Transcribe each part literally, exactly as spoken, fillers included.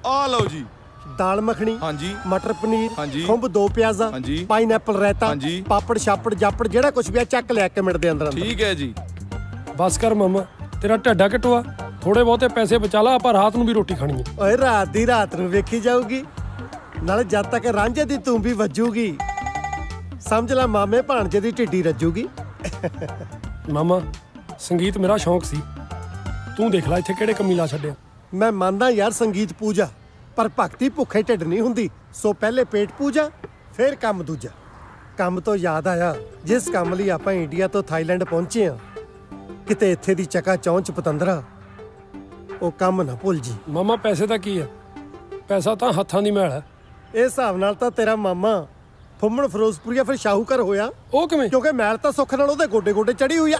आ लो जी। दाल मखनी, हाँ जी। मटर पनीर, हाँ जी। खुंब दो प्याजा, हाँ जी। पाइनएप्पल रायता, हाँ जी। पापड़ छापड़ जापड़ जेड़ा कुछ भी है चक लिया के मिनट दे अंदर अंदर। ठीक है जी। बस कर मामा, तेरा ढड्डा किटवा, थोड़े बहुते पैसे बचा ला, पर रात नूं भी रोटी खानी है। ओए रात दी रात नूं वेखी जाऊगी, नाले जद तक रांझे दी तूं भी वजूगी, समझ ला मामे भाणजे दी ढिड्डी रजूगी। मामा संगीत मेरा शौक सी, तू देख ला इत्थे किहड़े कमी ला छड्डिया। मैं मानदा यार संगीत पूजा, पर भगती भुखे ढिड नहीं हुंदी, सो पहले पेट पूजा फिर काम दूजा। काम तो याद आया, जिस काम लई आपां इंडिया तो थाईलैंड पहुंचे आ, किते इत्थे दी चका चौंच पतंदरा ਉਹ ਕੰਮ ਨਾ ਭੁੱਲ ਜੀ। ਮਾਮਾ ਪੈਸੇ ਦਾ ਕੀ ਹੈ, ਪੈਸਾ ਤਾਂ ਹੱਥਾਂ ਦੀ ਮੈਲ ਹੈ। ਇਹ ਹਿਸਾਬ ਨਾਲ ਤਾਂ ਤੇਰਾ ਮਾਮਾ ਫੁੰਮਣ ਫਿਰੋਜ਼ਪੁਰੀਆ ਫਿਰ ਸ਼ਾਹੂਕਾਰ ਹੋਇਆ। ਉਹ ਕਿਵੇਂ? ਕਿਉਂਕਿ ਮੈਲ ਤਾਂ ਸੁੱਖ ਨਾਲ ਉਹਦੇ ਗੋਡੇ ਗੋਡੇ ਚੜੀ ਹੋਈ ਆ।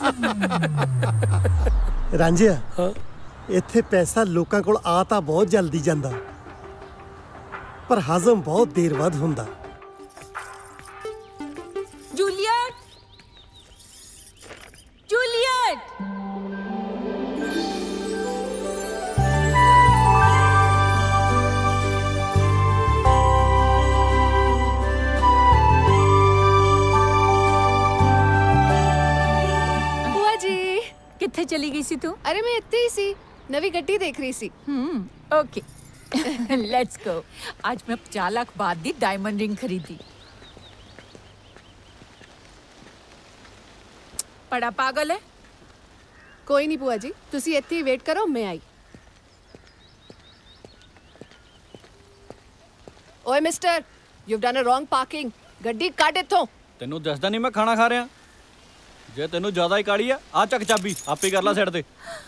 ਰਾਂਝਿਆ, ਹਾਂ ਇੱਥੇ ਪੈਸਾ ਲੋਕਾਂ ਕੋਲ ਆ ਤਾਂ ਬਹੁਤ ਜਲਦੀ ਜਾਂਦਾ, ਪਰ ਹਜ਼ਮ ਬਹੁਤ ਦੇਰ ਬਾਅਦ ਹੁੰਦਾ। ਜੂਲੀਅਟ, ਜੂਲੀਅਟ, कित्थे चली गई सी तू? अरे मैं इत्थे ही सी, नवी गड्डी देख रही सी। हम्म ओके। Let's go. आज मैं पचास लाख बाद दी डायमंड रिंग खरीदी। बड़ा पागल है। कोई नहीं बुआ जी, तुसी इत्थे ही वेट करो, मैं आई। ओए mister, you've done a wrong parking। गड्डी काट इत्थों। तेनू दसदा नहीं मैं खाना खा रहा। जे तेनू ज्यादा ही काली आ, आ चक चाबी आपे कर ला साइड ते।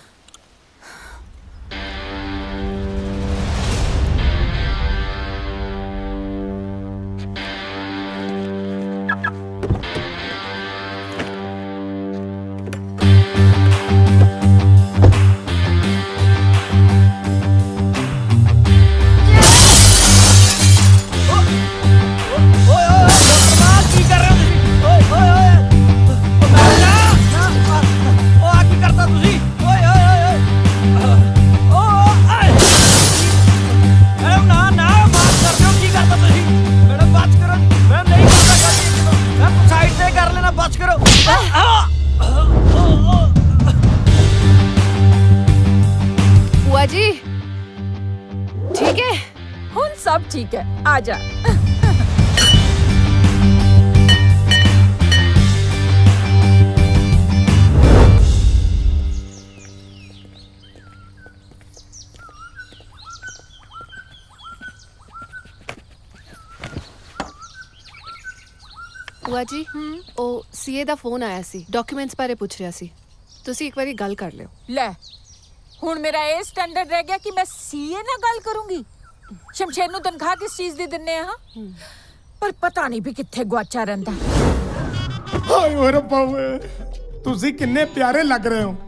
ठीक है, आजा। बुआ जी, ओ सीए दा फोन आया सी, डॉक्यूमेंट्स बारे पूछ रहा सी, तुसी एक बारी गल कर लियो। ले, हुण मेरा ए स्टैंडर्ड रह गया कि मैं सीए ना गल करूंगी। शमशेर नू तनख्वाह किस चीज दी दिन्ने आ, पर पता नहीं भी कित्थे गुआचा रहिंदा। हाय ओ रब्बा वे, तुसी किन्ने प्यारे लग रहे हो।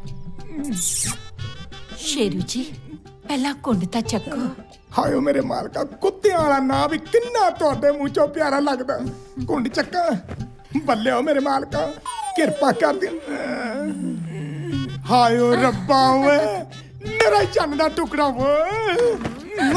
शेरू जी, पहला कुंड ता चक्को। हाय ओ मेरे मालका, कुत्तियां वाला ना भी किन्ना तुहाडे मूंह चों प्यारा लगदा। कुंड चक्का, बल्ले ओ मेरे मालका, किरपा कर दी। हाय ओ रब्बा वे, मेरा चन्न दा टुकड़ा वे।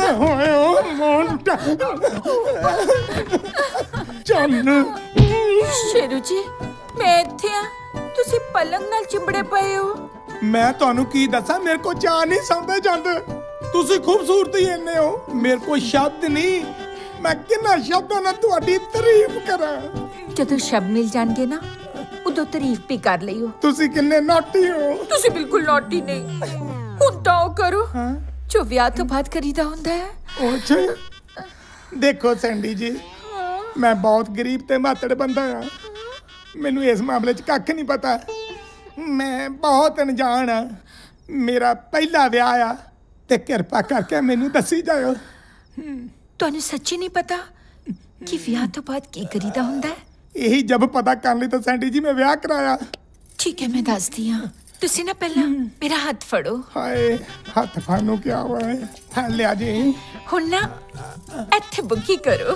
शेरू जी, मैं इत्थे आ, तुसी पलंग नाल चिंबड़े पए हो। मैं तुहानू की दसा, मेरे को चाह नहीं समझे जांदे। तुसी खूबसूरती इन्ने हो, मेरे को शब्द नहीं, मैं किन्ना शब्दां नाल तुहाडी तारीफ करा। जदों शब्द मिल जाणगे ना, उदों तारीफ भी कर लियो। तुसी किन्ने नॉटी हो। तुसी बिल्कुल नॉटी नहीं, हुण तां ओ करो जो विआह तो बाद करीदा हुंदा है। अच्छा, देखो सैंडी जी, मैं बहुत गरीब ते मातड़ बंदा आ, मैनू इस मामले च कख नहीं पता। मैं बहुत अनजान आ, मेरा पहला विआह आ, ते किरपा करके मैनू दसी जाओ। तुहानू सच्ची नहीं पता कि विआह तो बाद की करीदा हुंदा है? यही जब पता कर ली तो सैंडी जी मैं विआह कराया। ठीक है, मैं दसदी हां, तुसी ना पहला मेरा हाथ फड़ो। हाय, हाथ फानू क्या हुआ है? हाँ, ले जी। हुण ना इत्थे बुग्गी करो।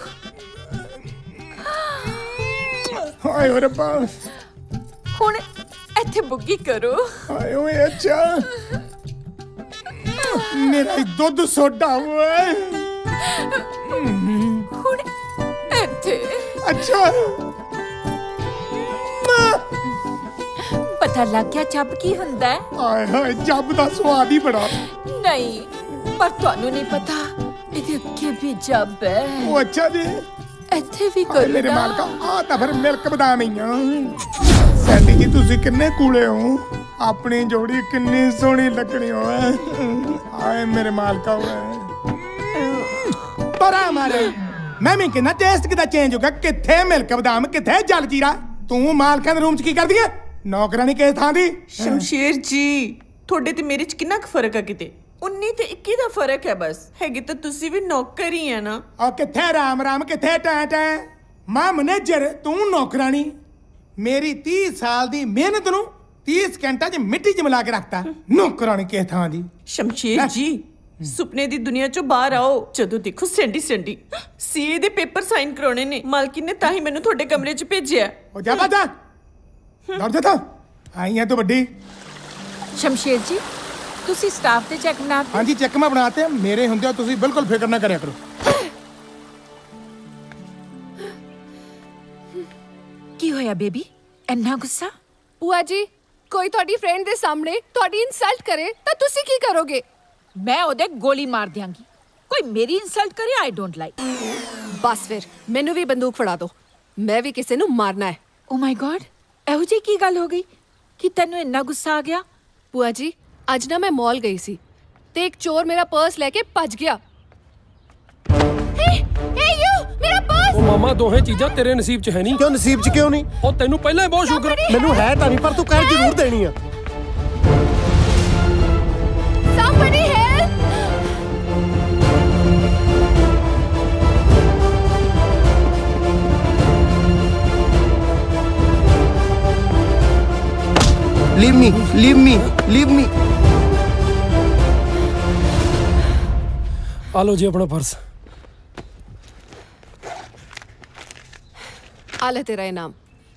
हाय ओ रब्बा, हुण इत्थे बुग्गी करो। हाय ओए अच्छा। ਮੇਰਾ ਹੀ ਦੁੱਧ ਸੋਡਾ ਓਏ। ਹੁਣ ਇੱਥੇ ਅੱਛਾ ਪਤਾ ਲੱਗ ਗਿਆ ਚੱਬ ਕੀ ਹੁੰਦਾ ਹੈ? ਆਏ ਹਾਏ ਜੱਬ ਦਾ ਸਵਾਦ ਹੀ ਬੜਾ। ਨਹੀਂ, ਪਰ ਤੁਹਾਨੂੰ ਨਹੀਂ ਪਤਾ ਇਹਦੇ ਅੱਗੇ ਵੀ ਜੱਬ ਹੈ। ਉਹ ਅੱਛਾ ਜੀ, ਇੱਥੇ ਵੀ ਹਾਏ ਕਰੋ ਮੇਰੇ ਨਾ। ਮਾਲਕਾ, ਆ ਤਾਂ ਫਿਰ ਮਿਲਕ ਬਦਾਮ ਹੀ ਆ। ਸੈਂਡੀ ਜੀ ਤੁਸੀਂ ਕਿੰਨੇ ਕੂਲੇ ਹੋ, ਆਪਣੀ ਜੋੜੀ ਕਿੰਨੀ ਸੋਹਣੀ ਲੱਗਣੀ ਓਏ। ਹਾਏ ਮੇਰੇ ਮਾਲਕਾ ਓਏ। ਪਰਾ ਮਾਰੇ ਮੈਂ ਵੀ ਕਿੰਨਾ ਟੇਸਟ ਕਿਦਾ ਚੇਂਜ ਹੋ ਗਿਆ। ਕਿੱਥੇ ਮਿਲਕ ਬਦਾਮ, ਕਿੱਥੇ ਜਲ ਜੀਰਾ। ਤੂੰ ਮਾਲਕਾਂ ਦੇ ਰੂਮ 'ਚ ਕੀ ਕਰਦੀ ਐ? ਨੌਕਰਾਨੀ ਕਿਸ ਥਾਂ ਦੀ? ਸ਼ਮਸ਼ੇਰ ਜੀ, ਤੁਹਾਡੇ ਤੇ ਮੇਰੇ 'ਚ ਕਿੰਨਾ ਕੁ ਫਰਕ ਆ? ਕਿਤੇ ਉੱਨੀ ਤੇ ਇੱਕੀ ਦਾ ਫਰਕ ਹੈ ਬਸ। ਹੈਗੇ ਤਾਂ ਤੁਸੀਂ ਵੀ ਨੌਕਰ ਹੀ ਆ ਨਾ। ਆ ਕਿੱਥੇ ਰਾਮ ਰਾਮ, ਕਿੱਥੇ ਟੈ ਟੈ। ਮੈਂ ਮੈਨੇਜਰ, ਤੂੰ ਨੌਕਰਾਨੀ। ਮੇਰੀ ਤੀਹ ਸਾਲ ਦੀ ਮਿਹਨਤ ਨੂੰ ਤੀਹ ਸਕਿੰਟਾਂ 'ਚ ਮਿੱਟੀ 'ਚ ਮਿਲਾ ਕੇ ਰੱਖਤਾ। ਨੌਕਰਾਨੀ ਕਿਸ ਥਾਂ ਦੀ? ਸ਼ਮਸ਼ੇਰ ਜੀ, ਸੁਪਨੇ ਦੀ ਦੁਨੀਆ 'ਚੋਂ ਬਾਹਰ ਆਓ। ਜਦੋਂ ਦੇਖੋ ਸੈਂਡੀ ਸੈਂਡੀ। ਸੀਏ ਦੇ ਪੇਪਰ ਸਾਈਨ ਕਰਾਉਣੇ ਨੇ, ਮਾਲਕਿਨ ਨੇ ਤਾਂ ਹੀ ਮੈਨੂੰ ਤੁਹਾਡੇ ਕਮਰੇ 'ਚ ਭੇਜਿਆ। ਉਹ ਜਾ ਬਾਜਾ ਦੌੜ ਜਾ ਤਾ ਆਈ ਹੈ ਤੂੰ ਵੱਡੀ। ਸ਼ਮਸ਼ੇਰ ਜੀ, ਤੁਸੀਂ ਸਟਾਫ ਤੇ ਚੈੱਕ ਨਾ। ਹਾਂਜੀ ਚੈੱਕ ਮੈਂ ਬਣਾਤੇ। ਮੇਰੇ ਹੁੰਦੇ ਤੁਸੀਂ ਬਿਲਕੁਲ ਫਿਕਰ ਨਾ ਕਰਿਆ ਕਰੋ। ਕੀ ਹੋਇਆ ਬੇਬੀ, ਇੰਨਾ ਗੁੱਸਾ? ਭੂਆ ਜੀ, ਕੋਈ ਤੁਹਾਡੀ ਫਰੈਂਡ ਦੇ ਸਾਹਮਣੇ ਤੁਹਾਡੀ ਇਨਸਲਟ ਕਰੇ ਤਾਂ ਤੁਸੀਂ ਕੀ ਕਰੋਗੇ? ਮੈਂ ਉਹਦੇ ਗੋਲੀ ਮਾਰ ਦਿਆਂਗੀ। ਕੋਈ ਮੇਰੀ ਇਨਸਲਟ ਕਰੇ, ਆਈ ਡੋਂਟ ਲਾਈਕ। ਬਸ ਫਿਰ ਮੈਨੂੰ ਵੀ ਬੰਦੂਕ ਫੜਾ ਦਿਓ, ਮੈਂ ਵੀ ਕਿਸੇ ਨੂੰ ਮਾਰਨਾ ਹੈ। ਓ ਮਾਈ ਗॉड, ਇਹੋ ਜਿਹੀ ਕੀ ਗੱਲ ਹੋ ਗਈ ਕਿ ਤੈਨੂੰ ਇੰਨਾ ਗੁੱਸਾ ਆ ਗਿਆ? ਭੂਆ ਜੀ, ਅੱਜ ਨਾ ਮੈਂ ਮਾਲ ਗਈ ਸੀ ਤੇ ਇੱਕ ਚੋਰ ਮੇਰਾ ਪਰਸ ਲੈ ਕੇ ਭੱਜ ਗਿਆ। ਹੇ ਹੇ ਯੂ, ਮੇਰਾ ਪਰਸ। ਉਹ ਮਾਮਾ, ਦੋਹੇ ਚੀਜ਼ਾਂ ਤੇਰੇ ਨਸੀਬ 'ਚ ਹੈ ਨਹੀਂ। ਕਿਉਂ ਨਸੀਬ 'ਚ ਕਿਉਂ ਨਹੀਂ? ਉਹ ਤੈਨੂੰ ਪਹਿਲਾਂ ਹੀ ਬਹੁਤ ਸ਼ੁਕਰ। ਮੈਨੂੰ ਹੈ ਤਾਂ ਨਹੀਂ, ਪਰ ਤੂੰ ਕਰ ਜ਼ਰੂਰ ਦੇਣੀ ਆ। Somebody help! Leave me, leave me, leave me. ਆ ਲਓ ਜੀ ਆਪਣਾ ਪਰਸ। ਆ ਲੈ ਤੇਰਾ ਇਨਾਮ।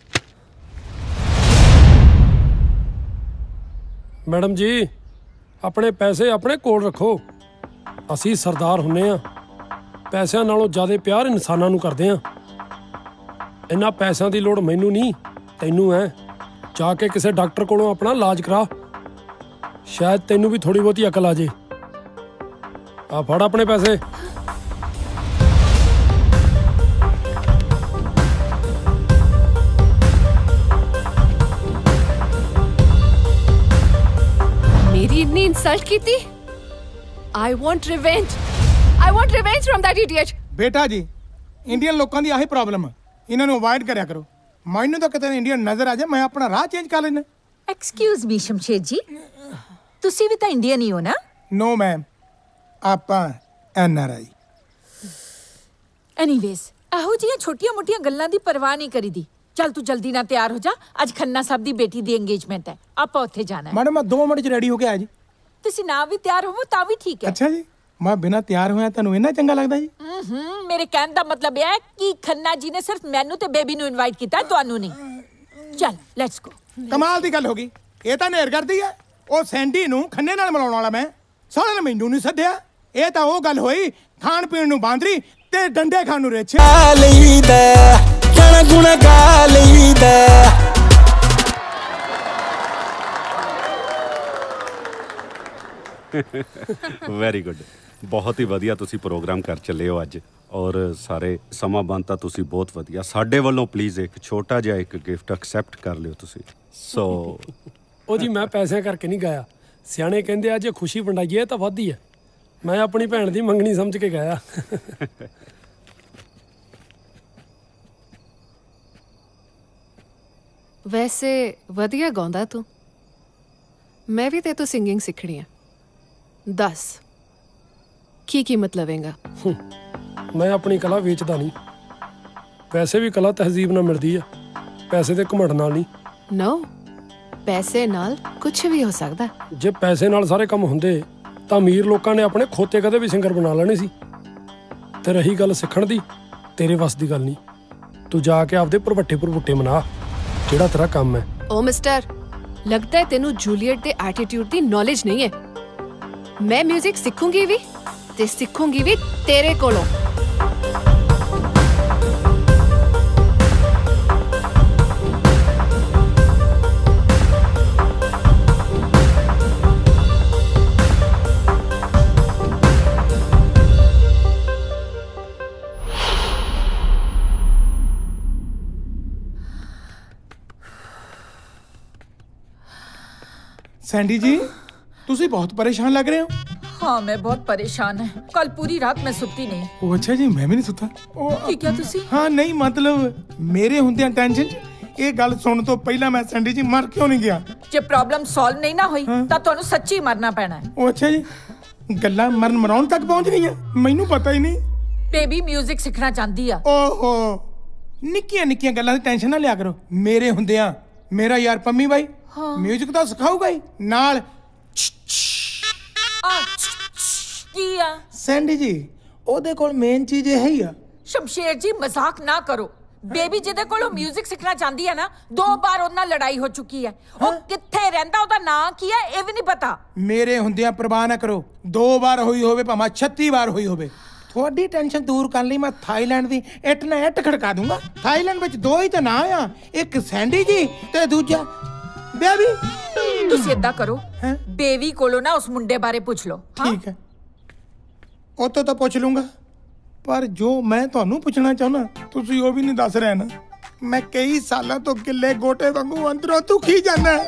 ਮੈਡਮ ਜੀ, ਆਪਣੇ ਪੈਸੇ ਆਪਣੇ ਕੋਲ ਰੱਖੋ। ਅਸੀਂ ਸਰਦਾਰ ਹੁੰਨੇ ਆ, ਪੈਸਿਆਂ ਨਾਲੋਂ ਜ਼ਿਆਦਾ ਪਿਆਰ ਇਨਸਾਨਾਂ ਨੂੰ ਕਰਦੇ ਆ। ਇੰਨਾ ਪੈਸਿਆਂ ਦੀ ਲੋੜ ਮੈਨੂੰ ਨਹੀਂ, ਤੈਨੂੰ ਐ। ਜਾ ਕੇ ਕਿਸੇ ਡਾਕਟਰ ਕੋਲੋਂ ਆਪਣਾ ਇਲਾਜ ਕਰਾ, ਸ਼ਾਇਦ ਤੈਨੂੰ ਵੀ ਥੋੜੀ ਬਹੁਤੀ ਅਕਲ ਆ ਜੇ। ਆ ਫੜ ਆਪਣੇ ਪੈਸੇ। मेरी इतनी इंसल्ट की थी। I want revenge. I want revenge from that idiot. ਬੇਟਾ ਜੀ, ਇੰਡੀਅਨ ਲੋਕਾਂ ਦੀ ਆਹੀ ਪ੍ਰੋਬਲਮ ਹੈ, ਇਹਨਾਂ ਨੂੰ ਅਵਾਇਡ ਕਰਿਆ ਕਰੋ। ਮੈਨੂੰ ਤਾਂ ਕਿਤੇ ਇੰਡੀਅਨ ਨਜ਼ਰ ਆ ਜਾ, ਮੈਂ ਆਪਣਾ ਰਾਹ ਚੇਂਜ ਕਰ ਲੈਣਾ। ਐਕਸਕਿਊਜ਼ ਮੀ ਸ਼ਮਸ਼ੇਰ ਜੀ, ਤੁਸੀਂ ਵੀ ਤਾਂ ਇੰਡੀਅਨ ਹੀ ਹੋ ਨਾ? ਨੋ ਮੈਮ, ਆਪਾਂ ਐਨ ਆਰ ਆਈ। ਐਨੀਵੇਜ਼, ਇਹੋ ਜਿਹੀਆਂ ਛੋਟੀਆਂ-ਮੋਟੀਆਂ ਗੱਲਾਂ ਦੀ ਪਰਵਾਹ ਨਹੀਂ ਕਰੀਦੀ। ਚੱਲ ਤੂੰ ਜਲਦੀ ਨਾਲ ਤਿਆਰ ਹੋ ਜਾ, ਅੱਜ ਖੰਨਾ ਸਾਹਿਬ ਦੀ ਬੇਟੀ ਦੀ ਇੰਗੇਜਮੈਂਟ ਹੈ, ਆਪਾਂ ਉੱਥੇ ਜਾਣਾ ਹੈ। ਮੈਡਮ ਮੈਂ ਦੋ ਮਿੰਟ 'ਚ ਰੈਡੀ ਹੋ ਕੇ ਆਇਆ ਜੀ। ਤੁਸੀਂ ਨਾ ਵੀ ਤਿਆਰ ਹੋਵੋ ਤਾਂ ਵੀ ਠੀਕ ਹੈ। ਅੱਛਾ ਜੀ, ਮੈਂ ਬਿਨਾਂ ਤਿਆਰ ਹੋਇਆ ਤੁਹਾਨੂੰ ਇੰਨਾ ਚੰਗਾ ਲੱਗਦਾ ਜੀ? ਹੂੰ, ਮੇਰੇ ਕਹਿਣ ਦਾ ਮਤਲਬ ਇਹ ਹੈ ਕਿ ਖੰਨਾ ਜੀ ਨੇ ਸਿਰਫ ਮੈਨੂੰ ਤੇ ਬੇਬੀ ਨੂੰ ਇਨਵਾਈਟ ਕੀਤਾ, ਤੁਹਾਨੂੰ ਨਹੀਂ। ਚੱਲ ਲੈਟਸ ਗੋ। ਕਮਾਲ ਦੀ ਗੱਲ ਹੋ ਗਈ, ਇਹ ਤਾਂ ਨੇਰ ਕਰਦੀ ਹੈ। ਉਹ ਸੈਂਡੀ ਨੂੰ ਖੰਨੇ ਨਾਲ ਮਿਲਾਉਣ ਵਾਲਾ ਮੈਂ, ਸਾਲੇ ਨੇ ਮੈਨੂੰ ਨਹੀਂ ਸੱਦਿਆ। ਇਹ ਤਾਂ ਉਹ ਗੱਲ ਹੋਈ, ਖਾਣ ਪੀਣ ਨੂੰ ਬਾਂਦਰੀ ਤੇ ਡੰਡੇ ਖਾਣ ਨੂੰ ਰਿੱਛ। ਵੈਰੀ ਗੁੱਡ, ਬਹੁਤ ਹੀ ਵਧੀਆ ਤੁਸੀਂ ਪ੍ਰੋਗਰਾਮ ਕਰ ਚੱਲੇ ਹੋ ਅੱਜ। ਔਰ ਸਾਰੇ ਸਮਾਂ ਬੰਦ ਤਾਂ ਤੁਸੀਂ ਬਹੁਤ ਵਧੀਆ। ਸਾਡੇ ਵੱਲੋਂ ਪਲੀਜ਼ ਇੱਕ ਛੋਟਾ ਜਿਹਾ ਇੱਕ ਗਿਫਟ ਐਕਸੈਪਟ ਕਰ ਲਿਓ ਤੁਸੀਂ। ਸੋ ਉਹ ਜੀ, ਮੈਂ ਪੈਸਿਆਂ ਕਰਕੇ ਨਹੀਂ ਗਾਇਆ। ਸਿਆਣੇ ਕਹਿੰਦੇ ਆ ਜੇ ਖੁਸ਼ੀ ਵੰਡਾਈਏ ਤਾਂ ਵੱਧਦੀ ਹੈ। ਮੈਂ ਆਪਣੀ ਭੈਣ ਦੀ ਮੰਗਣੀ ਸਮਝ ਕੇ ਗਾਇਆ। ਵੈਸੇ ਵਧੀਆ ਗਾਉਂਦਾ ਤੂੰ। ਮੈਂ ਵੀ ਤੇ ਤੂੰ ਸਿੰਗਿੰਗ ਸਿੱਖਣੀ ਆ। ਦੱਸ ਕੀ ਕੀਮਤ ਲਵੇਂਗਾ? ਮੈਂ ਆਪਣੀ ਕਲਾ ਵੇਚਦਾ ਨਹੀਂ। ਵੈਸੇ ਵੀ ਕਲਾ ਤਹਿਜ਼ੀਬ ਨਾਲ ਮਿਲਦੀ ਆ, ਪੈਸੇ ਦੇ ਘਮੰਡ ਨਾਲ ਨਹੀਂ। ਨੋ, ਪੈਸੇ ਨਾਲ ਕੁਝ ਵੀ ਹੋ ਸਕਦਾ। ਜੇ ਪੈਸੇ ਨਾਲ ਸਾਰੇ ਕੰਮ ਹੁੰਦੇ ਤਾਂ ਅਮੀਰ ਲੋਕਾਂ ਨੇ ਆਪਣੇ ਖੋਤੇ ਕਦੇ ਵੀ ਸਿੰਗਰ ਬਣਾ ਲੈਣੇ ਸੀ। ਤੇ ਰਹੀ ਗੱਲ ਸਿੱਖਣ ਦੀ, ਤੇਰੇ ਵੱਸ ਦੀ ਗੱਲ ਨਹੀਂ। ਤੂੰ ਜਾ ਕੇ ਆਪਦੇ ਭਰਵੱਟੇ ਭਰਵੁੱਟੇ ਮਨਾ, ਜਿਹੜਾ ਤੇਰਾ ਕੰਮ ਹੈ। ਓ ਮਿਸਟਰ, ਲੱਗਦਾ ਹੈ ਤੈਨੂੰ ਜੂਲੀਅਟ ਦੇ ਐਟੀਟਿਊਡ ਦੀ ਨੌਲੇਜ ਨਹੀਂ ਹੈ। मैं म्यूजिक सीखूंगी भी ते सीखूंगी भी तेरे कोलों। सैंडी जी तुसी बहुत परेशान लग रहे हो। हाँ मैं बहुत परेशान है, कल पूरी रात मैं सुती नहीं। ओ अच्छा जी मैं भी नहीं सुता। की क्या तुसी? हाँ नहीं मतलब मेरे हुंदियां टेंशन च ये गल सुन तो पहला मैं सैंडी जी मर क्यों नहीं गया। जे प्रॉब्लम सॉल्व नहीं ना हुई ਤਾਂ ਤੁਹਾਨੂੰ ਸੱਚੀ ਮਰਨਾ ਪੈਣਾ ਹੈ। ओ अच्छा जी ਗੱਲਾਂ ਮਰਨ ਮਰਾਉਣ ਤੱਕ ਪਹੁੰਚ ਗਈਆਂ, ਮੈਨੂੰ ਪਤਾ ਹੀ ਨਹੀਂ। ਬੇਬੀ ਮਿਊਜ਼ਿਕ ਸਿੱਖਣਾ ਚਾਹੁੰਦੀ ਆ। ਓਹੋ ਨਿੱਕੀਆਂ ਨਿੱਕੀਆਂ ਗੱਲਾਂ ਦੀ ਟੈਨਸ਼ਨ ਨਾ ਲਿਆ ਕਰੋ। ਮੇਰੇ ਹੁੰਦਿਆਂ ਮੇਰਾ ਯਾਰ ਪੰਮੀ ਬਾਈ ਮਿਊਜ਼ਿਕ ਤਾਂ ਸਿਖਾਊਗਾ ਹੀ ਨਾਲ। ਆ ਕੀ ਆ ਸੈਂਡੀ ਜੀ ਉਹਦੇ ਕੋਲ ਮੇਨ ਚੀਜ਼ ਇਹ ਹੀ ਆ। ਸ਼ਮਸ਼ੇਰ ਜੀ ਮਜ਼ਾਕ ਨਾ ਕਰੋ। ਬੇਬੀ ਜਿਹਦੇ ਕੋਲੋਂ ਮਿਊਜ਼ਿਕ ਸਿੱਖਣਾ ਚਾਹੁੰਦੀ ਹੈ ਨਾ, ਦੋ ਵਾਰ ਉਹਦੇ ਨਾਲ ਲੜਾਈ ਹੋ ਚੁੱਕੀ ਹੈ। ਉਹ ਕਿੱਥੇ ਰਹਿੰਦਾ, ਉਹਦਾ ਨਾਂ ਕੀ ਹੈ ਇਹ ਵੀ ਨਹੀਂ ਪਤਾ। ਮੇਰੇ ਹੁੰਦਿਆਂ ਪਰਵਾਹ ਨਾ ਕਰੋ, ਦੋ ਵਾਰ ਹੋਈ ਹੋਵੇ ਭਾਵੇਂ ਛੱਤੀ ਵਾਰ ਹੋਈ ਹੋਵੇ। ਤੁਹਾਡੀ ਟੈਨਸ਼ਨ ਦੂਰ ਕਰਨ ਲਈ ਮੈਂ ਥਾਈਲੈਂਡ ਦੀ ਇੱਟ ਨਾ ਇੱਟ ਖੜਕਾ ਦੂੰਗਾ। ਥਾਈਲੈਂਡ ਵਿੱਚ ਦੋ ਹੀ ਤਾਂ ਨਾਂ ਆ, ਇੱਕ ਸੈਂਡੀ ਜੀ ਤੇ ਦੂਜਾ ਬੇਬੀ। ਤੁਸੀਂ ਏਦਾਂ ਕਰੋ ਬੇਬੀ ਕੋਲੋਂ ਨਾ ਉਸ ਮੁੰਡੇ ਬਾਰੇ ਪੁੱਛ ਲਓ। ਠੀਕ ਹੈ ਉਹ ਤੋਂ ਤਾਂ ਪੁੱਛ ਲੂੰਗਾ, ਪਰ ਜੋ ਮੈਂ ਤੁਹਾਨੂੰ ਪੁੱਛਣਾ ਚਾਹੁੰਦਾ ਤੁਸੀਂ ਉਹ ਵੀ ਨਹੀਂ ਦੱਸ ਰਹੇ ਨਾ। ਮੈਂ ਕਈ ਸਾਲਾਂ ਤੋਂ ਗਿੱਲੇ ਗੋਟੇ ਵਾਂਗੂ ਅੰਦਰੋਂ ਦੁਖੀ ਜਾਂਦਾ।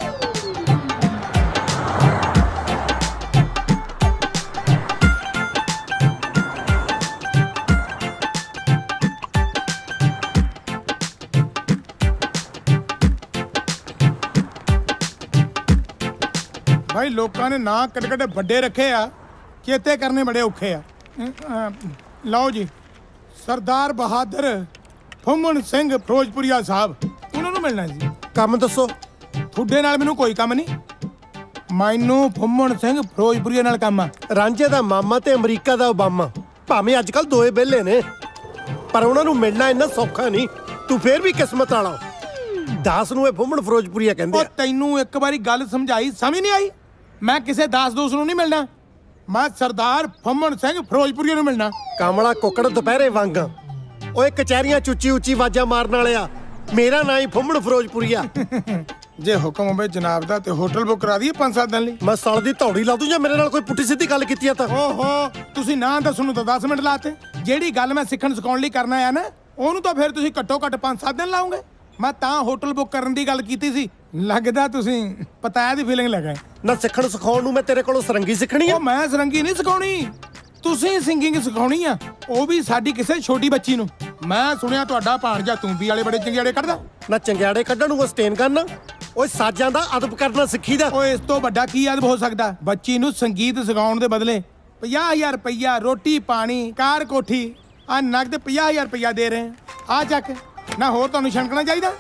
भाई लोगों ने ना कटे कटे बड़े रखे आ, चेते करने बड़े औखे आ। लो जी सरदार बहादुर फुम्मन सिंह फिरोजपुरिया साहब उन्होंने मिलना जी। काम दसो। थोड़े नाल मैनू कोई काम नहीं, मैनू फुम्मन सिंह फिरोजपुरिया नाल काम आ। रांझे दा मामा ते अमरीका दा ओबामा भावें अजकल दोए बेले ने, पर उन्हां नू मिलना इन्ना सौखा नहीं। तू फिर भी किस्मत वाला। दास नू फुम्मन फिरोजपुरिया कहंदे आ। तैनू एक बारी गल समझाई समझ नहीं आई। मैं किसी दास दोस्त नू नहीं मिलना, मैं सरदार फुम्मन सिंह फिरोजपुरिया नू मिलना। कामला कुकड़ दोपहरे वांगा ओए कचहरियां चुची उची आवाजां मारन वाले आ। मेरा नाम ही फुम्मन फिरोजपुरिया। जे हुक्म होवे जनाब दा ते होटल बुक करा दिए पांच सात दिन लई। मैं साल दी धौड़ी ला दूं जां मेरे नाल कोई पुट्ठी सीधी गल कीती आ तां। ओहो तुसी ना दस्सण नूं तां दस मिनट लाते, जेड़ी गल मैं सिखण सिखाउण लई करना है ना ओनू तां फिर तुसी घट्टो घट्ट पांच सात दिन लाओगे। मैं तां होटल बुक करन दी गल कीती सी। लगदा तुसी पताया दी फीलिंग लगा ना। सिखण सिखाउण नूं मैं तेरे कोलों सरंगी सिखणी आ। मैं सरंगी नहीं सिखाउणी, तुसी सिंगिंग सिखाउणी आ, ਉਹ ਵੀ ਸਾਡੀ ਕਿਸੇ ਛੋਟੀ ਬੱਚੀ ਨੂੰ। ਮੈਂ ਸੁਣਿਆ ਤੁਹਾਡਾ ਭਾਣਜਾ ਤੂੰਬੀ ਵਾਲੇ ਬੜੇ ਚੰਗਿਆੜੇ ਕੱਢਦਾ। ਨਾ ਚੰਗਿਆੜੇ ਕੱਢਣ ਨੂੰ ਸਟੇਨ ਕਰਨਾ, ਓਏ ਸਾਜ਼ਾਂ ਦਾ ਅਦਬ ਕਰਨਾ ਸਿੱਖੀਦਾ। ਓਏ ਇਸ ਤੋਂ ਵੱਡਾ ਕੀ ਅਦਬ ਹੋ ਸਕਦਾ। ਬੱਚੀ ਨੂੰ ਸੰਗੀਤ ਸਿਖਾਉਣ ਦੇ ਬਦਲੇ ਪੰਜਾਹ ਹਜ਼ਾਰ ਰੁਪਈਆ ਰੋਟੀ ਪਾਣੀ ਕਾਰ ਕੋਠੀ ਆ ਨਗਦ ਪੰਜਾਹ ਹਜ਼ਾਰ ਰੁਪਈਆ ਦੇ ਰਹੇ ਆ ਚੱਕ ਨਾ। ਹੋਰ ਤੁਹਾਨੂੰ ਛਣਕਣਾ ਚਾਹੀਦਾ।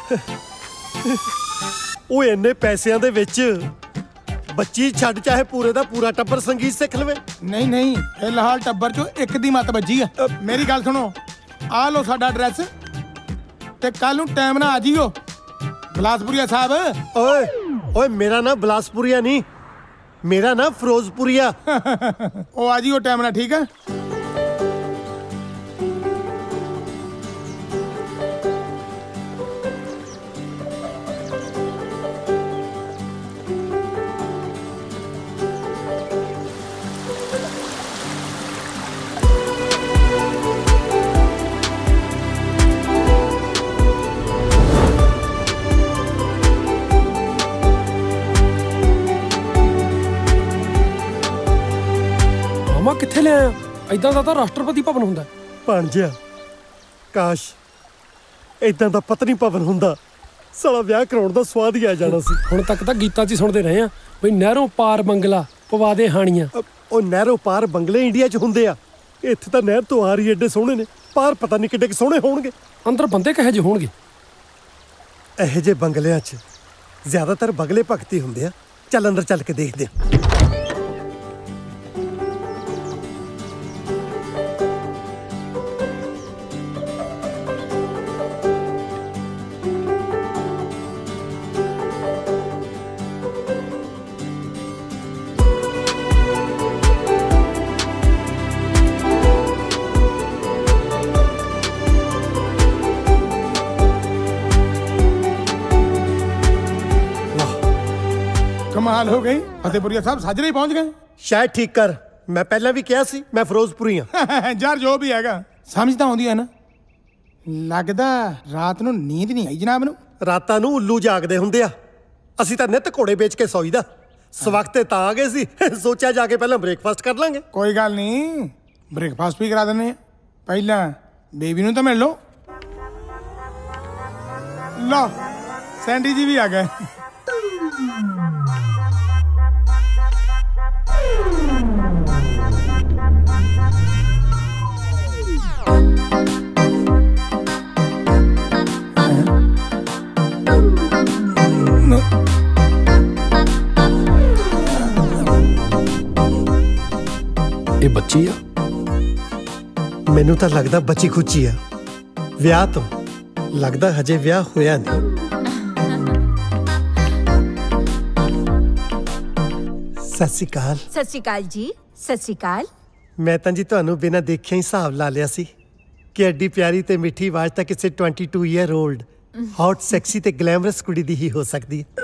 ਓਏ ਇੰਨੇ ਪੈਸਿਆਂ ਦੇ ਵਿੱਚ ਬੱਚੀ ਛੱਡ ਚਾਹੇ ਪੂਰੇ ਦਾ ਪੂਰਾ ਟੱਬਰ ਸੰਗੀਤ ਸਿੱਖ ਲਵੇ। ਨਹੀਂ ਨਹੀਂ ਫਿਲਹਾਲ ਟੱਬਰ ਚੋਂ ਇੱਕ ਦੀ ਮੱਤ ਵੱਜੀ ਆ। ਮੇਰੀ ਗੱਲ ਸੁਣੋ, ਆ ਲਓ ਸਾਡਾ ਐਡਰੈਸ ਤੇ ਕੱਲ ਨੂੰ ਟਾਈਮ ਨਾਲ ਆ ਜਿਓ ਬਲਾਸਪੁਰੀਆ ਸਾਹਿਬ। ਓਏ ਓਏ ਮੇਰਾ ਨਾਮ ਬਲਾਸਪੁਰੀਆ ਨਹੀਂ, ਮੇਰਾ ਨਾਮ ਫਿਰੋਜ਼ਪੁਰੀਆ। ਉਹ ਆ ਜਿਓ ਟਾਈਮ ਨਾਲ, ਠੀਕ ਹੈ। ਕਿੱਥੇ ਲਿਆ ਇਦਾਂ ਦਾ ਤਾਂ ਰਾਸ਼ਟਰਪਤੀ ਭਵਨ ਹੁੰਦਾ। ਭਾਣਜਿਆ ਕਾਸ਼ ਇਦਾਂ ਦਾ ਪਤਨੀ ਭਵਨ ਹੁੰਦਾ, ਸਾਲਾ ਵਿਆਹ ਕਰਾਉਣ ਦਾ ਸਵਾਦ ਹੀ ਆ ਜਾਣਾ ਸੀ। ਹੁਣ ਤੱਕ ਤਾਂ ਗੀਤਾਂ 'ਚ ਹੀ ਸੁਣਦੇ ਰਹੇ ਆ ਬਈ ਨਹਿਰੋਂ ਪਾਰ ਬੰਗਲਾ ਪਵਾ ਦੇ ਹਾਣੀਆਂ। ਉਹ ਨਹਿਰੋਂ ਪਾਰ ਬੰਗਲੇ ਇੰਡੀਆ 'ਚ ਹੁੰਦੇ ਆ, ਇੱਥੇ ਤਾਂ ਨਹਿਰ ਤੋਂ ਆਰ ਹੀ ਏਡੇ ਸੋਹਣੇ ਨੇ, ਪਾਰ ਪਤਾ ਨਹੀਂ ਕਿੱਡੇ ਸੋਹਣੇ ਹੋਣਗੇ। ਅੰਦਰ ਬੰਦੇ ਕਿਹੋ ਜਿਹੇ ਹੋਣਗੇ? ਇਹੋ ਜਿਹੇ ਬੰਗਲਿਆਂ 'ਚ ਜ਼ਿਆਦਾਤਰ ਬਗਲੇ ਭਗਤੀ ਹੁੰਦੇ ਆ। ਚੱਲ ਅੰਦਰ ਚੱਲ ਕੇ ਦੇਖਦੇ ਆ। कमाल हो गई फतेहपुरिया साहब साजरे ही पहुंच गए शायद ठीक कर मैं पहले भी किया सी मैं फिरोजपुरी हाँ यार जो भी हैगा समझ ਤਾਂ ਆਉਂਦੀ ਹੈ ਨਾ ਲੱਗਦਾ ਰਾਤ ਨੂੰ ਨੀਂਦ ਨਹੀਂ ਆਈ ਜਨਾਬ ਨੂੰ ਰਾਤਾਂ ਨੂੰ ਉੱਲੂ ਜਾਗਦੇ ਹੁੰਦੇ ਆ ਅਸੀਂ ਤਾਂ ਨਿੱਤ ਘੋੜੇ ਵੇਚ ਕੇ ਸੌਈਦਾ ਸਵਖਤੇ ਤਾਂ ਆ ਗਏ ਸੀ ਸੋਚਿਆ ਜਾ ਕੇ ਪਹਿਲਾਂ ਬ੍ਰੇਕਫਾਸਟ ਕਰ ਲਾਂਗੇ ਕੋਈ ਗੱਲ ਨਹੀਂ ਬ੍ਰੇਕਫਾਸਟ ਵੀ ਕਰਾ ਦਿੰਦੇ ਆ ਪਹਿਲਾਂ ਬੇਬੀ ਨੂੰ ਤਾਂ ਮਿਲ ਲਓ ਲਓ ਸੈਂਡੀ ਜੀ ਵੀ ਆ ਗਏ ਇਹ ਬੱਚੀ ਆ ਮੈਨੂੰ ਤਾਂ ਲੱਗਦਾ ਬੱਚੀ ਖੁੱਚੀ ਆ ਵਿਆਹ ਤੋਂ ਲੱਗਦਾ ਹਜੇ ਵਿਆਹ ਹੋਇਆ ਨਹੀਂ ਸਤਿ ਸ਼੍ਰੀ ਅਕਾਲ ਸਤਿ ਸ਼੍ਰੀ ਅਕਾਲ ਜੀ ਸਤਿ ਸ਼੍ਰੀ ਅਕਾਲ ਮੈਂ ਤਾਂ ਜੀ ਤੁਹਾਨੂੰ ਬਿਨਾਂ ਦੇਖਿਆ ਹੀ ਹਿਸਾਬ ਲਾ ਲਿਆ ਸੀ ਕਿ ਐਡੀ ਪਿਆਰੀ ਤੇ ਮਿੱਠੀ ਆਵਾਜ਼ ਤਾਂ ਕਿਸੇ ਬਾਈ ਈਅਰ 올ਡ ਹੌਟ ਸੈਕਸੀ ਤੇ ਗਲੈਮਰਸ ਕੁੜੀ ਦੀ ਹੀ ਹੋ ਸਕਦੀ ਹੈ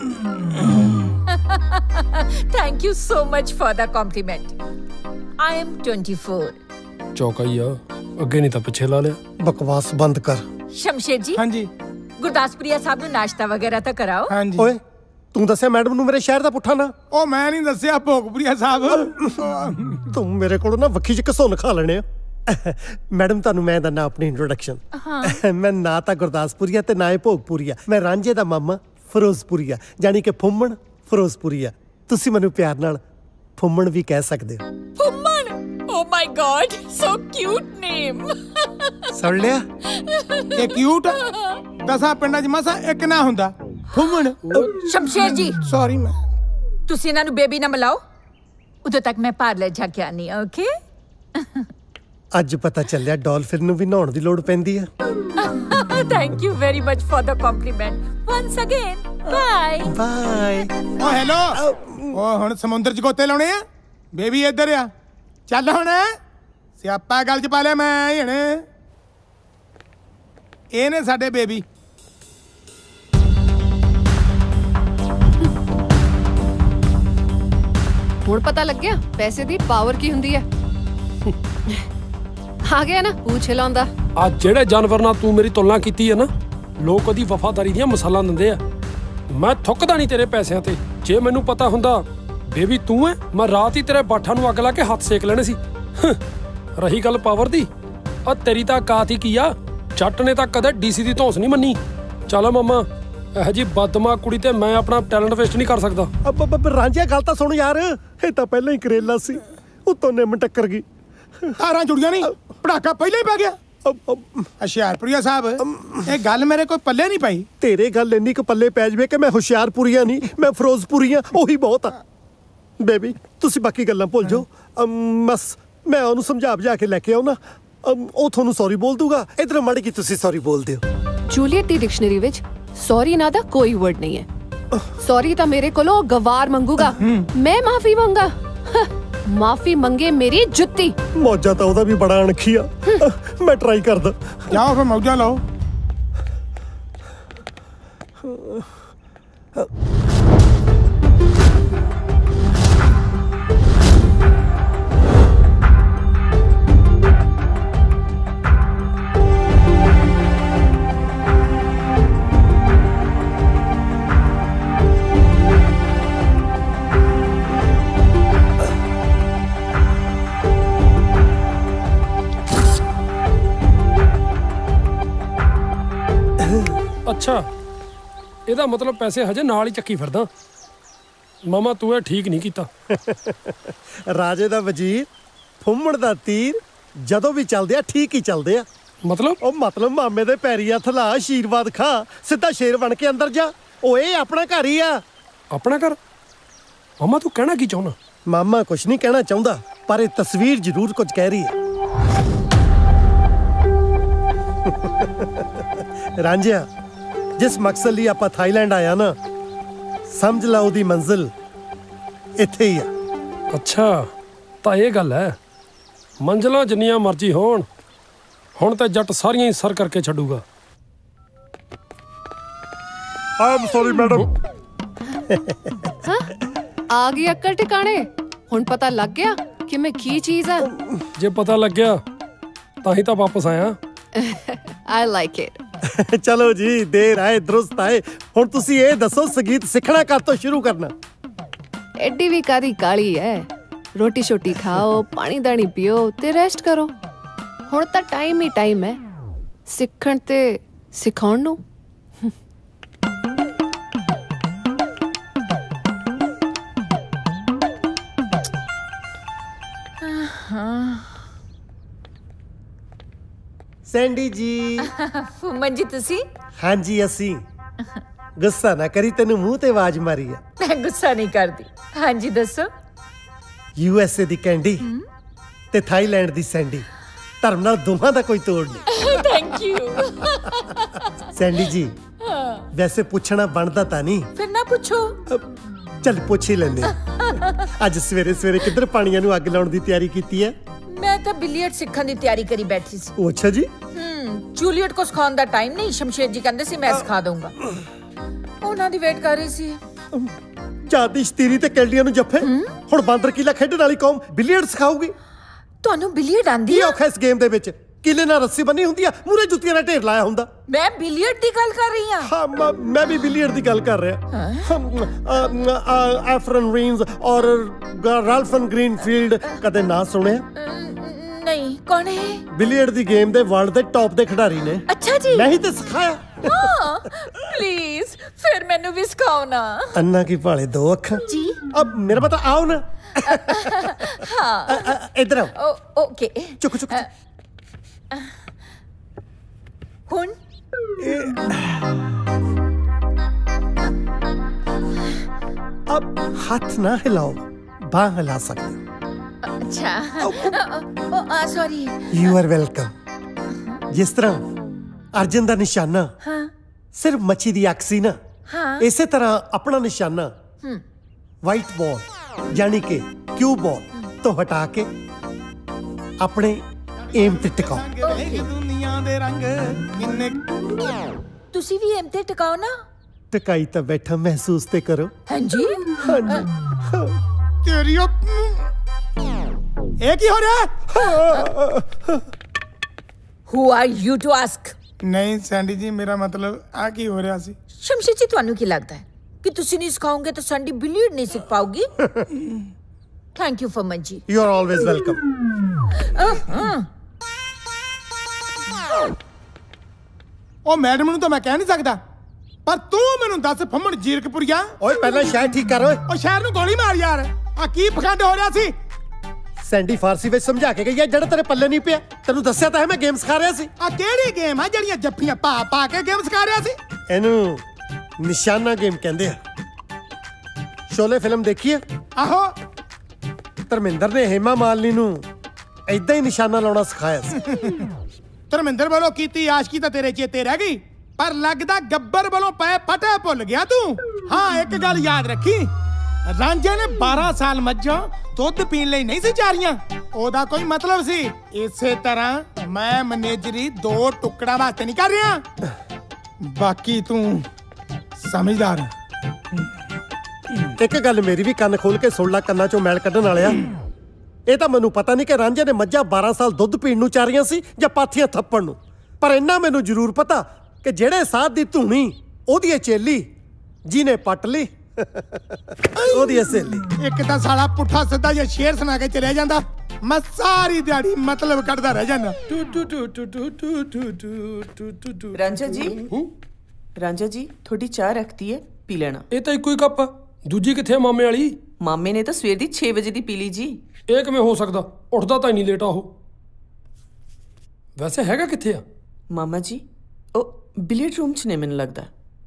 thank you so much for the compliment I am twenty-four ਚੌਕਾ ਹੀ ਆ ਅੱਗੇ ਨਹੀਂ ਤਾਂ ਪਿੱਛੇ ਲਾ ਲਿਆ ਬਕਵਾਸ ਬੰਦ ਕਰ ਸ਼ਮਸ਼ੇਰ ਜੀ ਹਾਂਜੀ ਗੁਰਦਾਸਪੁਰੀਆ ਸਾਹਿਬ ਨੂੰ ਨਾਸ਼ਤਾ ਵਗੈਰਾ ਤਾਂ ਕਰਾਓ ਹਾਂਜੀ ਓਏ ਤੂੰ ਦੱਸਿਆ ਮੈਡਮ ਨੂੰ ਮੇਰੇ ਸ਼ਹਿਰ ਦਾ ਪੁੱਠਾ ਨਾ ਉਹ ਮੈਂ ਨਹੀਂ ਦੱਸਿਆ ਭੋਗਪੁਰੀਆ ਸਾਹਿਬ ਤੂੰ ਮੇਰੇ ਕੋਲੋਂ ਨਾ ਵੱਖੀ ਚ ਘਸੁੰਨ ਖਾ ਲੈਣੇ ਆ ਮੈਡਮ ਤੁਹਾਨੂੰ ਮੈਂ ਦੰਨਾ ਆਪਣੀ ਇੰਟਰੋਡਕਸ਼ਨ ਮੈਂ ਨਾ ਤਾਂ ਗੁਰਦਾਸਪੁਰੀਆ ਤੇ ਨਾ ਹੀ ਭੋਗਪੁਰੀਆ ਮੈਂ ਰਾਂਝੇ ਦਾ ਮਾਮਾ ਫਿਰੋਜ਼ਪੁਰੀਆ ਜਾਨੀ ਕਿ ਫੁੰਮਣ ਫਿਰੋਜ਼ਪੁਰੀਆ ਤੁਸੀਂ ਮੈਨੂੰ ਪਿਆਰ ਨਾਲ ਫੁੰਮਣ ਵੀ ਕਹਿ ਸਕਦੇ ਹੋ ਫੁੰਮਣ ਓ ਮਾਈ ਗॉड ਸੋ ਕਿਊਟ ਨੇਮ ਸੁਣ ਲਿਆ ਇਹ ਕਿਊਟ ਦਸਾਂ ਪਿੰਡਾਂ 'ਚ ਮਸਾ ਇੱਕ ਨਾ ਹੁੰਦਾ ਫੁੰਮਣ ਸ਼ਮਸ਼ੇਰ ਜੀ ਸੌਰੀ ਮੈਂ ਤੁਸੀਂ ਇਹਨਾਂ ਨੂੰ ਬੇਬੀ ਨਾ ਮਿਲਾਓ ਉਦੋਂ ਤੱਕ ਮੈਂ ਪਾਰਲਰ ਜਾ ਕੇ ਆਨੀ ਆ ਓਕੇ ਅੱਜ ਪਤਾ ਚੱਲਿਆ ਡਾਲਫਿਨ ਨੂੰ ਵੀ ਨਹਾਉਣ ਦੀ ਲੋੜ ਪੈਂਦੀ ਆ thank you very much for the compliment once again bye bye ਓ ਹੈਲੋ ਓ ਹੁਣ ਸਮੁੰਦਰ 'ਚ ਗੋਤੇ ਲਾਉਣੇ ਆ ਬੇਬੀ ਇੱਧਰ ਆ ਚੱਲ ਹੁਣ ਸਿਆਪਾ ਗੱਲ 'ਚ ਪਾ ਲਿਆ ਮੈਂ ਹਣ ਇਹ ਨੇ ਸਾਡੇ ਬੇਬੀ ਹੁਣ ਪਤਾ ਲੱਗਿਆ ਪੈਸੇ ਦੀ ਪਾਵਰ ਕੀ ਹੁੰਦੀ ਹੈ ਆ ਗਿਆ ਨਾ ਪੂਛ ਲਾਉਂਦਾ ਆ ਜਿਹੜੇ ਜਾਨਵਰ ਨਾਲ ਤੂੰ ਮੇਰੀ ਤੁਲਨਾ ਕੀਤੀ ਹੈ ਨਾ ਲੋਕ ਉਹਦੀ ਵਫਾਦਾਰੀ ਦੀਆਂ ਮਿਸਾਲਾਂ ਦਿੰਦੇ ਆ ਮੈਂ ਥੁੱਕਦਾ ਨਹੀਂ ਤੇਰੇ ਪੈਸਿਆਂ ਤੇ ਜੇ ਮੈਨੂੰ ਪਤਾ ਹੁੰਦਾ ਬੇਬੀ ਤੂੰ ਐ ਮੈਂ ਰਾਤ ਹੀ ਤੇਰੇ ਬਾਠਾਂ ਨੂੰ ਅੱਗ ਲਾ ਕੇ ਹੱਥ ਸੇਕ ਲੈਣੇ ਸੀ ਰਹੀ ਗੱਲ ਪਾਵਰ ਦੀ ਆ ਤੇਰੀ ਤਾਂ ਔਕਾਤ ਹੀ ਕੀ ਆ ਜੱਟ ਨੇ ਤਾਂ ਕਦੇ ਡੀਸੀ ਦੀ ਧੌਂਸ ਨਹੀਂ ਮੰਨੀ ਚੱਲ ਮਾਮਾ ਇਹ ਜੀ ਬਦਮਾ ਕੁੜੀ ਤੇ ਮੈਂ ਆਪਣਾ ਟੈਲੈਂਟ ਵੇਸਟ ਨਹੀਂ ਕਰ ਸਕਦਾ ਅੱਬ ਰਾਂਝਿਆ ਗੱਲ ਤਾਂ ਸੁਣ ਯਾਰ ਇਹ ਤਾਂ ਪਹਿਲਾਂ ਹੀ ਕਰੇਲਾ ਸੀ ਉਤੋਂ ਨਿੰਮ ਟੱਕਰ ਗਈ ਤਾਰਾਂ ਜੁੜੀਆਂ ਨਹੀਂ ਪੜਾਕਾ ਪਹਿਲਾਂ ਹੀ ਪੈ ਗਿਆ ਹੁਸ਼ਿਆਰਪੁਰੀਆ ਸਾਹਿਬ ਇਹ ਗੱਲ ਮੇਰੇ ਕੋਈ ਪੱਲੇ ਨਹੀਂ ਪਈ ਤੇਰੇ ਗੱਲ ਇੰਨੀ ਕੁ ਪੱਲੇ ਪੈ ਜਵੇ ਕਿ ਮੈਂ ਹੁਸ਼ਿਆਰਪੁਰੀਆ ਨਹੀਂ ਮੈਂ ਫਿਰੋਜ਼ਪੁਰੀਆ ਉਹੀ ਬਹੁਤ ਆ ਬੇਬੀ ਤੁਸੀਂ ਬਾਕੀ ਗੱਲਾਂ ਭੁੱਲ ਜਾਓ ਬਸ ਮੈਂ ਉਹਨੂੰ ਸਮਝਾ ਬੁਝਾ ਕੇ ਲੈ ਕੇ ਆਉਣਾ ਉਹ ਤੁਹਾਨੂੰ ਸੌਰੀ ਬੋਲ ਦੂਗਾ ਇਧਰ ਮੜ ਕੇ ਤੁਸੀਂ ਸੌਰੀ ਬੋਲ ਦਿਓ ਜੂਲੀਅਟ ਦੀ ਡਿਕਸ਼ਨਰੀ ਵਿੱਚ ਸੌਰੀ ਨਾ ਦਾ ਕੋਈ ਵਰਡ ਨਹੀਂ ਹੈ ਸੌਰੀ ਤਾਂ ਮੇਰੇ ਕੋਲੋਂ ਗਵਾਰ ਮੰਗੂਗਾ ਮੈਂ ਮਾਫੀ ਮੰਗਾ ਮਾਫੀ ਮੰਗੇ ਮੇਰੀ ਜੁੱਤੀ ਮੌਜਾ ਤਾਂ ਉਹਦਾ ਵੀ ਬੜਾ ਅਣਖੀ ਆ ਮੈਂ ਟਰਾਈ ਕਰਦਾ ਜਾਓ ਫਿਰ ਮੌਜਾਂ ਲਾਓ ਅੱਛਾ ਇਹਦਾ ਮਤਲਬ ਪੈਸੇ ਹਜੇ ਨਾਲ ਹੀ ਚੱਕੀ ਫਿਰਦਾ ਮਾਮਾ ਤੂੰ ਇਹ ਠੀਕ ਨਹੀਂ ਕੀਤਾ ਰਾਜੇ ਦਾ ਵਜ਼ੀਰ ਫੁੰਮਣ ਦਾ ਤੀਰ ਜਦੋਂ ਵੀ ਚੱਲਦੇ ਆ ਠੀਕ ਹੀ ਚੱਲਦੇ ਆ ਮਤਲਬ ਉਹ ਮਤਲਬ ਮਾਮੇ ਦੇ ਪੈਰੀ ਹੱਥ ਲਾ ਆਸ਼ੀਰਵਾਦ ਖਾ ਸਿੱਧਾ ਸ਼ੇਰ ਬਣ ਕੇ ਅੰਦਰ ਜਾ ਓਏ ਆਪਣਾ ਘਰ ਹੀ ਆ ਆਪਣਾ ਘਰ ਮਾਮਾ ਤੂੰ ਕਹਿਣਾ ਕੀ ਚਾਹੁੰਦਾ ਮਾਮਾ ਕੁਛ ਨਹੀਂ ਕਹਿਣਾ ਚਾਹੁੰਦਾ ਪਰ ਇਹ ਤਸਵੀਰ ਜ਼ਰੂਰ ਕੁਝ ਕਹਿ ਰਹੀ ਹੈ ਰਾਂਝਿਆ ਜਿਸ ਮਕਸਦ ਲਈ ਆਪਾਂ ਥਾਈਲੈਂਡ ਆਇਆ ਨਾ ਸਮਝ ਲਾ ਉਹਦੀ ਮੰਜ਼ਿਲ ਇੱਥੇ ਹੀ ਆ ਅੱਛਾ ਤਾਂ ਇਹ ਗੱਲ ਹੈ ਮੰਜ਼ਲਾਂ ਜਿੰਨੀਆਂ ਮਰਜ਼ੀ ਹੋਣ ਹੁਣ ਤਾਂ ਜੱਟ ਸਾਰੀਆਂ ਹੀ ਸਰ ਕਰਕੇ ਛੱਡੂਗਾ ਆਮ ਸੌਰੀ ਮੈਡਮ आ गई अक्कल ठिकाने। हुण पता लग गया कि मैं की चीज है। जे पता लग गया ताही तो वापस आया। I like it. चलो जी, देर आए दुरुस्त आए। हुण तुसी ये दसो संगीत सिखना कद तो शुरू करना? एडी भी कादी काली है। रोटी शोटी खाओ, पानी दानी पियो ते रेस्ट करो। हुण तां टाइम ही टाइम है सिखण ते सिखाउण नूं। सैंडी जी। फुमन जी तुसी? हाँ जी असी। गुस्सा ना करी, तेनू मुंह ते आवाज मारी है। मैं गुस्सा नहीं करती। हाँ जी दसो। यूएसए दी कैंडी ते थाईलैंड दी सैंडी, धर्म नाल दोहां दा कोई तोड़ नहीं। Thank you. सैंडी जी वैसे पुछना बनदा ता नहीं, फिर ना पूछो। चल पूछ ही लेंदे। अज सवेरे सवेरे किधर पानियां नू अग लाउण दी तैयारी कीती है? मैं तो बिलियर्ड सीखण दी तैयारी करी बैठी सी। ओ अच्छा जी। हम्म जूलियट को सिखाउण दा टाइम नहीं। शमशेर जी कहंदे सी मैं सिखा दूंगा। ਉਹਨਾਂ ਦੀ ਵੇਟ ਕਰ ਰਹੀ ਸੀ। ਚਾਦੀ ਸ਼ਤੀਰੀ ਤੇ ਕੈਂਡੀਆਂ ਨੂੰ ਜੱਫੇ। ਹੁਣ ਬਾਂਦਰ ਕੀਲਾ ਖੇਡਣ ਵਾਲੀ ਕੌਮ ਬਿਲੀਅਰਡ ਸਿਖਾਊਗੀ? ਤੁਹਾਨੂੰ ਬਿਲੀਅਰਡ ਆਂਦੀ ਕੀ ਔਖਾ ਇਸ ਗੇਮ ਦੇ ਵਿੱਚ? ਕਿਲੇ ਨਾਲ ਰੱਸੀ ਬੰਨੀ ਹੁੰਦੀ ਆ, ਮੂਰੇ ਜੁੱਤੀਆਂ ਨਾਲ ਢੇਰ ਲਾਇਆ ਹੁੰਦਾ। ਮੈਂ ਬਿਲੀਅਰਡ ਦੀ ਗੱਲ ਕਰ ਰਹੀ ਹਾਂ। ਹਾਂ ਮੈਂ- ਮੈਂ ਵੀ ਬਿਲੀਅਰਡ ਦੀ ਗੱਲ ਕਰ ਰਿਹਾ। ਐਫਰਨ ਰੀਨਸ ਔਰ ਰਾਲਫਨ ਗ੍ਰੀਨਫੀਲਡ ਕਦੇ ਨਾ ਸੁਣਿਆ? नहीं कौन है? बिलियर्ड दी गेम दे वर्ल्ड दे टॉप दे खिडारी ने। अच्छा जी। मैं ही ते सिखाया। हाँ, प्लीज फिर मैनू भी सिखाओ ना। अन्ना की भाले दो अखा जी। अब मेरा पता आओ ना। हाँ इधर आओ। ओके चुक चुक हुन अब हाथ ना हिलाओ, बांह हिला सकते हो। अच्छा सॉरी। You are welcome. जिस तरह अर्जन दा निशाना हाँ सिर्फ मच्छी दी अख सी ना, हाँ इसे तरह अपना निशाना वाइट बॉल यानी कि क्यू बॉल तो हटा के अपने एम ते टिकाओ। दुनिया दे रंग किन्ने तुसी भी एम ते टिकाओ ना। टिकाई तो बैठा महसूस ते करो। हाँ जी। हाँ जी। तेरी ਇਹ ਕੀ ਹੋ ਰਿਹਾ? Who are you to ask? ਨਹੀਂ ਸੈਂਡੀ ਜੀ ਮੇਰਾ ਮਤਲਬ ਆ ਕੀ ਹੋ ਰਿਹਾ ਸੀ? ਸ਼ਮਸ਼ੇਰ ਜੀ ਤੁਹਾਨੂੰ ਕੀ ਲੱਗਦਾ ਹੈ ਕਿ ਤੁਸੀਂ ਨਹੀਂ ਸਿਖਾਓਗੇ ਤਾਂ ਸੰਡੀ ਬਿਲੀਅਰਡ ਨਹੀਂ ਸਿੱਖ ਪਾਉਗੀ? ਥੈਂਕ ਯੂ ਫਮਨ ਜੀ। You are always welcome. ਉਹ ਮੈਡਮ ਨੂੰ ਤਾਂ ਮੈਂ ਕਹਿ ਨਹੀਂ ਸਕਦਾ, ਪਰ ਤੂੰ ਮੈਨੂੰ ਦੱਸ ਫੰਮਣ ਜੀਰਕਪੁਰੀਆ। ਓਏ ਪਹਿਲਾਂ ਸ਼ਹਿਰ ਠੀਕ ਕਰ ਓਏ। ਉਹ ਸ਼ਹਿਰ ਨੂੰ ਗੋਲੀ ਮਾਰ ਯਾਰ। ਆ ਕੀ ਪਖੰਡ ਹੋ ਰਿਹਾ ਸੀ? ਸੈਂਡੀ ਫਾਰਸੀ ਵਿੱਚ ਸਮਝਾ ਕੇ ਗਈ ਹੈ, ਜਿਹੜਾ ਤੇਰੇ ਪੱਲੇ ਨਹੀਂ ਪਿਆ। ਤੈਨੂੰ ਦੱਸਿਆ ਤਾਂ ਹੈ ਮੈਂ ਗੇਮ ਸਿਖਾ ਰਿਹਾ ਸੀ। ਆ ਕਿਹੜੀ ਗੇਮ ਆ ਜਿਹੜੀਆਂ ਜੱਫੀਆਂ ਪਾ ਪਾ ਕੇ ਗੇਮ ਸਿਖਾ ਰਿਹਾ ਸੀ? ਇਹਨੂੰ ਨਿਸ਼ਾਨਾ ਗੇਮ ਕਹਿੰਦੇ ਆ। ਸ਼ੋਲੇ ਫਿਲਮ ਦੇਖੀ ਹੈ? ਆਹੋ। ਧਰਮਿੰਦਰ ਨੇ ਹੇਮਾ ਮਾਲਿਨੀ ਨੂੰ ਏਦਾਂ ਹੀ ਨਿਸ਼ਾਨਾ ਲਾਉਣਾ ਸਿਖਾਇਆ ਸੀ। ਧਰਮਿੰਦਰ ਵੱਲੋਂ ਕੀਤੀ ਆਸ਼ਕੀ ਤਾਂ ਤੇਰੇ ਚੇਤੇ ਰਹਿ ਗਈ, ਪਰ ਲੱਗਦਾ ਗੱਬਰ ਵੱਲੋਂ ਪਏ ਫਟੇ ਭੁੱਲ ਗਿਆ ਤੂੰ। ਹਾਂ ਇੱਕ ਗੱਲ ਯਾਦ ਰੱਖੀ, ਰਾਂਝੇ ਨੇ ਬਾਰਾਂ ਸਾਲ ਮੱਝਾਂ ਦੁੱਧ ਪੀਣ ਲਈ ਨਹੀਂ ਸੀ ਚਾਰੀਆਂ। ਉਹਦਾ ਕੋਈ ਮਤਲਬ ਸੀ। ਇਸੇ ਤਰ੍ਹਾਂ ਮੈਂ ਮੈਨੇਜਰੀ ਦੋ ਟੁਕੜਾ ਵਾਸਤੇ ਨਹੀਂ ਕਰ ਰਿਹਾ। ਬਾਕੀ ਤੂੰ ਸਮਝਦਾਰ। ਇੱਕ ਗੱਲ ਮੇਰੀ ਵੀ ਕੰਨ ਖੋਲ ਕੇ ਸੁਣ ਲੈ, ਕੰਨਾਂ ਚੋਂ ਮੈਲ ਕੱਢਣ ਵਾਲਿਆ। ਇਹ ਤਾਂ ਮੈਨੂੰ ਪਤਾ ਨਹੀਂ ਕਿ ਰਾਂਝੇ ਨੇ ਮੱਝਾਂ ਬਾਰਾਂ ਸਾਲ ਦੁੱਧ ਪੀਣ ਨੂੰ ਚਾਰੀਆਂ ਸੀ ਜਾਂ ਪਾਥੀਆਂ ਥੱਪਣ ਨੂੰ, ਪਰ ਇੰਨਾ ਮੈਨੂੰ ਜ਼ਰੂਰ ਪਤਾ ਕਿ ਜਿਹੜੇ ਸਾਧ ਦੀ ਧੂਣੀ ਉਹਦੀ ਚੇਲੀ ਜਿਹਨੇ ਪੱਟ ਲਈ ਉਹਦੀ ਸਹੇਲੀ। ਇੱਕ ਤਾਂ ਸਾਲਾ ਪੁੱਠਾ ਸਿੱਧਾ ਜਿਹਾ ਸ਼ੇਰ ਸੁਣਾ ਕੇ ਚਲਿਆ ਜਾਂਦਾ, ਮੈਂ ਸਾਰੀ ਦਿਹਾੜੀ ਮਤਲਬ ਕੱਢਦਾ ਰਹਿ ਜਾਂਦਾ। ਰਾਂਝਾ ਜੀ, ਰਾਂਝਾ ਜੀ ਤੁਹਾਡੀ ਚਾਹ ਰੱਖਤੀ ਹੈ, ਪੀ ਲੈਣਾ। ਇਹ ਤਾਂ ਇੱਕੋ ਹੀ ਕੱਪ ਆ, ਦੂਜੀ ਕਿੱਥੇ ਆ ਮਾਮੇ ਵਾਲੀ? ਮਾਮੇ ਨੇ ਤਾਂ ਸਵੇਰ ਦੀ ਛੇ ਵਜੇ ਦੀ ਪੀ ਲਈ ਜੀ। ਇਹ ਕਿਵੇਂ ਹੋ ਸਕਦਾ? ਉੱਠਦਾ ਤਾਂ ਨਹੀਂ ਲੇਟ ਆ ਉਹ। ਵੈਸੇ ਹੈਗਾ ਕਿੱਥੇ ਆ? ਮਾਮਾ ਜੀ ਉਹ ਬਿਲੀਅਰਡ ਰੂਮ 'ਚ ਨੇ ਮੈਨੂੰ ਲੱਗਦਾ।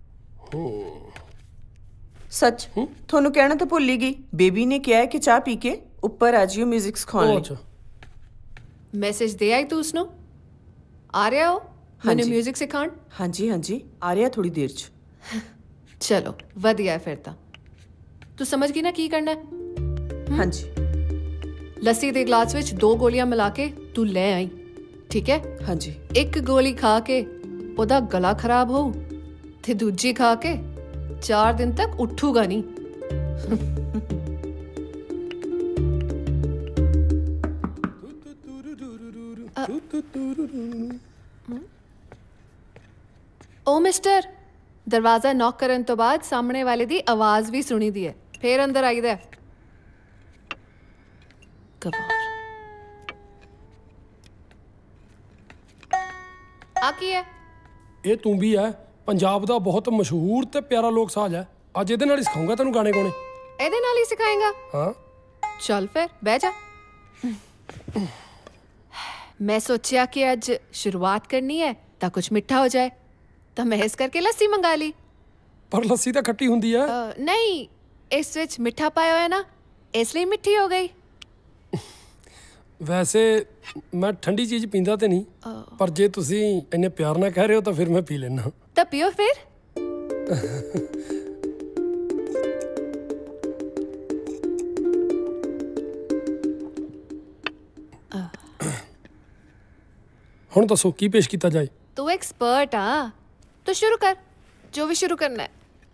ਸੱਚ ਤੁਹਾਨੂੰ ਕਹਿਣਾ ਤਾਂ ਭੁੱਲ ਹੀ ਗਈ, ਬੇਬੀ ਨੇ ਕਿਹਾ ਹੈ ਕਿ ਚਾਹ ਪੀ ਕੇ ਉੱਪਰ ਆ ਜਿਓ ਮਿਊਜ਼ਿਕ ਸਿਖਾਉਣ ਲਈ। ਮੈਸੇਜ ਦੇ ਆਈ ਤੂੰ ਉਸਨੂੰ? ਆ ਰਿਹਾ ਹੋ ਮੈਨੂੰ ਮਿਊਜ਼ਿਕ ਸਿਖਾਉਣ? ਹਾਂਜੀ ਹਾਂਜੀ ਆ ਰਿਹਾ ਥੋੜੀ ਦੇਰ 'ਚ। ਚਲੋ ਵਧੀਆ ਫਿਰ ਤਾਂ। ਤੂੰ ਸਮਝ ਗਈ ਨਾ ਕੀ ਕਰਨਾ ਹੈ? ਹਾਂਜੀ। ਲੱਸੀ ਦੇ ਗਲਾਸ ਵਿੱਚ ਦੋ ਗੋਲੀਆਂ ਮਿਲਾ ਕੇ ਤੂੰ ਲੈ ਆਈ, ਠੀਕ ਹੈ? ਹਾਂਜੀ। ਇੱਕ ਗੋਲੀ ਖਾ ਕੇ ਉਹਦਾ ਗਲਾ ਖਰਾਬ ਹੋਊ ਤੇ ਦੂਜੀ ਖਾ ਕੇ ਚਾਰ ਦਿਨ ਤੱਕ ਉੱਠੂਗਾ ਨਹੀਂ। ओ मिस्टर, दरवाजा नॉक करन तो बाद सामने वाले दी आवाज भी सुनी दी है, फिर अंदर आई दे। गवार आ की है? ਇਹ ਤੂੰ ਵੀ ਹੈ ਪੰਜਾਬ ਦਾ ਬਹੁਤ ਮਸ਼ਹੂਰ ਤੇ ਪਿਆਰਾ ਲੋਕ ਸਾਜ਼ ਹੈ। ਅੱਜ ਇਹਦੇ ਨਾਲ ਹੀ ਸਿਖਾਉਂਗਾ ਤੈਨੂੰ ਗਾਣੇ ਗਾਉਣੇ। ਇਹਦੇ ਨਾਲ ਹੀ ਸਿਖਾਏਗਾ? ਹਾਂ चल फिर बह जा। मैं सोचा कि आज शुरुआत करनी है तो कुछ मिठा हो जाए, तो मैं इस करके लस्सी मंगा ली। पर लस्सी तो खट्टी हुंदी है। अ, नहीं, इस विच मिठा पाया है ना, इसलिए मिठी हो गई। वैसे मैं ठंडी चीज पींदा ते नहीं, पर जे तुसी इन्ने प्यार नाल कह रहे हो तो फिर मैं पी लेना। तो पियो फिर। ਹੁਣ ਦੱਸੋ ਕੀ ਪੇਸ਼ ਕੀਤਾ ਜਾਏ? तू एक्सपर्ट आ, तो शुरू कर जो भी शुरू करना है।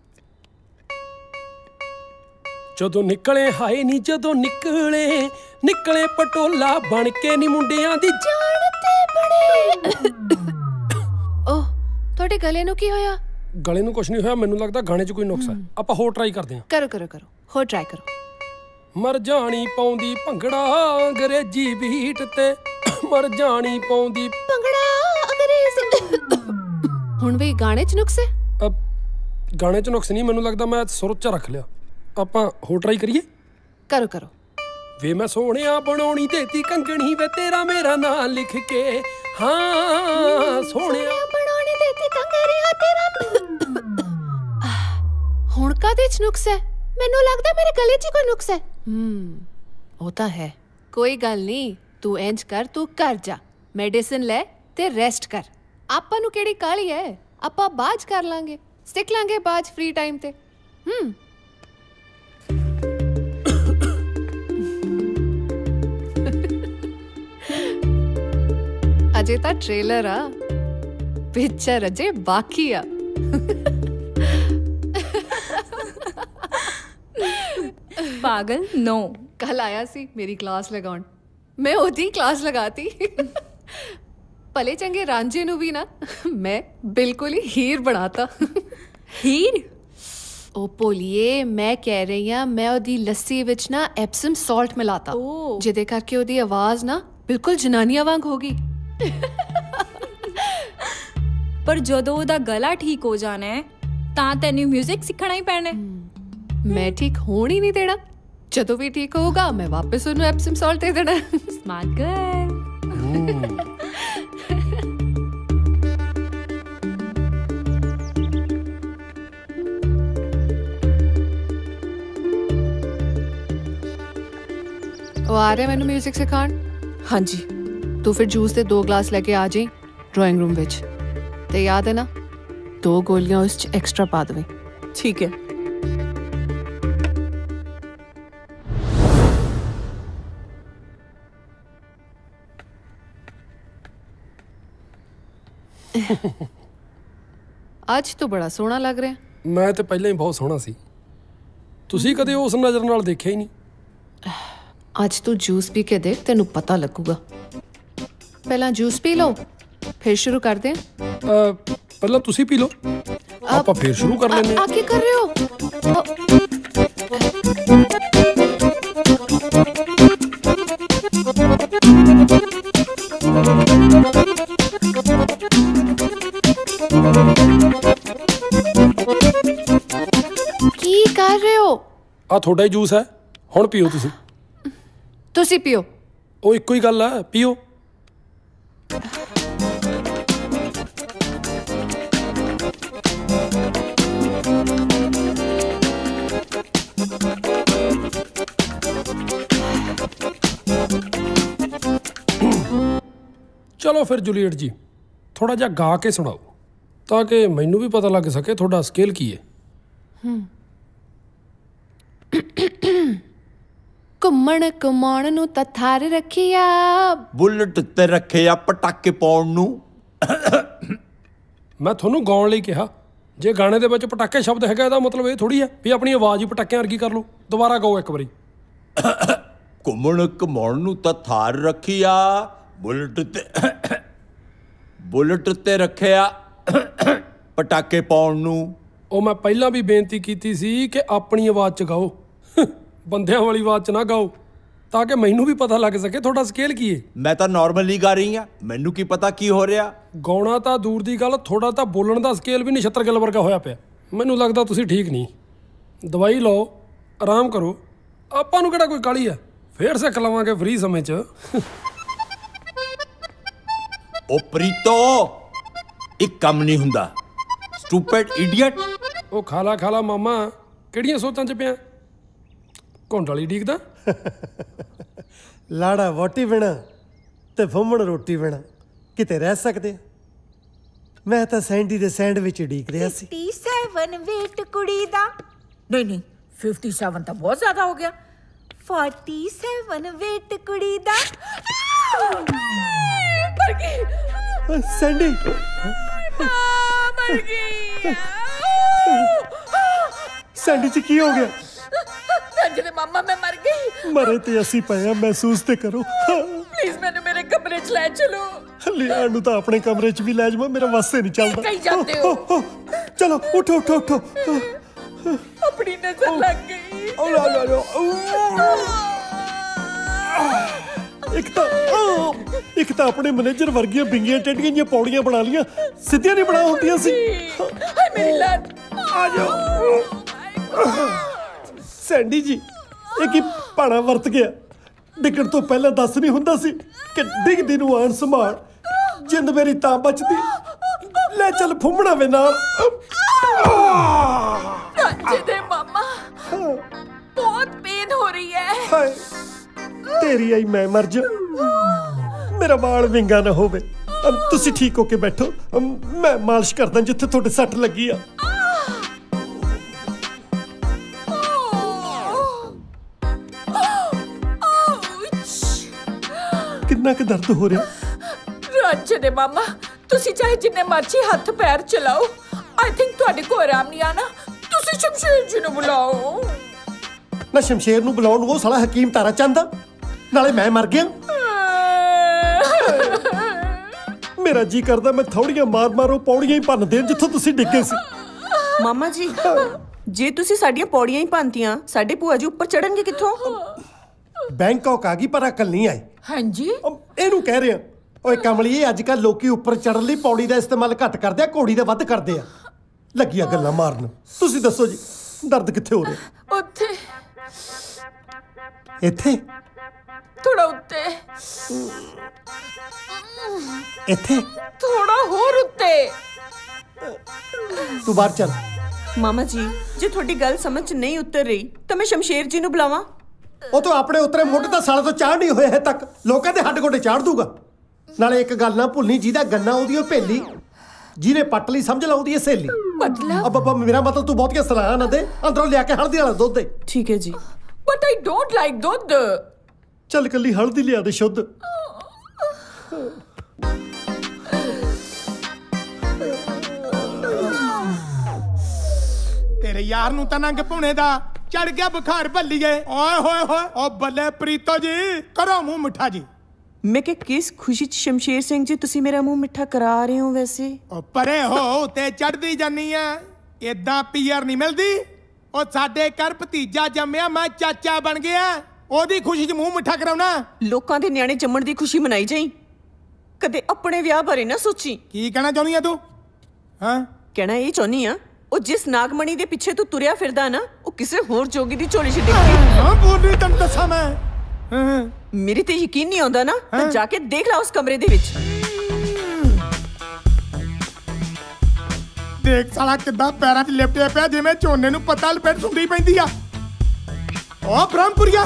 ਜਦੋਂ ਨਿਕਲੇ ਹਾਏ ਨੀ ਜਦੋਂ ਨਿਕਲੇ ਨਿਕਲੇ ਪਟੋਲਾ ਬਣ ਕੇ ਨੀ ਮੁੰਡਿਆਂ ਦੀ ਜਾਨ ਤੇ ਬਣੇ। ਓਹ, ਤੁਹਾਡੇ ਗਲੇ ਨੂੰ ਕੀ ਹੋਇਆ? ਗਲੇ ਨੂੰ ਕੁਝ ਨਹੀਂ ਹੋਇਆ, ਮੈਨੂੰ ਲੱਗਦਾ ਗਾਣੇ 'ਚ ਕੋਈ ਨੁਕਸ ਹੈ। ਆਪਾਂ ਹੋਰ ਟਰਾਈ ਕਰਦੇ ਹਾਂ। ਕਰੋ ਕਰੋ ਕਰੋ, ਹੋਰ ਟਰਾਈ ਕਰੋ। ਮਰ ਜਾਣੀ ਪਾਉਂਦੀ ਭੰਗੜਾ ਅੰਗਰੇਜ਼ੀ ਬੀਟ ਤੇ, ਮਰ ਜਾਣੀ ਪਾਉਂਦੀ ਭੰਗੜਾ ਅੰਗਰੇਜ਼ੀ। ਹੁਣ ਵੀ ਗਾਣੇ 'ਚ ਨੁਕਸ ਹੈ? ਅ, ਗਾਣੇ 'ਚ ਨੁਕਸ ਨਹੀਂ, ਮੈਨੂੰ ਲੱਗਦਾ ਮੈਂ ਸੁਰ 'ਚ ਰੱਖ ਲਿਆ। ਆਪਾਂ ਹੋਰ ਟਰਾਈ ਕਰੀਏ? ਕਰੋ ਕਰੋ। ਵੇ ਮੈਂ ਸੋਹਣਿਆ ਬਣਾਉਣੀ ਦੇਤੀ ਕੰਗਣੀ ਵੇ ਤੇਰਾ ਮੇਰਾ ਨਾਂ ਲਿਖ ਕੇ, ਹਾਂ ਸੋਹਣਿਆ ਬਣਾਉਣੀ ਦੇਤੀ ਕੰਗਣੀ ਤੇਰਾ। ਹੁਣ ਕਾਹਦੇ 'ਚ ਨੁਕਸ ਹੈ? ਮੈਨੂੰ ਲੱਗਦਾ ਮੇਰੇ ਗਲੇ 'ਚ ਕੋਈ ਨੁਕਸ ਹੈ। ਹਮ ਉਹ ਤਾਂ ਹੈ। ਕੋਈ ਗੱਲ ਨਹੀਂ, ਤੂੰ ਇੰਜ ਕਰ, ਤੂੰ ਘਰ ਜਾ, ਮੈਡੀਸਿਨ ਲੈ ਤੇ ਰੈਸਟ ਕਰ। ਆਪਾਂ ਨੂੰ ਕਿਹੜੀ ਕਾਹਲੀ ਹੈ, ਆਪਾਂ ਬਾਜ ਕਰ ਲਾਂਗੇ, ਸਿੱਖ ਲਾਂਗੇ ਬਾਜ ਫ੍ਰੀ ਟਾਈਮ ਤੇ। ਹਮ ਅਜੇ ਤਾਂ ਟ੍ਰੇਲਰ ਆ, ਪਿਕਚਰ ਅਜੇ ਬਾਕੀ ਆ। पागल नो। कल आया सी मेरी क्लास लगाउण, मैं ओदी क्लास लगाती। भले चंगे रांझे नू भी ना मैं बिल्कुल ही हीर बनाता। हीर? ओ भोलिए, मैं कह रही हां मैं ओदी लस्सी विच ना एप्सम सॉल्ट मिलाता, जिहदे करके ओदी आवाज ना बिल्कुल जनानियां वांग होगी। पर जदों ओदा गला ठीक हो जाना है तां तैनू म्यूजिक सीखना ही पैना है। मैं ठीक होण ही नहीं देना, जदों भी ठीक होगा मैं वापस उन्हें एप्सम सॉल्ट दे देना। Smart girl. वो आ रहे मैनू म्यूजिक सिखाण? हाँ जी। तू फिर जूस दे दो ग्लास लेके आ जाई ड्राइंग रूम विच, ते याद है ना दो गोलियां उस च एक्स्ट्रा पा देवी। ठीक है। ਅੱਜ ਤੂੰ ਬੜਾ ਸੋਹਣਾ ਲੱਗ ਰਿਹਾ। ਮੈਂ ਤੇ ਪਹਿਲਾਂ ਹੀ ਬਹੁਤ ਸੋਹਣਾ ਸੀ, ਤੁਸੀਂ ਕਦੇ ਉਸ ਨਜ਼ਰ ਨਾਲ ਦੇਖਿਆ ਹੀ ਨਹੀਂ। ਅੱਜ ਤੂੰ ਜੂਸ ਪੀ ਕੇ ਦੇਖ, ਤੈਨੂੰ ਪਤਾ ਲੱਗੂਗਾ। ਪਹਿਲਾਂ ਜੂਸ ਪੀ ਲਓ, ਫਿਰ ਸ਼ੁਰੂ ਕਰਦੇ ਹਾਂ। ਪਹਿਲਾਂ ਤੁਸੀਂ ਪੀ ਲਓ, ਆਪਾਂ ਫਿਰ ਸ਼ੁਰੂ ਕਰ ਲੈਂਦੇ ਹਾਂ। ਆ ਕੀ ਕਰ ਰਹੇ ਹੋ? ਕੀ ਕਰ ਰਹੇ ਹੋ? ਆ ਤੁਹਾਡਾ ਹੀ ਜੂਸ ਹੈ, ਹੁਣ ਪੀਓ ਤੁਸੀਂ। ਤੁਸੀਂ ਪੀਓ। ਉਹ ਇੱਕੋ ਹੀ ਗੱਲ ਹੈ, ਪੀਓ। ਚਲੋ ਫਿਰ ਜੂਲੀਅਟ ਜੀ, ਥੋੜਾ ਜਿਹਾ ਗਾ ਕੇ ਸੁਣਾਓ ਤਾਂ ਕਿ ਮੈਨੂੰ ਵੀ ਪਤਾ ਲੱਗ ਸਕੇ ਤੁਹਾਡਾ ਸਕੇਲ ਕੀ ਹੈ। ਹੂੰ ਘੁੰਮਣ ਘੁਮਾਉਣ ਨੂੰ ਤਾਂ ਥਾਰ ਰੱਖਿਆ, ਬੁਲਟ ਤੇ ਰੱਖਿਆ ਪਟਾਕੇ ਪਾਉਣ ਨੂੰ। ਮੈਂ ਤੁਹਾਨੂੰ ਗਾਉਣ ਲਈ ਕਿਹਾ, ਜੇ ਗਾਣੇ ਦੇ ਵਿੱਚ ਪਟਾਕੇ ਸ਼ਬਦ ਹੈਗਾ ਇਹਦਾ ਮਤਲਬ ਇਹ ਥੋੜੀ ਹੈ ਵੀ ਆਪਣੀ ਆਵਾਜ਼ ਹੀ ਪਟਾਕਿਆਂ ਵਰਗੀ ਕਰ ਲਓ। ਦੁਬਾਰਾ ਗਾਓ ਇੱਕ ਵਾਰੀ। ਘੁੰਮਣ ਘੁਮਾਉਣ ਨੂੰ ਤਾਂ ਥਾਰ ਰੱਖਿਆ, ਬੁਲਟ ਤੇ ਬੁਲਟ ਤੇ ਰੱਖਿਆ ਪਟਾਕੇ ਪਾਉਣ ਨੂੰ। ਉਹ ਮੈਂ ਪਹਿਲਾਂ ਵੀ ਬੇਨਤੀ ਕੀਤੀ ਸੀ ਕਿ ਆਪਣੀ ਆਵਾਜ਼ 'ਚ ਗਾਓ, ਬੰਦਿਆਂ ਵਾਲੀ ਆਵਾਜ਼ 'ਚ ਨਾ ਗਾਓ, ਤਾਂ ਕਿ ਮੈਨੂੰ ਵੀ ਪਤਾ ਲੱਗ ਸਕੇ ਤੁਹਾਡਾ ਸਕੇਲ ਕੀ ਹੈ। ਮੈਂ ਤਾਂ ਨਾਰਮਲੀ ਗਾ ਰਹੀ ਹਾਂ, ਮੈਨੂੰ ਕੀ ਪਤਾ ਕੀ ਹੋ ਰਿਹਾ। ਗਾਉਣਾ ਤਾਂ ਦੂਰ ਦੀ ਗੱਲ, ਥੋੜਾ ਤਾਂ ਬੋਲਣ ਦਾ ਸਕੇਲ ਵੀ ਨਛੱਤਰ ਗਿੱਲ ਵਰਗਾ ਹੋਇਆ ਪਿਆ। ਮੈਨੂੰ ਲੱਗਦਾ ਤੁਸੀਂ ਠੀਕ ਨਹੀਂ। ਦਵਾਈ ਲਓ, ਆਰਾਮ ਕਰੋ, ਆਪਾਂ ਨੂੰ ਕਿਹੜਾ ਕੋਈ ਕਾਹਲੀ ਆ, ਫੇਰ ਸਿੱਖ ਲਵਾਂਗੇ ਫ੍ਰੀ ਸਮੇਂ 'ਚ। ਉਹ ਪ੍ਰੀਤੋ, ਇੱਕ ਕੰਮ ਨਹੀਂ ਹੁੰਦਾ। Stupid idiot. ਉਹ ਖਾਲਾ ਖਾਲਾ ਮਾਮਾ, ਕਿਹੜੀਆਂ ਸੋਚਾਂ 'ਚ ਪਿਆ? ਘੁੰਡ ਵਾਲੀ ਡੀਕਦਾ। ਲਾੜਾ ਵੋਟੀ ਬਿਨਾ ਤੇ ਫੁੰਮਣ ਰੋਟੀ ਬਿਨਾ ਕਿਤੇ ਰਹਿ ਸਕਦੇ? ਮੈਂ ਤਾਂ ਸੈਂਡੀ ਦੇ ਸੈਂਡਵਿਚ ਡੀਕ ਰਿਹਾ ਸੀ। सत्तावन वेट कुड़ी दा। नहीं नहीं सत्तावन तो बहुत ज्यादा हो गया। सैंतालीस वेट कुड़ी दा। मर गई सैंडी, मर गई। सैंडी जी की हो गया? रंजने मामा मैं मर गई। मरे ते असी पए आ, महसूस ते करो। प्लीज मैंने मेरे कमरे च ले चलो। लियान नु तां अपने कमरे च भी ले जावां, मेरा वस नहीं चलदा। कहीं जाते हो? चलो उठो उठो उठो। अपनी नजर लग गई। ओ ला ला ला। एक तां एक तां अपने मैनेजर वर्गियां बिंगियां टेढ़ियां जिहियां पौड़ियां बना लियां, सिद्धियां नहीं बना हुंदियां सी। हाय मेरी लात। आ जाओ। सैंडी जी, ਇਹ ਕੀ ਭਾਣਾ ਵਰਤ ਗਿਆ? ਡਿੱਗਣ ਤੋਂ ਪਹਿਲਾਂ ਦੱਸ ਨਹੀਂ ਹੁੰਦਾ ਸੀ ਕਿ ਡਿੱਗਦੀ ਨੂੰ ਆਣ ਸੰਭਾਲ, ਜਿੰਦ ਮੇਰੀ ਤਾਂ ਬਚਦੀ। ਲੈ ਚੱਲ ਫੁੰਮਣਾ ਵੇ ਨਾਲ। रंजने मामा बहुत पेन हो रही है। ਹਾਏ ਤੇਰੀ ਆਈ ਮੈਂ ਮਰ ਜਾ, ਮੇਰਾ ਵਾਲ ਵਿੰਗਾ ਨਾ ਹੋਵੇ। ਅਮ, ਤੁਸੀਂ ਠੀਕ ਹੋ ਕੇ ਬੈਠੋ, ਅਮ, ਮੈਂ ਮਾਲਿਸ਼ ਕਰਦਾ ਜਿੱਥੇ ਤੁਹਾਡੇ ਸੱਟ ਲੱਗੀ ਆ। ਕਿੰਨਾ ਕੁ ਦਰਦ ਹੋ ਰਿਹਾ? रंजने मामा ਤੁਸੀਂ ਚਾਹੇ ਜਿੰਨੇ ਮਰਜ਼ੀ ਹੱਥ ਪੈਰ ਚਲਾਓ, ਆਈ ਥਿੰਕ ਤੁਹਾਡੇ ਕੋਲ ਆਰਾਮ ਨਹੀਂ ਆਣਾ। ਤੁਸੀਂ ਸ਼ਮਸ਼ੇਰ ਜੀ ਨੂੰ ਬੁਲਾਓ। ਨਾ ਸ਼ਮਸ਼ੇਰ ਨੂੰ ਬੁਲਾਉਣ ਨੂੰ ਉਹ ਸਾਲਾ ਹਕੀਮ ਤਾਰਾ ਚੰਦ, ਨਾਲੇ ਮੈਂ ਮਰ ਗਿਆ। ਮੇਰਾ ਜੀ ਕਰਦਾ ਮੈਂ ਥੋੜੀਆਂ ਮਾਰ ਮਾਰੋ ਪੌੜੀਆਂ ਹੀ ਭੰਨ ਦੇਣ ਜਿੱਥੋਂ ਤੁਸੀਂ ਡਿੱਗੇ ਸੀ। ਮਾਮਾ ਜੀ, ਜੇ ਤੁਸੀਂ ਸਾਡੀਆਂ ਪੌੜੀਆਂ ਹੀ ਭੰਨਤੀਆਂ, ਸਾਡੇ ਭੂਆ ਜੀ ਉੱਪਰ ਚੜਨਗੇ ਕਿੱਥੋਂ? ਬੈਂਕਾਕ ਆ ਗਈ ਪਰ ਅਕਲ ਨਹੀਂ ਆਈ। ਹਾਂਜੀ ਇਹਨੂੰ ਕਹਿ ਰਿਹਾ। ਓਏ ਕਮਲੀਏ, ਅੱਜ ਕੱਲ ਲੋਕੀ ਉੱਪਰ ਚੜਨ ਲਈ ਪੌੜੀ ਦਾ ਇਸਤੇਮਾਲ ਘੱਟ ਕਰਦੇ ਆ, ਘੋੜੀ ਦਾ ਵੱਧ ਕਰਦੇ ਆ। ਲੱਗੀਆਂ ਗੱਲਾਂ ਮਾਰਨ। ਤੁਸੀਂ ਦੱਸੋ ਜੀ, ਦਰਦ ਕਿੱਥੇ ਹੋ ਰਿਹਾ? ਉੱਥੇ ਇੱਥੇ? ਥੋੜਾ ਉੱਤੇ। ਇੱਥੇ? ਥੋੜਾ ਹੋਰ ਉੱਤੇ। ਤੂੰ ਬਾਹਰ ਚੱਲ। ਮਾਮਾ ਜੀ, ਜੇ ਤੁਹਾਡੀ ਗੱਲ ਸਮਝ 'ਚ ਨਹੀਂ ਉਤਰ ਰਹੀ ਤਾਂ ਮੈਂ ਸ਼ਮਸ਼ੇਰ ਜੀ ਨੂੰ ਬੁਲਾਵਾਂ? ਉਹ ਤਾਂ ਆਪਣੇ ਉਤਰੇ ਮੁੱਢ ਤਾਂ ਸਾਲੇ ਤੋਂ ਚਾੜ ਨਹੀਂ ਹੋਇਆ ਹੈ ਤੱਕ, ਲੋਕਾਂ ਦੇ ਹੱਡ ਗੋਡੇ ਚਾੜ ਦੂਗਾ। ਨਾਲੇ ਇੱਕ ਗੱਲ ਨਾ ਭੁੱਲਣੀ, ਜਿਹਦਾ ਗੰਨਾ ਉਹਦੀ ਉਹ ਭੇਲੀ, ਜਿਹਨੇ ਪੱਟ ਲਈ ਸਮਝ ਲਾ ਉਹਦੀ ਸਹੇਲੀ। ਮਤਲਬ? ਅੱਬਾ ਮੇਰਾ ਮਤਲਬ ਤੂੰ ਬਹੁਤੀਆਂ ਸਲਾਹਾਂ ਨਾ ਦੇ, ਅੰਦਰੋਂ ਲਿਆ ਕੇ ਹਲਦੀ ਵਾਲਾ ਦੁੱਧ ਦੇ। ਠੀਕ ਹੈ ਜੀ। ਬਟ ਆਈ ਡੋਂਟ ਲਾਈਕ ਦੁੱਧ। ਚੱਲ ਕੱਲੀ ਹਲਦੀ ਲਿਆ ਦੇ ਸ਼ੁੱਧ। ਤੇਰੇ ਯਾਰ ਨੂੰ ਤਾਂ ਨੰਗ ਭੁਣੇ ਦਾ ਚੜ ਗਿਆ ਬੁਖਾਰ ਭੱਲੀਏ। ਓਏ ਹੋਏ ਹੋਏ, ਓ ਬੱਲੇ ਪ੍ਰੀਤੋ ਜੀ, ਕਰੋ ਮੂੰਹ ਮਿੱਠਾ ਜੀ। ਮੈਂ ਕਿ ਕਿਸ ਖੁਸ਼ੀ 'ਚ ਸ਼ਮਸ਼ੇਰ ਸਿੰਘ ਜੀ ਤੁਸੀਂ ਮੇਰਾ ਮੂੰਹ ਮਿੱਠਾ ਕਰਾ ਰਹੇ ਹੋ? ਵੈਸੇ ਓ ਪਰੇ ਹੋ, ਤੇ ਚੜਦੀ ਜਾਨੀ ਆ। ਏਦਾਂ ਪੀਆਰ ਨਹੀਂ ਮਿਲਦੀ। ਉਹ ਸਾਡੇ ਘਰ ਭਤੀਜਾ ਜੰਮਿਆ, ਮੈਂ ਚਾਚਾ ਬਣ ਗਿਆ। ਉਹਦੀ ਖੁਸ਼ੀ 'ਚ ਮੂੰਹ ਮਿੱਠਾ ਕਰਾਉਣਾ। ਲੋਕਾਂ ਦੇ ਨਿਆਣੇ ਜੰਮਣ ਦੀ ਖੁਸ਼ੀ ਮਨਾਈ ਜਾਈ, ਕਦੇ ਆਪਣੇ ਵਿਆਹ ਬਾਰੇ ਨਾ ਸੋਚੀ। ਕੀ ਕਹਿਣਾ ਚਾਹੁੰਦੀ ਆ ਤੂੰ? ਹਾਂ, ਕਹਿਣਾ ਇਹ ਚਾਹੁੰਦੀ ਆ, ਉਹ ਜਿਸ ਨਾਗਮਣੀ ਦੇ ਪਿੱਛੇ ਤੂੰ ਤੁਰਿਆ ਫਿਰਦਾ ਨਾ, ਉਹ ਕਿਸੇ ਹੋਰ ਜੋਗੀ ਦੀ ਝੋਲੀ 'ਚ ਡਿੱਗ ਗਈ। ਹਾਂ ਬੋਲੀ, ਤੈਨੂੰ ਦੱਸਾਂ ਮੈਂ। ਮੇਰੇ ਤੇ ਯਕੀਨ ਨਹੀਂ ਆਉਂਦਾ ਨਾ, ਤਾਂ ਜਾ ਕੇ ਦੇਖ ਲਾ ਉਸ ਕਮਰੇ ਦੇ ਵਿੱਚ। ਦੇਖ ਸਾਲਾ ਕਿੱਦਾਂ ਪੈਰਾਂ 'ਚ ਲਿਪਟਿਆ ਪਿਆ, ਜਿਵੇਂ ਝੋਨੇ ਨੂੰ ਪੱਤਾ ਲਪੇਟ ਸੁੰਡੀ ਪੈਂਦੀ ਆ। ਓ ਬ੍ਰਹਮਪੁਰੀਆ,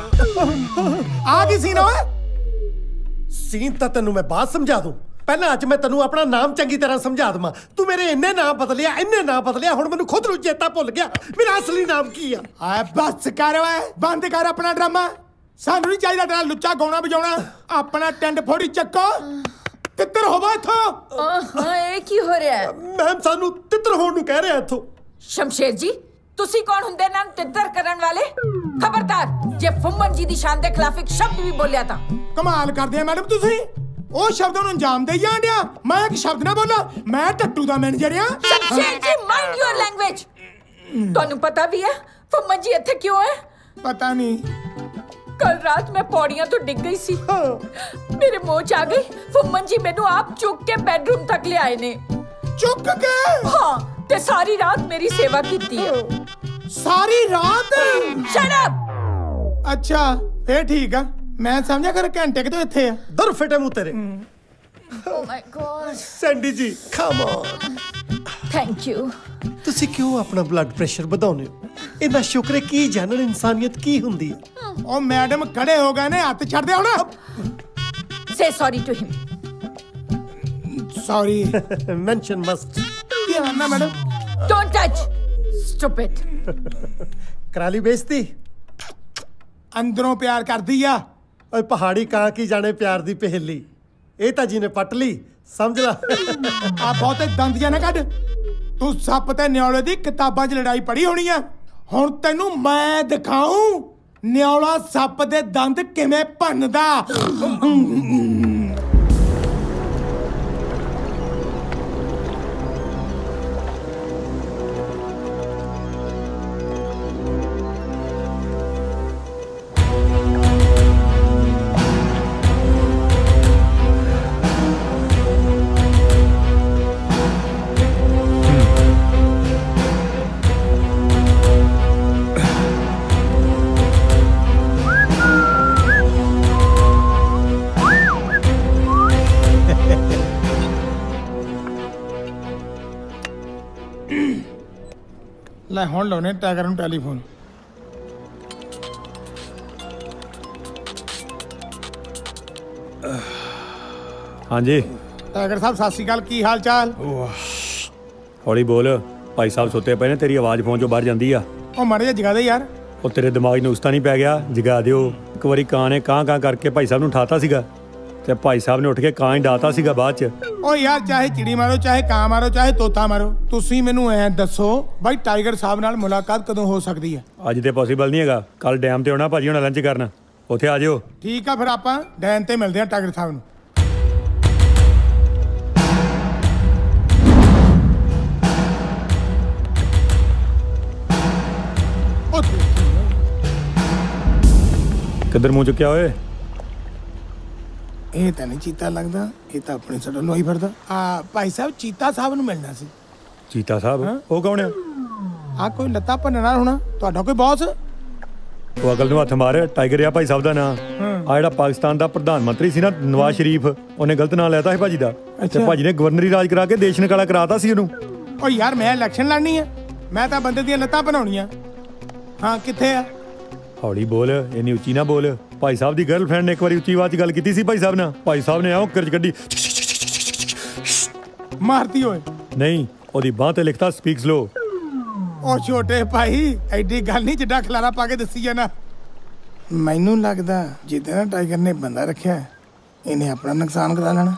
ਆ ਕੀ ਸੀਨ ਓਏ? ਸੀਨ ਤਾਂ ਤੈਨੂੰ ਮੈਂ ਬਾਅਦ ਸਮਝਾ ਦੂੰ, ਪਹਿਲਾਂ ਅੱਜ ਮੈਂ ਤੈਨੂੰ ਆਪਣਾ ਨਾਮ ਚੰਗੀ ਤਰ੍ਹਾਂ ਸਮਝਾ ਦਵਾਂ। ਤੂੰ ਮੇਰੇ ਇੰਨੇ ਨਾਮ ਬਦਲਿਆ, ਇੰਨੇ ਨਾਮ ਬਦਲਿਆ, ਹੁਣ ਮੈਨੂੰ ਖੁਦ ਨੂੰ ਚੇਤਾ ਭੁੱਲ ਗਿਆ ਮੇਰਾ ਅਸਲੀ ਨਾਮ ਕੀ ਆ। ਆ ਬਸ ਕਰ ਓਏ, ਬੰਦ ਕਰ ਆਪਣਾ ਡਰਾਮਾ। ਸਾਨੂੰ ਨਹੀਂ ਚਾਹੀਦਾ ਤੇਰਾ ਲੁੱਚਾ ਗਾਉਣਾ ਵਜਾਉਣਾ। ਆਪਣਾ ਟੈਂਡ ਫੋੜੀ ਚੱਕੋ, ਤਿੱਤਰ ਹੋਵਾ ਇੱਥੋਂ। ਹਾਂ, ਇਹ ਕੀ ਹੋ ਰਿਹਾ ਹੈ? ਮੈਮ ਸਾਨੂੰ ਤਿੱਤਰ ਹੋਣ ਨੂੰ ਕਹਿ ਰਿਹਾ ਇੱਥੋਂ। ਸ਼ਮਸ਼ੇਰ ਜੀ, ਤੁਸੀਂ ਕੌਣ ਹੁੰਦੇ ਨਾ ਤਿੱਤਰ ਕਰਨ ਵਾਲੇ? ਖਬਰਦਾਰ, ਜੇ ਫੁੰਮਨ ਜੀ ਦੀ ਸ਼ਾਨ ਦੇ ਖਿਲਾਫ ਇੱਕ ਸ਼ਬਦ ਵੀ ਬੋਲਿਆ ਤਾਂ। ਕਮਾਲ ਕਰਦੇ ਆ ਮੈਡਮ ਤੁਸੀਂ। ਉਹ ਸ਼ਬਦ ਨੂੰ ਅੰਜਾਮ ਦੇਈ ਜਾਣ ਡਿਆ। ਮੈਂ ਇੱਕ ਸ਼ਬਦ ਨਾ ਬੋਲਾਂ, ਮੈਂ ਟੱਟੂ ਦਾ ਮੈਨੇਜਰ ਆ। ਸ਼ਮਸ਼ੇਰ ਜੀ ਮਾਈਂਡ ਯੂਰ ਲੈਂਗੁਏਜ। ਤੁਹਾਨੂੰ ਪਤਾ ਵੀ ਹੈ ਫੁੰਮਨ ਜੀ ਇੱਥੇ ਕਿਉਂ ਹੈ? ਪਤਾ ਨਹੀਂ। ਕੱਲ ਰਾਤ ਮੈਂ ਪੌੜੀਆਂ ਤੋਂ ਡਿੱਗ ਗਈ ਸੀ, ਮੇਰੇ ਮੂੰਹ ਚ ਆ ਗਈ। ਫੁੰਮਨ ਜੀ ਮੈਨੂੰ ਆਪ ਚੁੱਕ ਕੇ ਬੈਡਰੂਮ ਤੱਕ ਲਿਆਏ ਨੇ। ਚੁੱਕ ਕੇ? ਹਾਂ, ਤੇ ਸਾਰੀ ਰਾਤ ਮੇਰੀ ਸੇਵਾ ਕੀਤੀ ਹੈ। ਸਾਰੀ ਰਾਤ? Shut up. ਅੱਛਾ ਫੇਰ ਠੀਕ ਆ, ਮੈਂ ਸਮਝਿਆ ਕਰ ਘੰਟੇ ਕਿ ਤੋਂ ਇੱਥੇ ਆ। ਦਰ ਫਿਟੇ ਮੂੰਹ ਤੇਰੇ। ਓ ਮਾਈ ਗॉड। ਸੈਂਡੀ ਜੀ ਕਮ ਔਨ। Thank you. ਤੁਸੀਂ ਕਿਉਂ ਆਪਣਾ ਬਲੱਡ ਪ੍ਰੈਸ਼ਰ ਵਧਾਉਂਦੇ ਹੋ? ਇੰਨਾ ਸ਼ੁਕਰ ਹੈ ਕੀ ਜਾਣਨ ਇਨਸਾਨੀਅਤ ਕੀ ਹੁੰਦੀ ਹੈ। ਉਹ ਮੈਡਮ ਖੜੇ ਹੋ ਗਏ ਨੇ, ਹੱਥ ਛੱਡ ਦੇ ਹੁਣ। Say sorry to him. Sorry mention must. ਕੀ ਆਨਾ ਮੈਡਮ? Don't touch stupid. ਕਰਾਲੀ ਬੇਇੱਜ਼ਤੀ। ਅੰਦਰੋਂ ਪਿਆਰ ਕਰਦੀ ਆ। ਓਏ ਪਹਾੜੀ ਕਾਂ ਕੀ ਜਾਣੇ ਪਿਆਰ ਦੀ ਪਹੇਲੀ। ਇਹ ਤਾਂ ਜੀ ਨੇ ਪੱਟ ਲਈ, ਸਮਝ ਲੈ। ਆ ਬਹੁਤੇ ਦੰਦ ਜਾਂ ਨਾ ਕੱਢ। ਤੂੰ ਸੱਪ ਤੇ ਨਿਆਲੇ ਦੀ ਕਿਤਾਬਾਂ 'ਚ ਲੜਾਈ ਪੜ੍ਹੀ ਹੋਣੀ ਆ। ਹੁਣ ਤੈਨੂੰ ਮੈਂ ਦਿਖਾਉਂ ਨਿਆਲਾ ਸੱਪ ਦੇ ਦੰਦ ਕਿਵੇਂ ਭੰਨਦਾ। ਲੈ ਹੁਣ ਲਾਉਣੇ ਟਾਈਗਰ ਨੂੰ ਟੈਲੀਫੋਨ। ਹਾਂਜੀ ਟਾਈਗਰ ਸਾਹਿਬ ਸਤਿ ਸ਼੍ਰੀ ਅਕਾਲ, ਕੀ ਹਾਲ ਚਾਲ? ਹੌਲੀ ਬੋਲ, ਭਾਈ ਸਾਹਿਬ ਸੁੱਤੇ ਪਏ ਨੇ, ਤੇਰੀ ਆਵਾਜ਼ ਫੋਨ ਚੋਂ ਬਾਹਰ ਜਾਂਦੀ ਆ। ਉਹ ਮਾੜੇ ਜਿਹਾ ਜਗਾ ਦੇ ਯਾਰ। ਉਹ ਤੇਰੇ ਦਿਮਾਗ ਨੂੰ ਉਸਤਾ ਨਹੀਂ ਪੈ ਗਿਆ? ਜਗਾ ਦਿਓ। ਇੱਕ ਵਾਰੀ ਕਾਂ ਨੇ ਕਾਂ ਕਾਂ ਕਰਕੇ ਭਾਈ ਸਾਹਿਬ ਨੂੰ ਉਠਾਤਾ ਸੀਗਾ ਤੇ ਭਾਈ ਸਾਹਿਬ ਨੇ ਉੱਠ ਕੇ ਕਾਂ ਹੀ ਡਾਤਾ ਸੀਗਾ ਬਾਅਦ ਚ। ਉਹ ਯਾਰ ਚਾਹੇ ਚਿੜੀ ਮਾਰੋ, ਚਾਹੇ ਕਾਂ ਮਾਰੋ, ਚਾਹੇ ਤੋਤਾ ਮਾਰੋ, ਤੁਸੀਂ ਮੈਨੂੰ ਐ ਦੱਸੋ ਬਾਈ ਟਾਈਗਰ ਸਾਹਿਬ ਨਾਲ ਮੁਲਾਕਾਤ ਕਦੋਂ ਹੋ ਸਕਦੀ ਹੈ? ਅੱਜ ਤੇ ਪੋਸੀਬਲ ਨਹੀਂ ਹੈਗਾ। ਕੱਲ ਡੈਮ ਤੇ ਆਉਣਾ ਭਾਜੀ, ਹੁਣ ਲੰਚ ਕਰਨ ਉੱਥੇ ਆ ਜਿਓ। ਠੀਕ ਆ ਫਿਰ ਆਪਾਂ ਡੈਮ ਤੇ ਮਿਲਦੇ ਆ ਟਾਈਗਰ ਸਾਹਿਬ ਨੂੰ। ਕਿੱਧਰ ਮੂੰਹ ਚੁੱਕਿਆ ਓਏ? ਇਹ ਤਾਂ ਨਹੀਂ ਚੀਤਾ ਲੱਗਦਾ, ਇਹ ਤਾਂ ਆਪਣੇ ਸੜੋਂ ਲੋਈ ਫਿਰਦਾ। ਆ ਭਾਈ ਸਾਹਿਬ ਚੀਤਾ ਸਾਹਿਬ ਨੂੰ ਮਿਲਣਾ ਸੀ। ਚੀਤਾ ਸਾਹਿਬ? ਉਹ ਕੌਣ ਆ? ਆ ਕੋਈ ਲੱਤਾਂ ਭੰਨਣਾ ਹੋਣਾ, ਤੁਹਾਡਾ ਕੋਈ ਬੌਸ? ਉਹ ਅਕਲ ਨੂੰ ਹੱਥ ਮਾਰ, ਟਾਈਗਰ ਆ ਭਾਈ ਸਾਹਿਬ ਦਾ ਨਾਂ। ਆ ਜਿਹੜਾ ਪਾਕਿਸਤਾਨ ਦਾ ਪ੍ਰਧਾਨ ਮੰਤਰੀ ਸੀ ਨਾ ਨਵਾਜ਼ ਸ਼ਰੀਫ, ਉਹਨੇ ਗਲਤ ਨਾਂ ਲੈਤਾ ਸੀ ਭਾਜੀ ਦਾ ਤੇ ਭਾਜੀ ਨੇ ਗਵਰਨਰੀ ਰਾਜ ਕਰਾ ਕੇ ਦੇਸ਼ ਨਿਕਾਲਾ ਕਰਾਤਾ ਸੀ ਉਹਨੂੰ। ਓ ਯਾਰ ਮੈਂ ਇਲੈਕਸ਼ਨ ਲੜਨੀ ਆ, ਮੈਂ ਤਾਂ ਬੰਦੇ ਦੀਆਂ ਲੱਤਾਂ ਬਣਾਉਣੀਆਂ। ਹਾਂ ਕਿੱਥੇ ਆ? ਹੌਲੀ ਬੋਲ, ਇੰਨੀ ਉੱਚੀ ਨਾ ਬੋਲ। ਭਾਈ ਸਾਹਿਬ ਦੀ ਗਰਲਫ੍ਰੈਂਡ ਨੇ ਇੱਕ ਵਾਰੀ ਉੱਚੀ ਆਵਾਜ਼ 'ਚ ਗੱਲ ਕੀਤੀ ਸੀ ਭਾਈ ਸਾਹਿਬ ਨਾਲ। ਭਾਈ ਸਾਹਿਬ ਨੇ ਆਓ ਕਿਰਚ ਗੱਡੀ ਮਾਰਤੀ ਓਏ। ਨਹੀਂ, ਉਹਦੀ ਬਾਂਹ ਤੇ ਲਿਖਤਾ ਸਪੀਕ ਸਲੋ। ਉਹ ਛੋਟੇ ਭਾਈ ਐਡੀ ਗੱਲ ਨਹੀਂ ਜਿੱਡਾ ਖਲਾਰਾ ਪਾ ਕੇ ਦੱਸੀ ਜਾਣਾ। ਮੈਨੂੰ ਲੱਗਦਾ ਜਿੱਦਾਂ ਨਾ ਟਾਈਗਰ ਨੇ ਬੰਦਾ ਰੱਖਿਆ ਇਹਨੇ ਆਪਣਾ ਨੁਕਸਾਨ ਕਰਾ ਲੈਣਾ।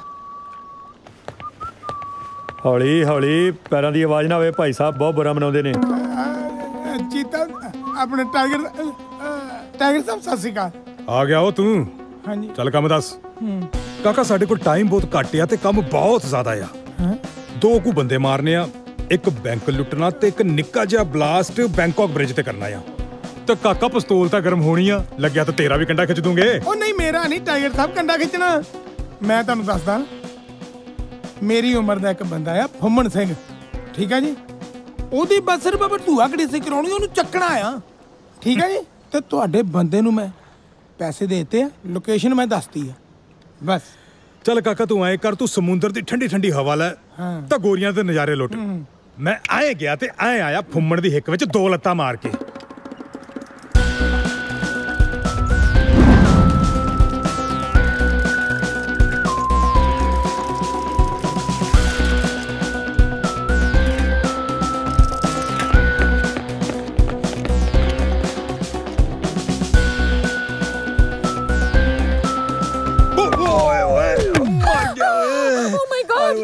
ਹੌਲੀ ਹੌਲੀ, ਪੈਰਾਂ ਦੀ ਆਵਾਜ਼ ਨਾ ਹੋਵੇ, ਭਾਈ ਸਾਹਿਬ ਬਹੁਤ ਬੁਰਾ ਮਨਾਉਂਦੇ ਨੇ। ਚੀਤਾ ਆਪਣੇ ਟਾਈਗਰ ਟਾਈਗਰ ਸਾਹਿਬ ਸਤਿ ਸ਼੍ਰੀ ਅਕਾਲ। ਆ ਗਿਆ ਉਹ ਤੂੰ? ਹਾਂਜੀ। ਚੱਲ ਕੰਮ ਦੱਸ। ਕਾਕਾ ਸਾਡੇ ਕੋਲ ਟਾਈਮ ਬਹੁਤ ਘੱਟ ਆ ਤੇ ਕੰਮ ਬਹੁਤ ਜ਼ਿਆਦਾ ਆ। ਦੋ ਕੁ ਬੰਦੇ ਮਾਰਨੇ ਆ, ਇੱਕ ਬੈਂਕ ਲੁੱਟਣਾ ਤੇ ਇੱਕ ਨਿੱਕਾ ਜਿਹਾ ਬਲਾਸਟ ਬੈਂਕਾਕ ਬ੍ਰਿਜ ਤੇ ਕਰਨਾ ਆ। ਤੇ ਕਾਕਾ ਪਿਸਤੌਲ ਤਾਂ ਗਰਮ ਹੋਣੀ ਆ, ਲੱਗਿਆ ਤਾਂ ਤੇਰਾ ਵੀ ਕੰਡਾ ਖਿੱਚ ਦੂੰਗੇ। ਉਹ ਨਹੀਂ, ਮੇਰਾ ਨਹੀਂ ਟਾਈਗਰ ਸਾਹਿਬ ਕੰਡਾ ਖਿੱਚਣਾ। ਮੈਂ ਤੁਹਾਨੂੰ ਦੱਸਦਾ, ਮੇਰੀ ਉਮਰ ਦਾ ਇੱਕ ਬੰਦਾ ਆ ਫੁੰਮਣ ਸਿੰਘ, ਠੀਕ ਆ ਜੀ। ਉਹਦੀ ਬਸ ਸਿਰਫ ਆਪਾਂ ਧੂਆ ਘੜੀਸੀ ਕਰਾਉਣੀ, ਉਹਨੂੰ ਚੱਕਣਾ ਆ, ਠੀਕ ਆ ਜੀ। ਤੇ ਤੁਹਾਡੇ ਬੰਦੇ ਨੂੰ ਮੈਂ ਪੈਸੇ ਦੇ ਦਿੱਤੇ ਆ, ਲੋਕੇਸ਼ਨ ਮੈਂ ਦੱਸਤੀ ਆ, ਬਸ। ਚੱਲ ਕਾਕਾ ਤੂੰ ਐ ਕਰ, ਤੂੰ ਸਮੁੰਦਰ ਦੀ ਠੰਡੀ ਠੰਡੀ ਹਵਾ ਲੈ ਤਾਂ ਗੋਰੀਆਂ ਦੇ ਨਜ਼ਾਰੇ ਲੁੱਟ। ਮੈਂ ਆਏ ਗਿਆ ਤੇ ਐ ਆਇਆ ਫੁੰਮਣ ਦੀ ਹਿੱਕ ਵਿੱਚ ਦੋ ਲੱਤਾਂ ਮਾਰ ਕੇ।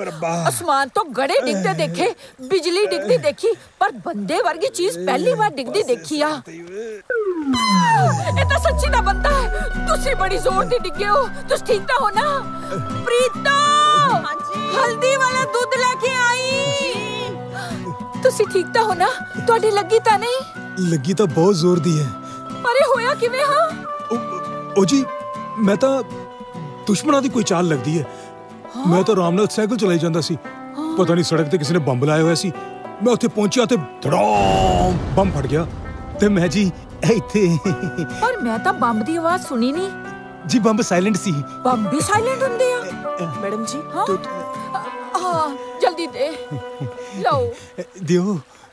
आसमान तो गड़े डिगदे देखे, बिजली डिगदी देखी, पर बंदे वर्गी चीज पहली बार डिगदी देखी आ। ये तो सच्ची ना बनता है। तुसी बड़ी जोर दी डिगे हो, तुस ठीक ना हो ना? प्रीतो, हल्दी वाला दूध लेके आई। तुसी ठीक तो हो ना? ਤੁਹਾਡੀ ਲੱਗੀ ਤਾਂ ਨਹੀਂ? ਲੱਗੀ ਤਾਂ ਬਹੁਤ ਜ਼ੋਰ ਦੀ ਹੈ। ਪਰ ਇਹ ਹੋਇਆ ਕਿਵੇਂ ਹਾਂ? ਉਹ ਜੀ ਮੈਂ ਤਾਂ ਦੁਸ਼ਮਣਾਂ ਦੀ ਕੋਈ ਚਾਲ ਲੱਗਦੀ ਹੈ। ਮੈਂ ਤਾਂ ਆਰਾਮ ਨਾਲ ਸਾਈਕਲ ਚਲਾਈ ਜਾਂਦਾ ਸੀ, ਪਤਾ ਨਹੀਂ ਸੜਕ ਤੇ ਕਿਸੇ ਨੇ ਬੰਬ ਲਾਇਆ ਹੋਇਆ ਸੀ। ਮੈਂ ਉੱਥੇ ਪਹੁੰਚਿਆ ਤੇ ਧੜਾਮ ਬੰਬ ਫਟ ਗਿਆ ਤੇ ਮੈਂ ਜੀ ਇੱਥੇ। ਪਰ ਮੈਂ ਤਾਂ ਬੰਬ ਦੀ ਆਵਾਜ਼ ਸੁਣੀ ਨਹੀਂ ਜੀ। ਬੰਬ ਸਾਇਲੈਂਟ ਸੀ। ਬੰਬ ਵੀ ਸਾਇਲੈਂਟ ਹੁੰਦੇ ਆ ਮੈਡਮ ਜੀ? ਹਾਂ ਹਾਂ ਜਲਦੀ ਦੇ ਲਓ ਦਿਓ।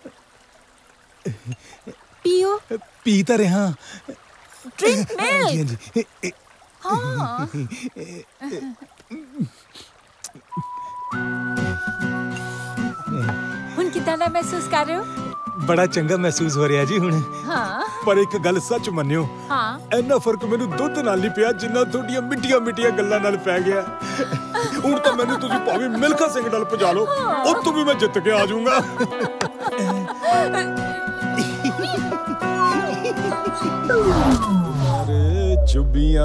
ਪੀਓ। ਪੀ ਤਾਂ ਰਿਹਾ। Drink milk. ਹਾਂਜੀ ਹਾਂਜੀ। ਹਾਂ ਹੁਣ ਕਿਦਾਂ ਦਾ ਮਹਿਸੂਸ ਕਰ ਰਹੇ ਹੋ? ਬੜਾ ਚੰਗਾ ਮਹਿਸੂਸ ਹੋ ਰਿਹਾ ਜੀ ਹੁਣ। ਹਾਂ ਪਰ ਇੱਕ ਗੱਲ ਸੱਚ ਮੰਨਿਓ, ਹਾਂ ਇੰਨਾ ਫਰਕ ਮੈਨੂੰ ਦੁੱਧ ਨਾਲ ਨਹੀਂ ਪਿਆ ਜਿੰਨਾ ਤੁਹਾਡੀਆਂ ਮਿੱਠੀਆਂ ਮਿੱਠੀਆਂ ਗੱਲਾਂ ਨਾਲ ਪੈ ਗਿਆ। ਹੁਣ ਤਾਂ ਮੈਨੂੰ ਤੁਸੀਂ ਭਾਵੇਂ ਮਿਲਖਾ ਸਿੰਘ ਨਾਲ ਭਜਾ ਲਓ, ਉੱਥੋਂ ਵੀ ਮੈਂ ਜਿੱਤ ਕੇ ਆ ਜਾਊਂਗਾ। ਅਰੇ ਚੁੱਬੀਆਂ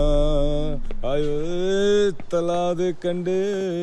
ਆਏ ਤਲਾ ਦੇ ਕੰਡੇ।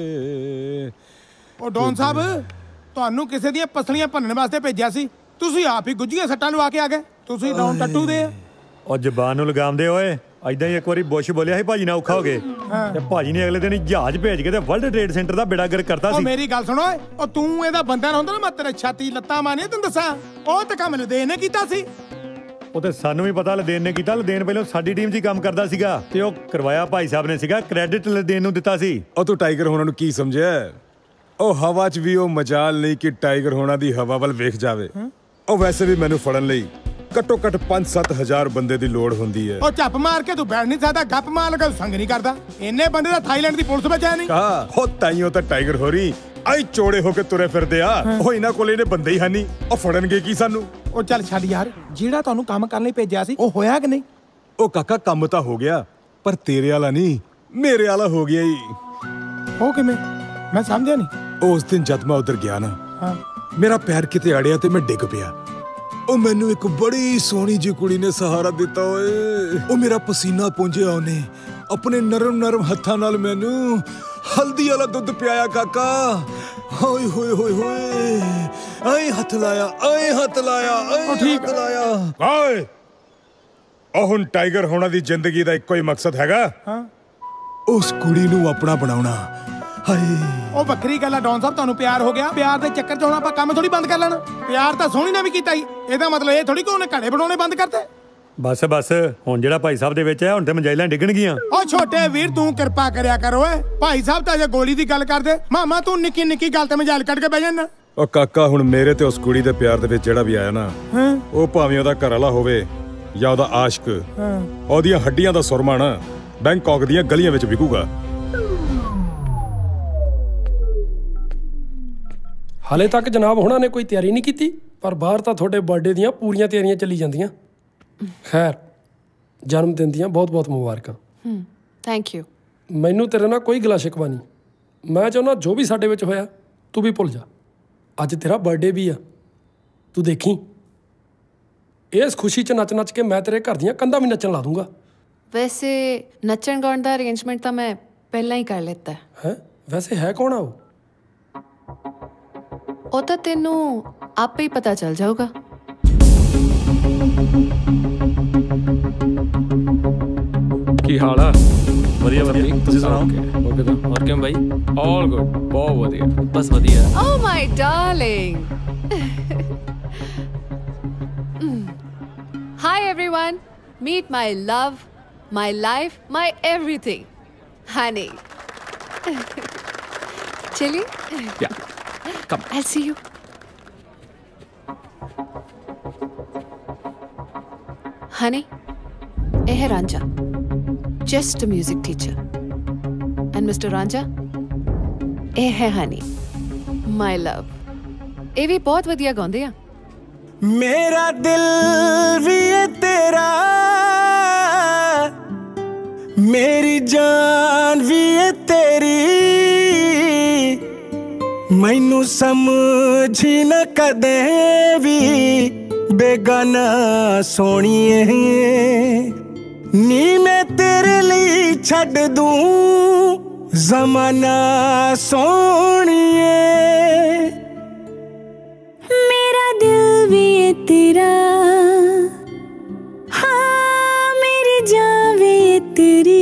ਉਹ ਡੌਨ ਸਾਹਿਬ, ਤੁਹਾਨੂੰ ਕਿਸੇ ਦੀਆਂ ਪਸਲੀਆਂ ਭੰਨਣ ਵਾਸਤੇ ਭੇਜਿਆ ਸੀ, ਤੁਸੀਂ ਆਪ ਹੀ ਗੁੱਝੀਆਂ ਸੱਟਾਂ ਲਵਾ ਕੇ ਆ ਗਏ। ਤੁਸੀਂ ਡੌਨ ਟੱਟੂ ਦੇ। ਉਹ ਜ਼ਬਾਨ ਨੂੰ ਲਗਾਮਦੇ ਓਏ। ਐਦਾਂ ਹੀ ਇੱਕ ਵਾਰੀ ਬੁਸ਼ ਬੋਲਿਆ ਸੀ ਭਾਜੀ ਨਾਲ ਔਖਾ ਹੋ ਗਏ ਤੇ ਭਾਜੀ ਨੇ ਅਗਲੇ ਦਿਨ ਹੀ ਜਹਾਜ਼ ਭੇਜ ਕੇ ਤੇ ਵਰਲਡ ਟ੍ਰੇਡ ਸੈਂਟਰ ਦਾ ਬੇੜਾ ਗਰਕ ਕਰਤਾ ਸੀ। ਉਹ ਮੇਰੀ ਗੱਲ ਸੁਣੋ ਓਏ, ਉਹ ਤੂੰ ਇਹਦਾ ਬੰਦਾ ਨਾ ਹੁੰਦਾ ਨਾ, ਮੈਂ ਤੇਰੇ ਛਾਤੀ ਲੱਤਾਂ ਮਾਰਨੀਆਂ ਤੈਨੂੰ ਦੱਸਾਂ। ਉਹ ਤੇ ਕੰਮ ਲਦੇਨ ਨੇ ਕੀਤਾ ਸੀ। ਉਹ ਤੇ ਸਾਨੂੰ ਵੀ ਪਤਾ ਲਦੇਨ ਨੇ ਕੀਤਾ। ਲਦੇਨ ਪਹਿਲਾਂ ਸਾਡੀ ਟੀਮ 'ਚ ਹੀ ਕੰਮ ਕਰਦਾ ਸੀਗਾ ਤੇ ਉਹ ਕਰਵਾਇਆ ਭਾਈ ਸਾਹਿਬ ਨੇ ਸੀਗਾ। ਕ੍ਰੈਡਿਟ ਲਦੇਨ ਨੂੰ ਦਿੱਤਾ ਸੀ। ਉਹ ਤੂੰ ਟਾਈਗਰ ਹੋਣਾ ਨੂੰ ਕੀ ਸਮਝਿਆ? ਉਹ ਹਵਾ 'ਚ ਵੀ ਉਹ ਮਜਾਲ ਨਹੀਂ ਕਿ ਟਾਈਗਰ ਹੋਣਾ ਦੀ ਹਵਾ ਵੱਲ ਵੇਖ ਜਾਵੇ। ਉਹ ਵੈਸੇ ਵੀ ਮੈਨੂੰ ਫੜਨ ਲਈ ਘੱਟੋ ਘੱਟ ਪੰਜ ਸੱਤ ਹਜ਼ਾਰ ਬੰਦੇ ਦੀ ਲੋੜ ਹੁੰਦੀ ਹੈ। ਉਹ ਚੱਪ ਮਾਰ ਕੇ ਤੂੰ ਬੈਠ ਨਹੀਂ ਸਕਦਾ, ਗੱਪ ਮਾਰ ਲਗਾ ਸੰਗ ਨਹੀਂ ਕਰਦਾ। ਇੰਨੇ ਬੰਦੇ ਦਾ ਥਾਈਲੈਂਡ ਦੀ ਪੁਲਿਸ ਵਿੱਚ ਹੈ ਨਹੀਂ। ਕਹਾ ਹੋ ਤਾਈਓ ਤਾਂ ਟਾਈਗਰ ਹੋ ਰਹੀ ਆਈ ਚੋੜੇ ਹੋ ਕੇ ਤੁਰੇ ਫਿਰਦੇ ਆ। ਉਹ ਇਹਨਾਂ ਕੋਲ ਇਹਨੇ ਬੰਦੇ ਹੀ ਹਾਨੀ, ਉਹ ਫੜਨਗੇ ਕੀ ਸਾਨੂੰ? ਉਹ ਚੱਲ ਛੱਡ ਯਾਰ, ਜਿਹੜਾ ਤੁਹਾਨੂੰ ਕੰਮ ਕਰਨ ਲਈ ਭੇਜਿਆ ਸੀ ਉਹ ਹੋਇਆ ਕਿ ਨਹੀਂ? ਉਹ ਕਾਕਾ ਕੰਮ ਤਾਂ ਹੋ ਗਿਆ, ਪਰ ਤੇਰੇ ਵਾਲਾ ਨਹੀਂ, ਮੇਰੇ ਵਾਲਾ ਹੋ ਗਿਆ ਹੀ। ਉਹ ਕਿਵੇਂ? ਮੈਂ ਸਮਝਿਆ ਨਹੀਂ। ਉਸ ਦਿਨ ਜਦ ਮੈਂ ਉਧਰ ਗਿਆ ਨਾ, ਮੇਰਾ ਪੈਰ ਕਿਤੇ ਅੜਿਆ ਤੇ ਮੈਂ ਡਿੱਗ ਪਿਆ। ਉਹ ਮੈਨੂੰ ਇੱਕ ਬੜੀ ਸੋਹਣੀ ਜਿਹੀ ਕੁੜੀ ਨੇ ਸਹਾਰਾ ਦਿੱਤਾ ਓਏ। ਉਹ ਮੇਰਾ ਪਸੀਨਾ ਪੂੰਝਿਆ ਉਹਨੇ, ਆਪਣੇ ਨਰਮ ਨਰਮ ਹੱਥਾਂ ਨਾਲ ਮੈਨੂੰ ਹਲਦੀ ਵਾਲਾ ਦੁੱਧ ਪਿਆਇਆ ਕਾਕਾ। ਹੋਏ ਹੋਏ ਹੋਏ ਹੋਏ, ਆਏ ਹੱਥ ਲਾਇਆ, ਆਏ ਹੱਥ ਲਾਇਆ, ਆਏ ਹੱਥ ਲਾਇਆ। ਓਏ ਉਹ ਹੁਣ ਟਾਈਗਰ ਹੋਣਾ ਦੀ ਜ਼ਿੰਦਗੀ ਦਾ ਇੱਕੋ ਹੀ ਮਕਸਦ ਹੈਗਾ, ਉਸ ਕੁੜੀ ਨੂੰ ਆਪਣਾ ਬਣਾਉਣਾ। ਹਾਏ ਉਹ ਵੱਖਰੀ ਗੱਲ ਆ ਡੌਨ ਸਾਹਿਬ, ਤੁਹਾਨੂੰ ਪਿਆਰ ਹੋ ਗਿਆ। ਪਿਆਰ ਦੇ ਚੱਕਰ 'ਚ ਹੁਣ ਆਪਾਂ ਕੰਮ ਥੋੜੀ ਬੰਦ ਕਰ ਲੈਣਾ। ਪਿਆਰ ਤਾਂ ਸੋਹਣੀ ਨੇ ਵੀ ਕੀਤਾ ਸੀ, ਇਹਦਾ ਮਤਲਬ ਇਹ ਥੋੜੀ ਕਿ ਉਹਨੇ ਘੜੇ ਬਣਾਉਣੇ ਬੰਦ ਕਰਤੇ। ਬਸ ਬਸ, ਹੁਣ ਜਿਹੜਾ ਭਾਈ ਸਾਹਿਬ ਦੇ ਵਿੱਚ ਹੈ, ਹੁਣ ਤੇ ਮਜਾਇਲਾਂ ਡਿੱਗਣਗੀਆਂ। ਉਹ ਛੋਟੇ ਵੀਰ ਤੂੰ ਕਿਰਪਾ ਕਰਿਆ ਕਰ ਓਏ। ਭਾਈ ਸਾਹਿਬ ਤਾਂ ਜੇ ਗੋਲੀ ਦੀ ਗੱਲ ਕਰਦੇ, ਮਾਮਾ ਤੂੰ ਨਿੱਕੀ ਨਿੱਕੀ ਗੱਲ ਤੇ ਮਜਾਇਲ ਕੱਢ ਕੇ ਬਹਿ ਜਾਣਾ। ਉਹ ਕਾਕਾ ਹੁਣ ਮੇਰੇ ਤੇ ਉਸ ਕੁੜੀ ਦੇ ਪਿਆਰ ਦੇ ਵਿੱਚ ਜਿਹੜਾ ਵੀ ਆਇਆ ਨਾ, ਉਹ ਭਾਵੇਂ ਉਹਦਾ ਘਰ ਵਾਲਾ ਹੋਵੇ ਜਾਂ ਉਹਦਾ ਆਸ਼ਕ, ਉਹਦੀਆਂ ਹੱਡੀਆਂ ਦਾ ਸੁਰਮਾ ਨਾ ਬੈਂਕਾਕ ਦੀਆਂ ਗਲੀਆਂ ਵਿੱਚ ਵਿਕੂਗਾ। ਹਾਲੇ ਤੱਕ ਜਨਾਬ ਹੁਣਾਂ ਨੇ ਕੋਈ ਤਿਆਰੀ ਨਹੀਂ ਕੀਤੀ, ਪਰ ਬਾਹਰ ਤਾਂ ਤੁਹਾਡੇ ਬਰਥਡੇ ਦੀਆਂ ਪੂਰੀਆਂ ਤਿਆਰੀਆਂ ਚੱਲੀ ਜਾਂਦੀਆਂ। ਖੈਰ, ਜਨਮ ਦਿਨ ਦੀਆਂ ਬਹੁਤ ਬਹੁਤ ਮੁਬਾਰਕਾਂ। Thank you. ਮੈਨੂੰ ਤੇਰੇ ਨਾਲ ਕੋਈ ਗਿਲਾ ਸ਼ਿਕਵਾ ਨਹੀਂ। ਮੈਂ ਚਾਹੁੰਦਾ ਜੋ ਵੀ ਸਾਡੇ ਵਿੱਚ ਹੋਇਆ ਤੂੰ ਵੀ ਭੁੱਲ ਜਾ। ਅੱਜ ਤੇਰਾ ਬਰਥਡੇ ਵੀ ਆ, ਤੂੰ ਦੇਖੀ ਇਸ ਖੁਸ਼ੀ 'ਚ ਨੱਚ ਨੱਚ ਕੇ ਮੈਂ ਤੇਰੇ ਘਰ ਦੀਆਂ ਕੰਧਾਂ ਵੀ ਨੱਚਣ ਲਾ ਦੂੰਗਾ। ਵੈਸੇ ਨੱਚਣ ਗਾਉਣ ਦਾ ਅਰੇਂਜਮੈਂਟ ਤਾਂ ਮੈਂ ਪਹਿਲਾਂ ਹੀ ਕਰ ਲਿੱਤਾ ਹੈ। ਹੈ? ਵੈਸੇ ਹੈ ਕੌਣ ਆ ਉਹ? ਉਹ ਤਾਂ ਤੈਨੂੰ ਆਪੇ ਹੀ ਪਤਾ ਚੱਲ ਜਾਊਗਾ। ਕੀ ਹਾਲ ਆ? ਵਧੀਆ ਵਧੀਆ, ਤੁਸੀਂ ਸੁਣਾਓ? ਓਕੇ ਤਾਂ ਹੋਰ ਕਿਵੇਂ ਬਾਈ? ਆਲ ਗੁੱਡ, ਬਹੁਤ ਵਧੀਆ, ਬਸ ਵਧੀਆ। Oh my darling. Hi everyone, meet my love, my life, my everything, honey. Chili? Yeah, come. I'll see you. Honey, eh hai Ranja, just a music teacher. And Mister Ranja, eh hai honey, my love. Eh vi bahut vadiya gaunde a. मेरा दिल भी है तेरा, मेरी जान भी है तेरी, मैनू समझी न कदे भी बेगाना सोनिए नी मैं तेरे लिए छड़ दूं ज़माना सोनिए। मेरा दिल भी है तेरा, हाँ मेरी जान भी है तेरी,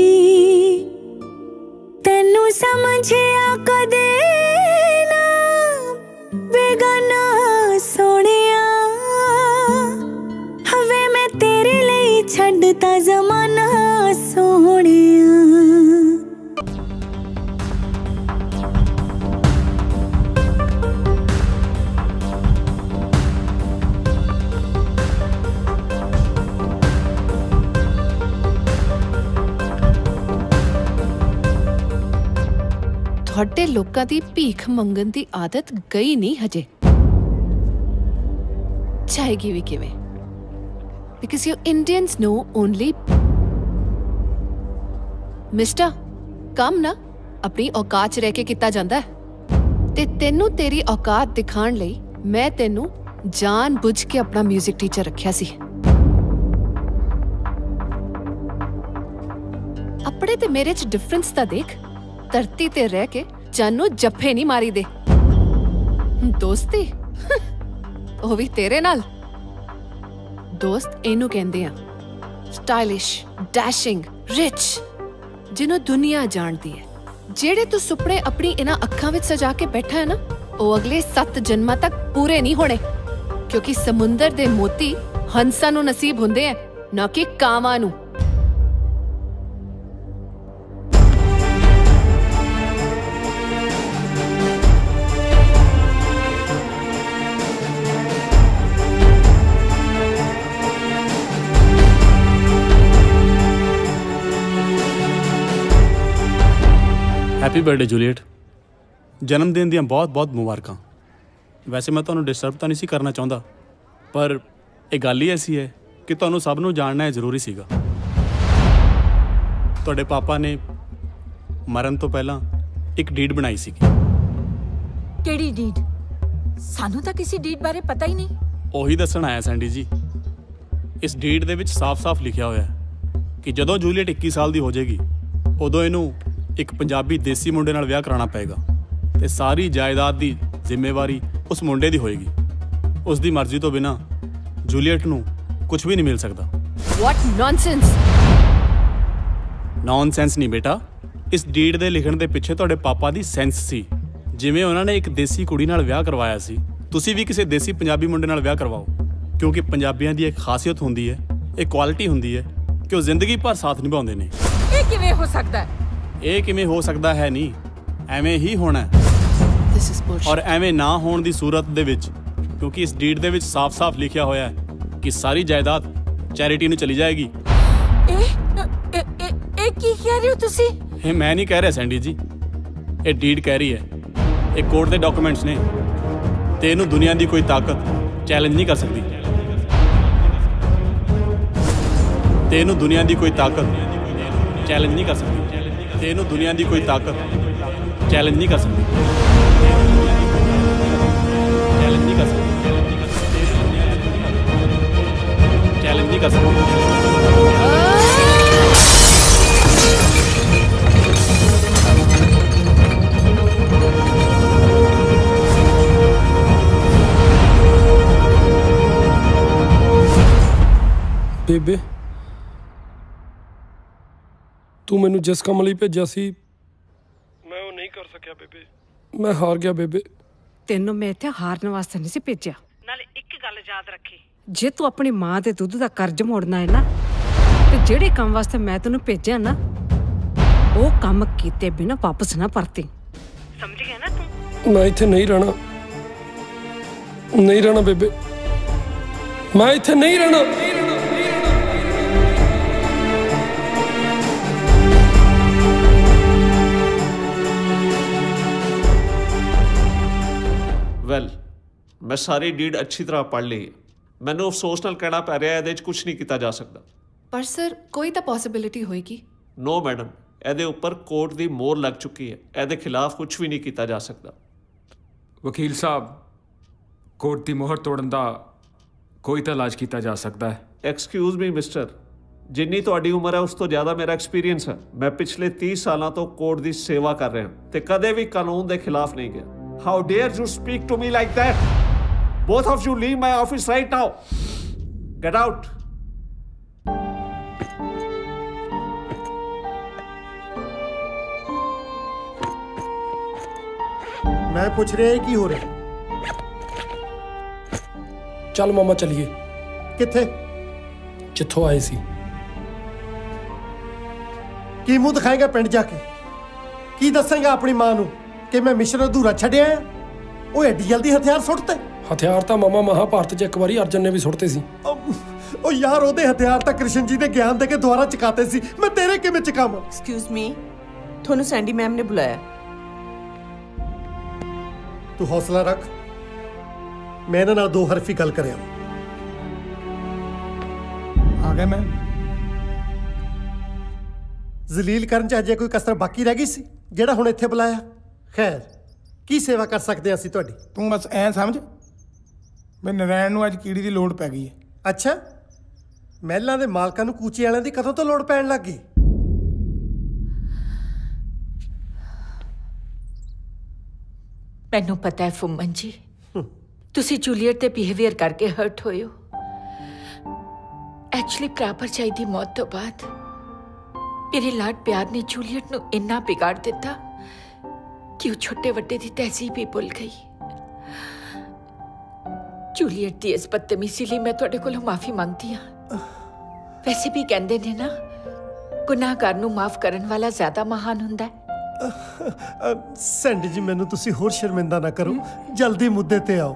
तेनू समझिया कदे ना बेगाना सोनिया, हवे मैं तेरे लिए छड़ता ज़माना सोनिया। ਤੁਹਾਡੇ ਲੋਕਾਂ ਦੀ ਭੀਖ ਮੰਗਣ ਦੀ ਆਦਤ ਗਈ ਨਹੀਂ ਹਜੇ, ਜਾਏਗੀ ਵੀ ਕਿਵੇਂ? Because you Indians know only mister ਕੰਮ ਨਾ ਆਪਣੀ ਔਕਾਤ 'ਚ ਰਹਿ ਕੇ ਕੀਤਾ ਜਾਂਦਾ ਹੈ, ਤੇ ਤੈਨੂੰ ਤੇਰੀ ਔਕਾਤ ਦਿਖਾਉਣ ਲਈ ਮੈਂ ਤੈਨੂੰ ਜਾਣ ਬੁੱਝ ਕੇ ਆਪਣਾ 뮤직 ਟੀਚਰ ਰੱਖਿਆ ਸੀ। ਆਪਣੇ ਤੇ ਮੇਰੇ 'ਚ ਡਿਫਰੈਂਸ ਤਾਂ ਦੇਖ। ਧਰਤੀ ਤੇ ਰਹਿ ਕੇ ਜਾਨੂੰ ਜੱਫੇ ਨਹੀਂ ਮਾਰੀ ਦੇ। ਦੋਸਤੀ ਉਹ ਵੀ ਤੇਰੇ ਨਾਲ। ਦੋਸਤ ਇਹਨੂੰ ਕਹਿੰਦੇ ਆ ਸਟਾਈਲਿਸ਼, ਡੈਸ਼ਿੰਗ, ਰਿਚ, ਜਿਹਨੂੰ ਦੁਨੀਆ ਜਾਣਦੀ ਹੈ। ਜਿਹੜੇ ਤੂੰ ਸੁਪਨੇ ਆਪਣੀ ਇਹਨਾਂ ਅੱਖਾਂ ਵਿੱਚ ਸਜਾ ਕੇ ਬੈਠਾ ਹੈ ਨਾ, ਉਹ ਅਗਲੇ ਸੱਤ ਜਨਮਾਂ ਤੱਕ ਪੂਰੇ ਨਹੀਂ ਹੋਣੇ, ਕਿਉਂਕਿ ਸਮੁੰਦਰ ਦੇ ਮੋਤੀ ਹੰਸਾਂ ਨੂੰ ਨਸੀਬ ਹੁੰਦੇ ਆ, ਨਾ ਕਿ ਕਾਵਾਂ ਨੂੰ। Happy birthday Juliet. जन्मदिन ਦੀਆਂ ਬਹੁਤ ਬਹੁਤ ਮੁਬਾਰਕਾਂ। ਵੈਸੇ ਮੈਂ ਤੁਹਾਨੂੰ ਡਿਸਟਰਬ ਤਾਂ ਨਹੀਂ ਸੀ ਕਰਨਾ ਚਾਹੁੰਦਾ, ਪਰ ਇਹ ਗੱਲ ਹੀ ਐਸੀ ਹੈ ਕਿ ਤੁਹਾਨੂੰ ਸਭ ਨੂੰ ਜਾਣਨਾ ਜ਼ਰੂਰੀ ਸੀਗਾ। ਤੁਹਾਡੇ ਪਾਪਾ ਨੇ ਮਰਨ ਤੋਂ ਪਹਿਲਾਂ ਇੱਕ ਡੀਡ ਬਣਾਈ ਸੀ। ਕਿਹੜੀ ਡੀਡ? ਸਾਨੂੰ ਤਾਂ ਕਿਸੇ ਡੀਡ ਬਾਰੇ ਪਤਾ ਹੀ ਨਹੀਂ। ਉਹੀ ਦੱਸਣ ਆਇਆ ਸੈਂਡੀ ਜੀ। ਇਸ ਡੀਡ ਦੇ ਵਿੱਚ ਸਾਫ਼-ਸਾਫ਼ ਲਿਖਿਆ ਹੋਇਆ ਹੈ ਕਿ ਜਦੋਂ ਜੂਲੀਐਟ ਇੱਕੀ ਸਾਲ ਦੀ ਹੋ ਜਾਏਗੀ, ਉਦੋਂ ਇਹਨੂੰ ਇੱਕ ਪੰਜਾਬੀ ਦੇਸੀ ਮੁੰਡੇ ਨਾਲ ਵਿਆਹ ਕਰਾਉਣਾ ਪਏਗਾ ਤੇ ਸਾਰੀ ਜਾਇਦਾਦ ਦੀ ਜ਼ਿੰਮੇਵਾਰੀ ਉਸ ਮੁੰਡੇ ਦੀ ਹੋਏਗੀ। ਉਸ ਦੀ ਮਰਜ਼ੀ ਤੋਂ ਬਿਨਾਂ ਜੂਲੀਐਟ ਨੂੰ ਕੁਝ ਵੀ ਨਹੀਂ ਮਿਲ ਸਕਦਾ। ਵਾਟ ਨੌਨਸੈਂਸ। ਨੌਨਸੈਂਸ ਨਹੀਂ ਬੇਟਾ, ਇਸ ਡੀਡ ਦੇ ਲਿਖਣ ਦੇ ਪਿੱਛੇ ਤੁਹਾਡੇ ਪਾਪਾ ਦੀ ਸੈਂਸ ਸੀ। ਜਿਵੇਂ ਉਹਨਾਂ ਨੇ ਇੱਕ ਦੇਸੀ ਕੁੜੀ ਨਾਲ ਵਿਆਹ ਕਰਵਾਇਆ ਸੀ, ਤੁਸੀਂ ਵੀ ਕਿਸੇ ਦੇਸੀ ਪੰਜਾਬੀ ਮੁੰਡੇ ਨਾਲ ਵਿਆਹ ਕਰਵਾਓ, ਕਿਉਂਕਿ ਪੰਜਾਬੀਆਂ ਦੀ ਇੱਕ ਖਾਸੀਅਤ ਹੁੰਦੀ ਹੈ, ਇੱਕ ਕੁਆਲਿਟੀ ਹੁੰਦੀ ਹੈ ਕਿ ਉਹ ਜ਼ਿੰਦਗੀ ਭਰ ਸਾਥ ਨਿਭਾਉਂਦੇ ਨੇ। ਇਹ ਕਿਵੇਂ ਹੋ ਸਕਦਾ ਹੈ? ਇਹ ਕਿਵੇਂ ਹੋ ਸਕਦਾ ਹੈ ਨਹੀਂ, ਐਵੇਂ ਹੀ ਹੋਣਾ। ਔਰ ਐਵੇਂ ਨਾ ਹੋਣ ਦੀ ਸੂਰਤ ਦੇ ਵਿੱਚ, ਕਿਉਂਕਿ ਇਸ ਡੀਡ ਦੇ ਵਿੱਚ ਸਾਫ਼-ਸਾਫ਼ ਲਿਖਿਆ ਹੋਇਆ ਹੈ ਕਿ ਸਾਰੀ ਜਾਇਦਾਦ ਚੈਰਿਟੀ ਨੂੰ ਚਲੀ ਜਾਏਗੀ। ਇਹ ਇਹ ਕੀ ਕਹਿ ਰਹੇ ਹੋ ਤੁਸੀਂ? ਇਹ ਮੈਂ ਨਹੀਂ ਕਹਿ ਰਿਹਾ ਸੈਂਡੀ ਜੀ, ਇਹ ਡੀਡ ਕਹਿ ਰਹੀ ਹੈ। ਇਹ ਕੋਰਟ ਦੇ ਡਾਕੂਮੈਂਟਸ ਨੇ ਤੇ ਇਹਨੂੰ ਦੁਨੀਆ ਦੀ ਕੋਈ ਤਾਕਤ ਚੈਲੰਜ ਨਹੀਂ ਕਰ ਸਕਦੀ। ਤੇ ਇਹਨੂੰ ਦੁਨੀਆ ਦੀ ਕੋਈ ਤਾਕਤ ਚੈਲੰਜ ਨਹੀਂ ਕਰ ਸਕਦੀ। ਤੇ ਇਹਨੂੰ ਦੁਨੀਆ ਦੀ ਕੋਈ ਤਾਕਤ ਚੈਲੰਜ ਨਹੀਂ ਕਰ ਸਕਦੀ। ਚੈਲੰਜ ਨਹੀਂ ਕਰ ਸਕਦੀ। ਚੈਲੰਜ ਨਹੀਂ ਕਰ ਸਕਦੀ। ਬੇਬੇ, ਤੂੰ ਮੈਨੂੰ ਜਿਸ ਕੰਮ ਲਈ ਭੇਜਿਆ ਸੀ ਮੈਂ ਉਹ ਨਹੀਂ ਕਰ ਸਕਿਆ ਬੇਬੇ। ਮੈਂ ਹਾਰ ਗਿਆ ਬੇਬੇ। ਤੈਨੂੰ ਮੈਂ ਇੱਥੇ ਹਾਰਨ ਵਾਸਤੇ ਨਹੀਂ ਸੀ ਭੇਜਿਆ। ਨਾਲੇ ਇੱਕ ਗੱਲ ਯਾਦ ਰੱਖੀ, ਜੇ ਤੂੰ ਆਪਣੀ ਮਾਂ ਦੇ ਦੁੱਧ ਦਾ ਕਰਜ਼ ਮੋੜਨਾ ਹੈ ਨਾ, ਤੇ ਜਿਹੜੇ ਕੰਮ ਵਾਸਤੇ ਮੈਂ ਤੈਨੂੰ ਭੇਜਿਆ ਨਾ, ਉਹ ਕੰਮ ਕੀਤੇ ਬਿਨਾਂ ਵਾਪਸ ਨਾ ਪਰਤੀ। ਸਮਝ ਗਿਆ ਨਾ ਤੂੰ? ਮੈਂ ਇੱਥੇ ਨਹੀਂ ਰਹਿਣਾ, ਨਹੀਂ ਰਹਿਣਾ ਬੇਬੇ, ਮੈਂ ਇੱਥੇ ਨਹੀਂ ਰਹਿਣਾ। ਵੈਲ, ਮੈਂ ਸਾਰੀ ਡੀਡ ਅੱਛੀ ਤਰ੍ਹਾਂ ਪੜ੍ਹ ਲਈ। ਮੈਨੂੰ ਅਫਸੋਸ ਨਾਲ ਕਹਿਣਾ ਪੈ ਰਿਹਾ, ਇਹਦੇ 'ਚ ਕੁਝ ਨਹੀਂ ਕੀਤਾ ਜਾ ਸਕਦਾ। ਪਰ ਸਰ, ਕੋਈ ਤਾਂ ਪੋਸਿਬਿਲਿਟੀ ਹੋਏਗੀ। ਨੋ ਮੈਡਮ, ਇਹਦੇ ਉੱਪਰ ਕੋਰਟ ਦੀ ਮੋਹਰ ਲੱਗ ਚੁੱਕੀ ਹੈ। ਇਹਦੇ ਖਿਲਾਫ ਕੁਝ ਵੀ ਨਹੀਂ ਕੀਤਾ ਜਾ ਸਕਦਾ। ਵਕੀਲ ਸਾਹਿਬ ਕੋਰਟ ਦੀ ਮੋਹਰ ਤੋੜਨ ਦਾ ਕੋਈ ਤਾਂ ਇਲਾਜ ਕੀਤਾ ਜਾ ਸਕਦਾ ਹੈ। ਐਕਸਕਿਊਜ਼ ਮੀ ਮਿਸਟਰ, ਜਿੰਨੀ ਤੁਹਾਡੀ ਉਮਰ ਹੈ ਉਸ ਤੋਂ ਜ਼ਿਆਦਾ ਮੇਰਾ ਐਕਸਪੀਰੀਅੰਸ ਹੈ। ਮੈਂ ਪਿਛਲੇ ਤੀਹ ਸਾਲਾਂ ਤੋਂ ਕੋਰਟ ਦੀ ਸੇਵਾ ਕਰ ਰਿਹਾ ਤੇ ਕਦੇ ਵੀ ਕਾਨੂੰਨ ਦੇ ਖਿਲਾਫ ਨਹੀਂ ਗਿਆ। How dare you speak to me like that? Both of you leave my office right now. Get out. मैं पूछ रहा की हो रहा? ਚੱਲ ਮਾਮਾ ਚਲੀਏ। ਕਿੱਥੇ? ਜਿੱਥੋਂ ਆਏ ਸੀ। ਕੀ ਮੂੰਹ ਦਿਖਾਏਗਾ ਪਿੰਡ ਜਾ ਕੇ? ਕੀ ਦੱਸੇਗਾ ਆਪਣੀ ਮਾਂ ਨੂੰ ਕਿ ਮੈਂ ਮਿਸ਼ਨ ਅਧੂਰਾ ਛੱਡਿਆ? ਉਹ ਐਡੀ ਜਲਦੀ ਹਥਿਆਰ ਸੁੱਟਤੇ? ਹਥਿਆਰ ਤਾਂ ਮਾਮਾ ਮਹਾਭਾਰਤ 'ਚ ਇੱਕ ਵਾਰੀ ਅਰਜਨ ਨੇ ਵੀ ਸੁੱਟਤੇ ਸੀ। ਉਹ ਯਾਰ ਉਹਦੇ ਹਥਿਆਰ ਤਾਂ ਕ੍ਰਿਸ਼ਨ ਜੀ ਨੇ ਗਿਆਨ ਦੇ ਕੇ ਦੁਆਰਾ ਚਕਾਤੇ ਸੀ, ਮੈਂ ਤੇਰੇ ਕਿਵੇਂ ਚਕਾਵਾਂ? ਐਕਸਕਿਊਜ਼ ਮੀ, ਤੁਹਾਨੂੰ ਸੈਂਡੀ ਮੈਮ ਨੇ ਬੁਲਾਇਆ। ਤੂੰ ਹੌਸਲਾ ਰੱਖ, ਮੈਂ ਇਹਨਾਂ ਨਾਲ ਦੋ ਹਰਫੀ ਗੱਲ ਕਰਿਆ। ਆ ਗਿਆ ਮੈਂ। ਜ਼ਲੀਲ ਕਰਨ ਚ ਅਜੇ ਕੋਈ ਕਸਰ ਬਾਕੀ ਰਹਿ ਗਈ ਸੀ ਜਿਹੜਾ ਹੁਣ ਇੱਥੇ ਬੁਲਾਇਆ? ਖੈਰ, ਕੀ ਸੇਵਾ ਕਰ ਸਕਦੇ ਹਾਂ ਅਸੀਂ ਤੁਹਾਡੀ? ਤੂੰ ਬਸ ਐਂ ਸਮਝ ਵੀ ਨਰੈਣ ਨੂੰ ਅੱਜ ਕੀੜੀ ਦੀ ਲੋੜ ਪੈ ਗਈ ਹੈ। ਅੱਛਾ, ਮਹਿਲਾਂ ਦੇ ਮਾਲਕਾਂ ਨੂੰ ਕੂਚੇ ਵਾਲਿਆਂ ਦੀ ਕਦੋਂ ਤੋਂ ਲੋੜ ਪੈਣ ਲੱਗ ਗਈ? ਮੈਨੂੰ ਪਤਾ ਹੈ ਫੁੰਮਨ ਜੀ, ਤੁਸੀਂ ਜੂਲੀਅਟ ਦੇ ਬਿਹੇਵੀਅਰ ਕਰਕੇ ਹਰਟ ਹੋਏ ਹੋ। ਐਕਚੁਅਲੀ ਭਰਾ ਭਰਜਾਈ ਦੀ ਮੌਤ ਤੋਂ ਬਾਅਦ ਮੇਰੇ ਲਾਡ ਪਿਆਰ ਨੇ ਜੂਲੀਅਟ ਨੂੰ ਇੰਨਾ ਵਿਗਾੜ ਦਿੱਤਾ ਕਿ ਉਹ ਛੋਟੇ ਵੱਡੇ ਦੀ ਤਹਿਜ਼ੀਬ ਹੀ ਭੁੱਲ ਗਈ। ਜੂਲੀਅਟ ਦੀ ਇਸ ਬਦਤਮੀਜ਼ੀ ਲਈ ਮੈਂ ਤੁਹਾਡੇ ਕੋਲੋਂ ਮਾਫੀ ਮੰਗਦੀ ਹਾਂ। ਵੈਸੇ ਵੀ ਕਹਿੰਦੇ ਨੇ ਨਾ, ਗੁਨਾਹਗਾਰ ਨੂੰ ਮਾਫ ਕਰਨ ਵਾਲਾ ਜ਼ਿਆਦਾ ਮਹਾਨ ਹੁੰਦਾ ਹੈ। ਸੈਂਡੀ ਜੀ, ਮੈਨੂੰ ਤੁਸੀਂ ਹੋਰ ਸ਼ਰਮਿੰਦਾ ਨਾ ਕਰੋ, ਜਲਦੀ ਮੁੱਦੇ ਤੇ ਆਓ।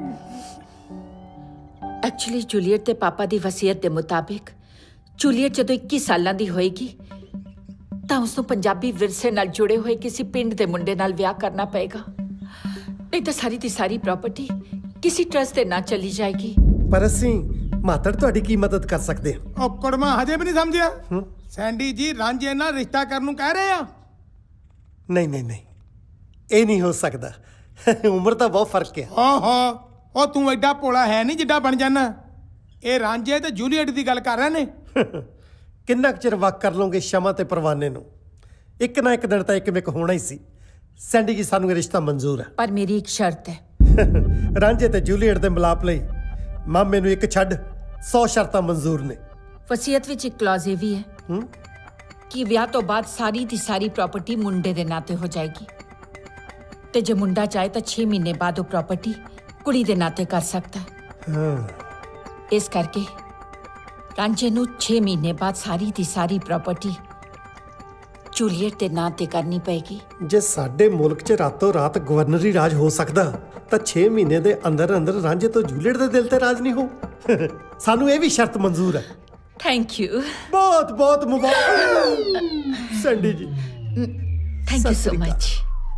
ਐਕਚੁਅਲੀ ਜੂਲੀਅਟ ਦੇ ਪਾਪਾ ਦੀ ਵਸੀਅਤ ਦੇ ਮੁਤਾਬਿਕ ਜੂਲੀਅਟ ਜਦੋਂ ਇੱਕੀ ਸਾਲਾਂ ਦੀ ਹੋਏਗੀ ਤਾਂ ਉਸ ਨੂੰ ਪੰਜਾਬੀ ਵਿਰਸੇ ਨਾਲ ਜੁੜੇ ਹੋਏ ਕਿਸੇ ਪਿੰਡ ਦੇ ਮੁੰਡੇ ਨਾਲ ਵਿਆਹ ਕਰਨਾ ਪਏਗਾ, ਨਹੀਂ ਤਾਂ ਸਾਰੀ ਦੀ ਸਾਰੀ ਪ੍ਰਾਪਰਟੀ ਕਿਸੇ ਟਰਸਟ ਦੇ ਨਾਂ ਚਲੀ ਜਾਏਗੀ। ਪਰ ਅਸੀਂ ਮਾਤੜ ਤੁਹਾਡੀ ਕੀ ਮਦਦ ਕਰ ਸਕਦੇ ਹਾਂ? ਉਹ ਕੁੜਮਾ ਹਜੇ ਵੀ ਨਹੀਂ ਸਮਝਿਆ? ਸੈਂਡੀ ਜੀ ਰਾਂਝੇ ਨਾਲ ਰਿਸ਼ਤਾ ਕਰਨ ਨੂੰ ਕਹਿ ਰਹੇ ਆ। ਨਹੀਂ ਨਹੀਂ ਨਹੀਂ, ਇਹ ਨਹੀਂ ਹੋ ਸਕਦਾ, ਉਮਰ ਦਾ ਬਹੁਤ ਫਰਕ ਹੈ। ਓਹੋ, ਉਹ ਤੂੰ ਐਡਾ ਭੋਲਾ ਹੈ ਨਹੀਂ ਜਿੱਡਾ ਬਣ ਜਾਣਾ। ਇਹ ਰਾਂਝੇ ਤੇ ਜੂਲੀਅਟ ਦੀ ਗੱਲ ਕਰ ਰਹੇ ਨੇ। ਕਿੰਨਾ ਕੁ ਚਿਰ ਵਕ ਕਰ ਲਓਗੇ ਸ਼ਮਾ ਤੇ ਪਰਵਾਨੇ ਨੂੰ? ਇੱਕ ਨਾ ਇੱਕ ਦਿਨ ਤਾਂ ਇੱਕ ਮਿਕ ਹੋਣਾ ਹੀ ਸੀ। ਸੈਂਡੀ ਜੀ, ਸਾਨੂੰ ਇਹ ਰਿਸ਼ਤਾ ਮਨਜ਼ੂਰ ਹੈ, ਪਰ ਮੇਰੀ ਇੱਕ ਸ਼ਰਤ ਹੈ। ਰਾਂਝੇ ਤੇ ਜੂਲੀਅਟ ਦੇ ਮਿਲਾਪ ਲਈ ਮਾਮੇ ਨੂੰ ਇੱਕ ਛੱਡ ਸੌ ਸ਼ਰਤਾਂ ਮਨਜ਼ੂਰ ਨੇ। ਵਸੀਅਤ ਵਿੱਚ ਇੱਕ ਕਲੌਜ਼ ਇਹ ਵੀ ਹੈ ਕਿ ਵਿਆਹ ਤੋਂ ਬਾਅਦ ਸਾਰੀ ਦੀ ਸਾਰੀ ਪ੍ਰਾਪਰਟੀ ਮੁੰਡੇ ਦੇ ਨਾਂ ਤੇ ਹੋ ਜਾਏਗੀ, ਤੇ ਜੇ ਮੁੰਡਾ ਚਾਹੇ ਤਾਂ ਛੇ ਮਹੀਨੇ ਬਾਅਦ ਉਹ ਪ੍ਰਾਪਰਟੀ ਕੁੜੀ ਦੇ ਨਾਂ ਤੇ ਕਰ ਸਕਦਾ ਹੈ। ਇਸ ਕਰਕੇ ਰਾਂਝੇ ਨੂੰ ਛੇ ਮਹੀਨੇ ਬਾਅਦ ਸਾਰੀ ਦੀ ਸਾਰੀ ਪ੍ਰਾਪਰਟੀ ਜੂਲੀਅਟ ਦੇ ਨਾਂ ਤੇ ਕਰਨੀ ਪਏਗੀ। ਜੇ ਸਾਡੇ ਮੁਲਕ 'ਚ ਰਾਤੋਂ ਰਾਤ ਗਵਰਨਰੀ ਰਾਜ ਹੋ ਸਕਦਾ ਤਾਂ ਛੇ ਮਹੀਨੇ ਦੇ ਅੰਦਰ ਅੰਦਰ ਰਾਂਝੇ ਤੋਂ ਜੂਲੀਅਟ ਦੇ ਦਿਲ ਤੇ ਰਾਜ ਨਹੀਂ ਹੋ। ਸਾਨੂੰ ਇਹ ਵੀ ਸ਼ਰਤ ਮਨਜ਼ੂਰ ਹੈ। Thank you. ਬਹੁਤ ਬਹੁਤ ਮੁਬਾਰਕ ਸੈਂਡੀ ਜੀ। Thank you so much.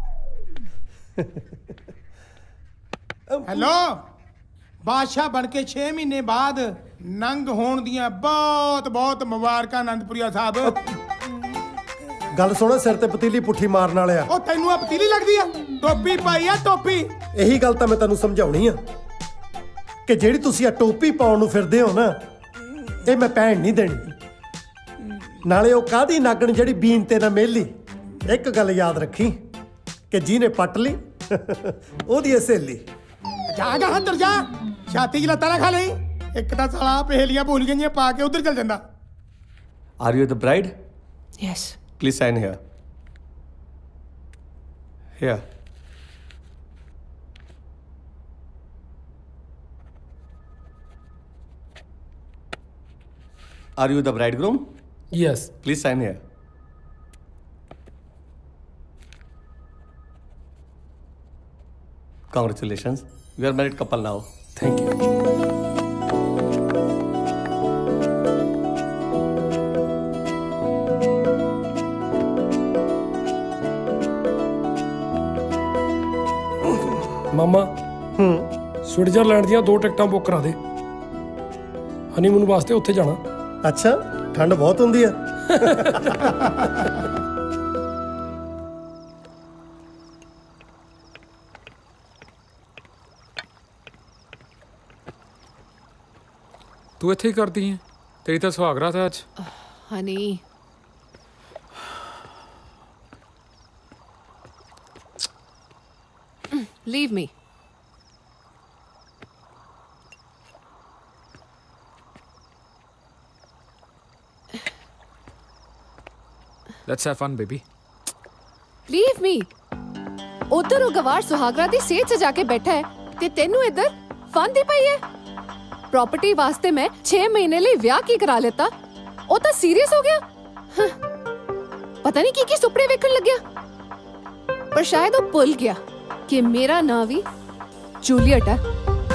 Hello, ਬਾਦਸ਼ਾਹ ਬਣ ਕੇ ਛੇ ਮਹੀਨੇ ਬਾਅਦ ਨੰਗ ਹੋਣ ਦੀਆਂ ਬਹੁਤ ਬਹੁਤ ਮੁਬਾਰਕਾਂ ਅਨੰਦਪੁਰੀਆ ਸਾਹਿਬ। ਗੱਲ ਸੁਣੋ, ਸਿਰ ਤੇ ਪਤੀਲੀ ਪੁੱਠੀ ਮਾਰਨ ਵਾਲਿਆ। ਉਹ ਤੈਨੂੰ ਆ ਪਤੀਲੀ ਲੱਗਦੀ ਆ? ਟੋਪੀ ਪਾਈ ਆ, ਟੋਪੀ। ਇਹੀ ਗੱਲ ਤਾਂ ਮੈਂ ਤੈਨੂੰ ਸਮਝਾਉਣੀ ਆ ਕਿ ਜਿਹੜੀ ਤੁਸੀਂ ਆ ਟੋਪੀ ਪਾਉਣ ਨੂੰ ਫਿਰਦੇ ਹੋ ਨਾ, ਇਹ ਮੈਂ ਪਹਿਣ ਨਹੀਂ ਦੇਣੀ। ਨਾਲੇ ਉਹ ਕਾਹਦੀ ਨਾਗਣ ਜਿਹੜੀ ਬੀਨ ਤੇ ਨਾ ਮੇਲੀ। ਇੱਕ ਗੱਲ ਯਾਦ ਰੱਖੀ ਕਿ ਜਿਹਨੇ ਪੱਟ ਲਈ ਉਹਦੀ ਸਹੇਲੀ। ਜਾ ਗਾ ਅੰਦਰ ਜਾ, ਛਾਤੀ 'ਚ ਲੱਤਾਂ ਨਾ ਖਾ ਲਈ। ਇੱਕ ਤਾਂ ਸਾਲਾ ਪਹੇਲੀਆਂ ਭੁੱਲ ਗਈਆਂ ਪਾ ਕੇ ਉਧਰ ਚੱਲ ਜਾਂਦਾ। Are you the bride? Yes. Please sign here. Here. Are you the bridegroom? Yes. Please sign here. Congratulations. You are married couple now. Thank you. ਮਾਮਾ, ਹੂੰ ਸਵਿਟਜ਼ਰਲੈਂਡ ਦੀਆਂ ਦੋ ਟਿਕਟਾਂ ਬੁੱਕ ਕਰਾ ਦੇ, ਹਨੀਮੂਨ ਵਾਸਤੇ ਉੱਥੇ ਜਾਣਾ। ਅੱਛਾ, ਠੰਡ ਬਹੁਤ ਹੁੰਦੀ ਆ। ਤੂੰ ਇੱਥੇ ਹੀ ਕਰਦੀ ਹੈ? ਤੇਰੀ ਤਾਂ ਸੁਹਾਗਰਾਤ ਹੈ ਅੱਜ। Honey leave me. Let's have fun baby. Leave me. ਉਧਰ ਉਹ ਗਵਾਰ ਸੁਹਾਗਰਾ ਦੀ ਸੇਜ ਸਜਾ ਕੇ ਬੈਠਾ ਹੈ ਤੇ ਤੈਨੂੰ ਇੱਧਰ ਫਨ ਦੀ ਪਈ ਹੈ। प्रॉपर्टी वास्ते मैं छह महीने लिए विआह की करा लेता, ओ तो सीरियस हो गया। हाँ। पता नहीं की की सुपने वेखन लग गया, पर शायद वो भूल गया कि मेरा नाम भी जूलियट है।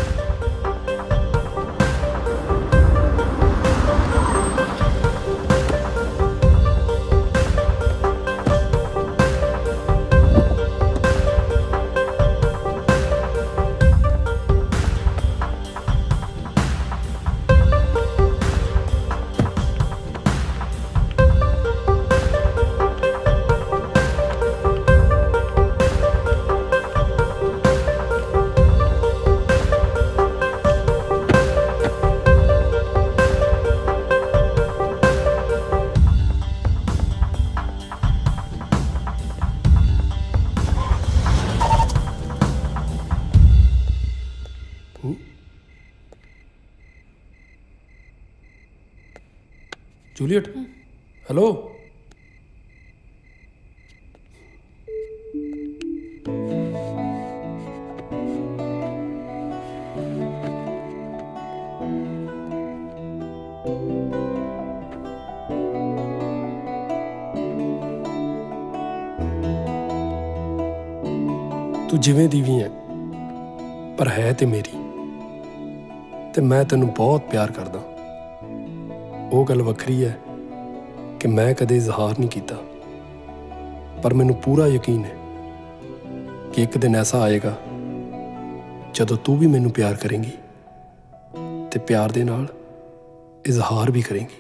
Juliet, hello. तू जिवें दी भी है पर है ते मेरी, ते मैं तेनू बहुत प्यार करदा। वो गल वखरी है कि मैं कदे इजहार नहीं किया, पर मैनू पूरा यकीन है कि एक दिन ऐसा आएगा जदों तू भी मैनू प्यार करेंगी ते प्यार दे नाल इजहार भी करेंगी।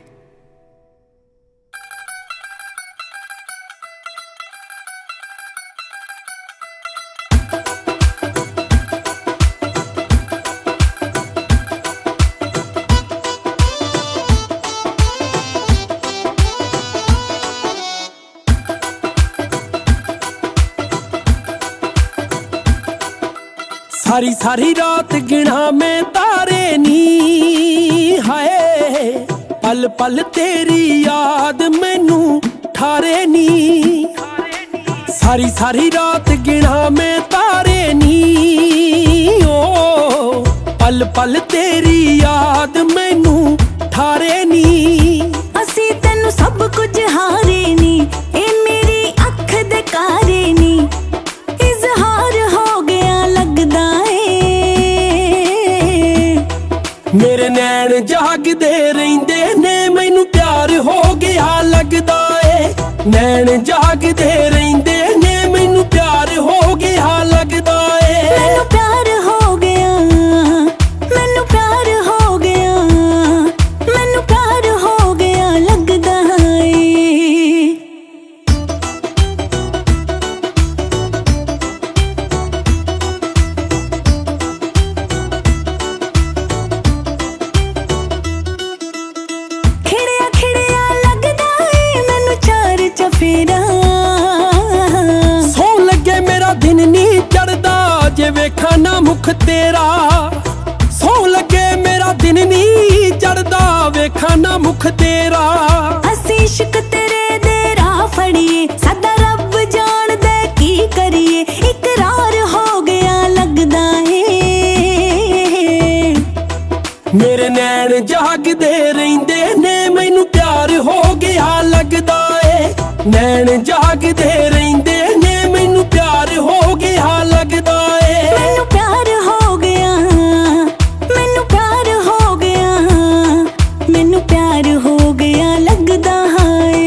सारी सारी रात गिना मैं तारे नी, हाय पल पल तेरी याद मैनू ठारे नी। सारी सारी रात गिना मैं तारे नी, ओ पल पल तेरी याद मैनू ठारे नी। असी तेनू सब कुछ हारे नी, ए मेरी अख दे कारे नी। इजहार हो गया लगदा मेरे नैन जागदे रहिंदे ने, मैनू प्यार हो गया लगदा ए। नैन जागदे रहिंदे ने, मैनू प्यार हो गया लगदा ए। मैनू प्यार हो गया, मैनू प्यार हो गया, मैनू प्यार हो गया लगदा ए। सौ लगे मेरा दिन नहीं चढ़दा जे वेखा ना मुख तेरा। सौ लगे मेरा दिन नहीं चढ़दा वेखा ना मुख तेरा। असी इश्क तेरे दे राह फड़िए, सदा रब जान दे की करिए। इकरार हो गया लगदा है मेरे नैन जागदे रहिंदे ने, मैनू प्यार हो गया लगदा ए। नैन जागदे रहिंदे ने, मैनू प्यार हो गया लगदा ए। मैनू प्यार हो गया, मैनू प्यार हो गया, मैनू प्यार हो गया लगदा है।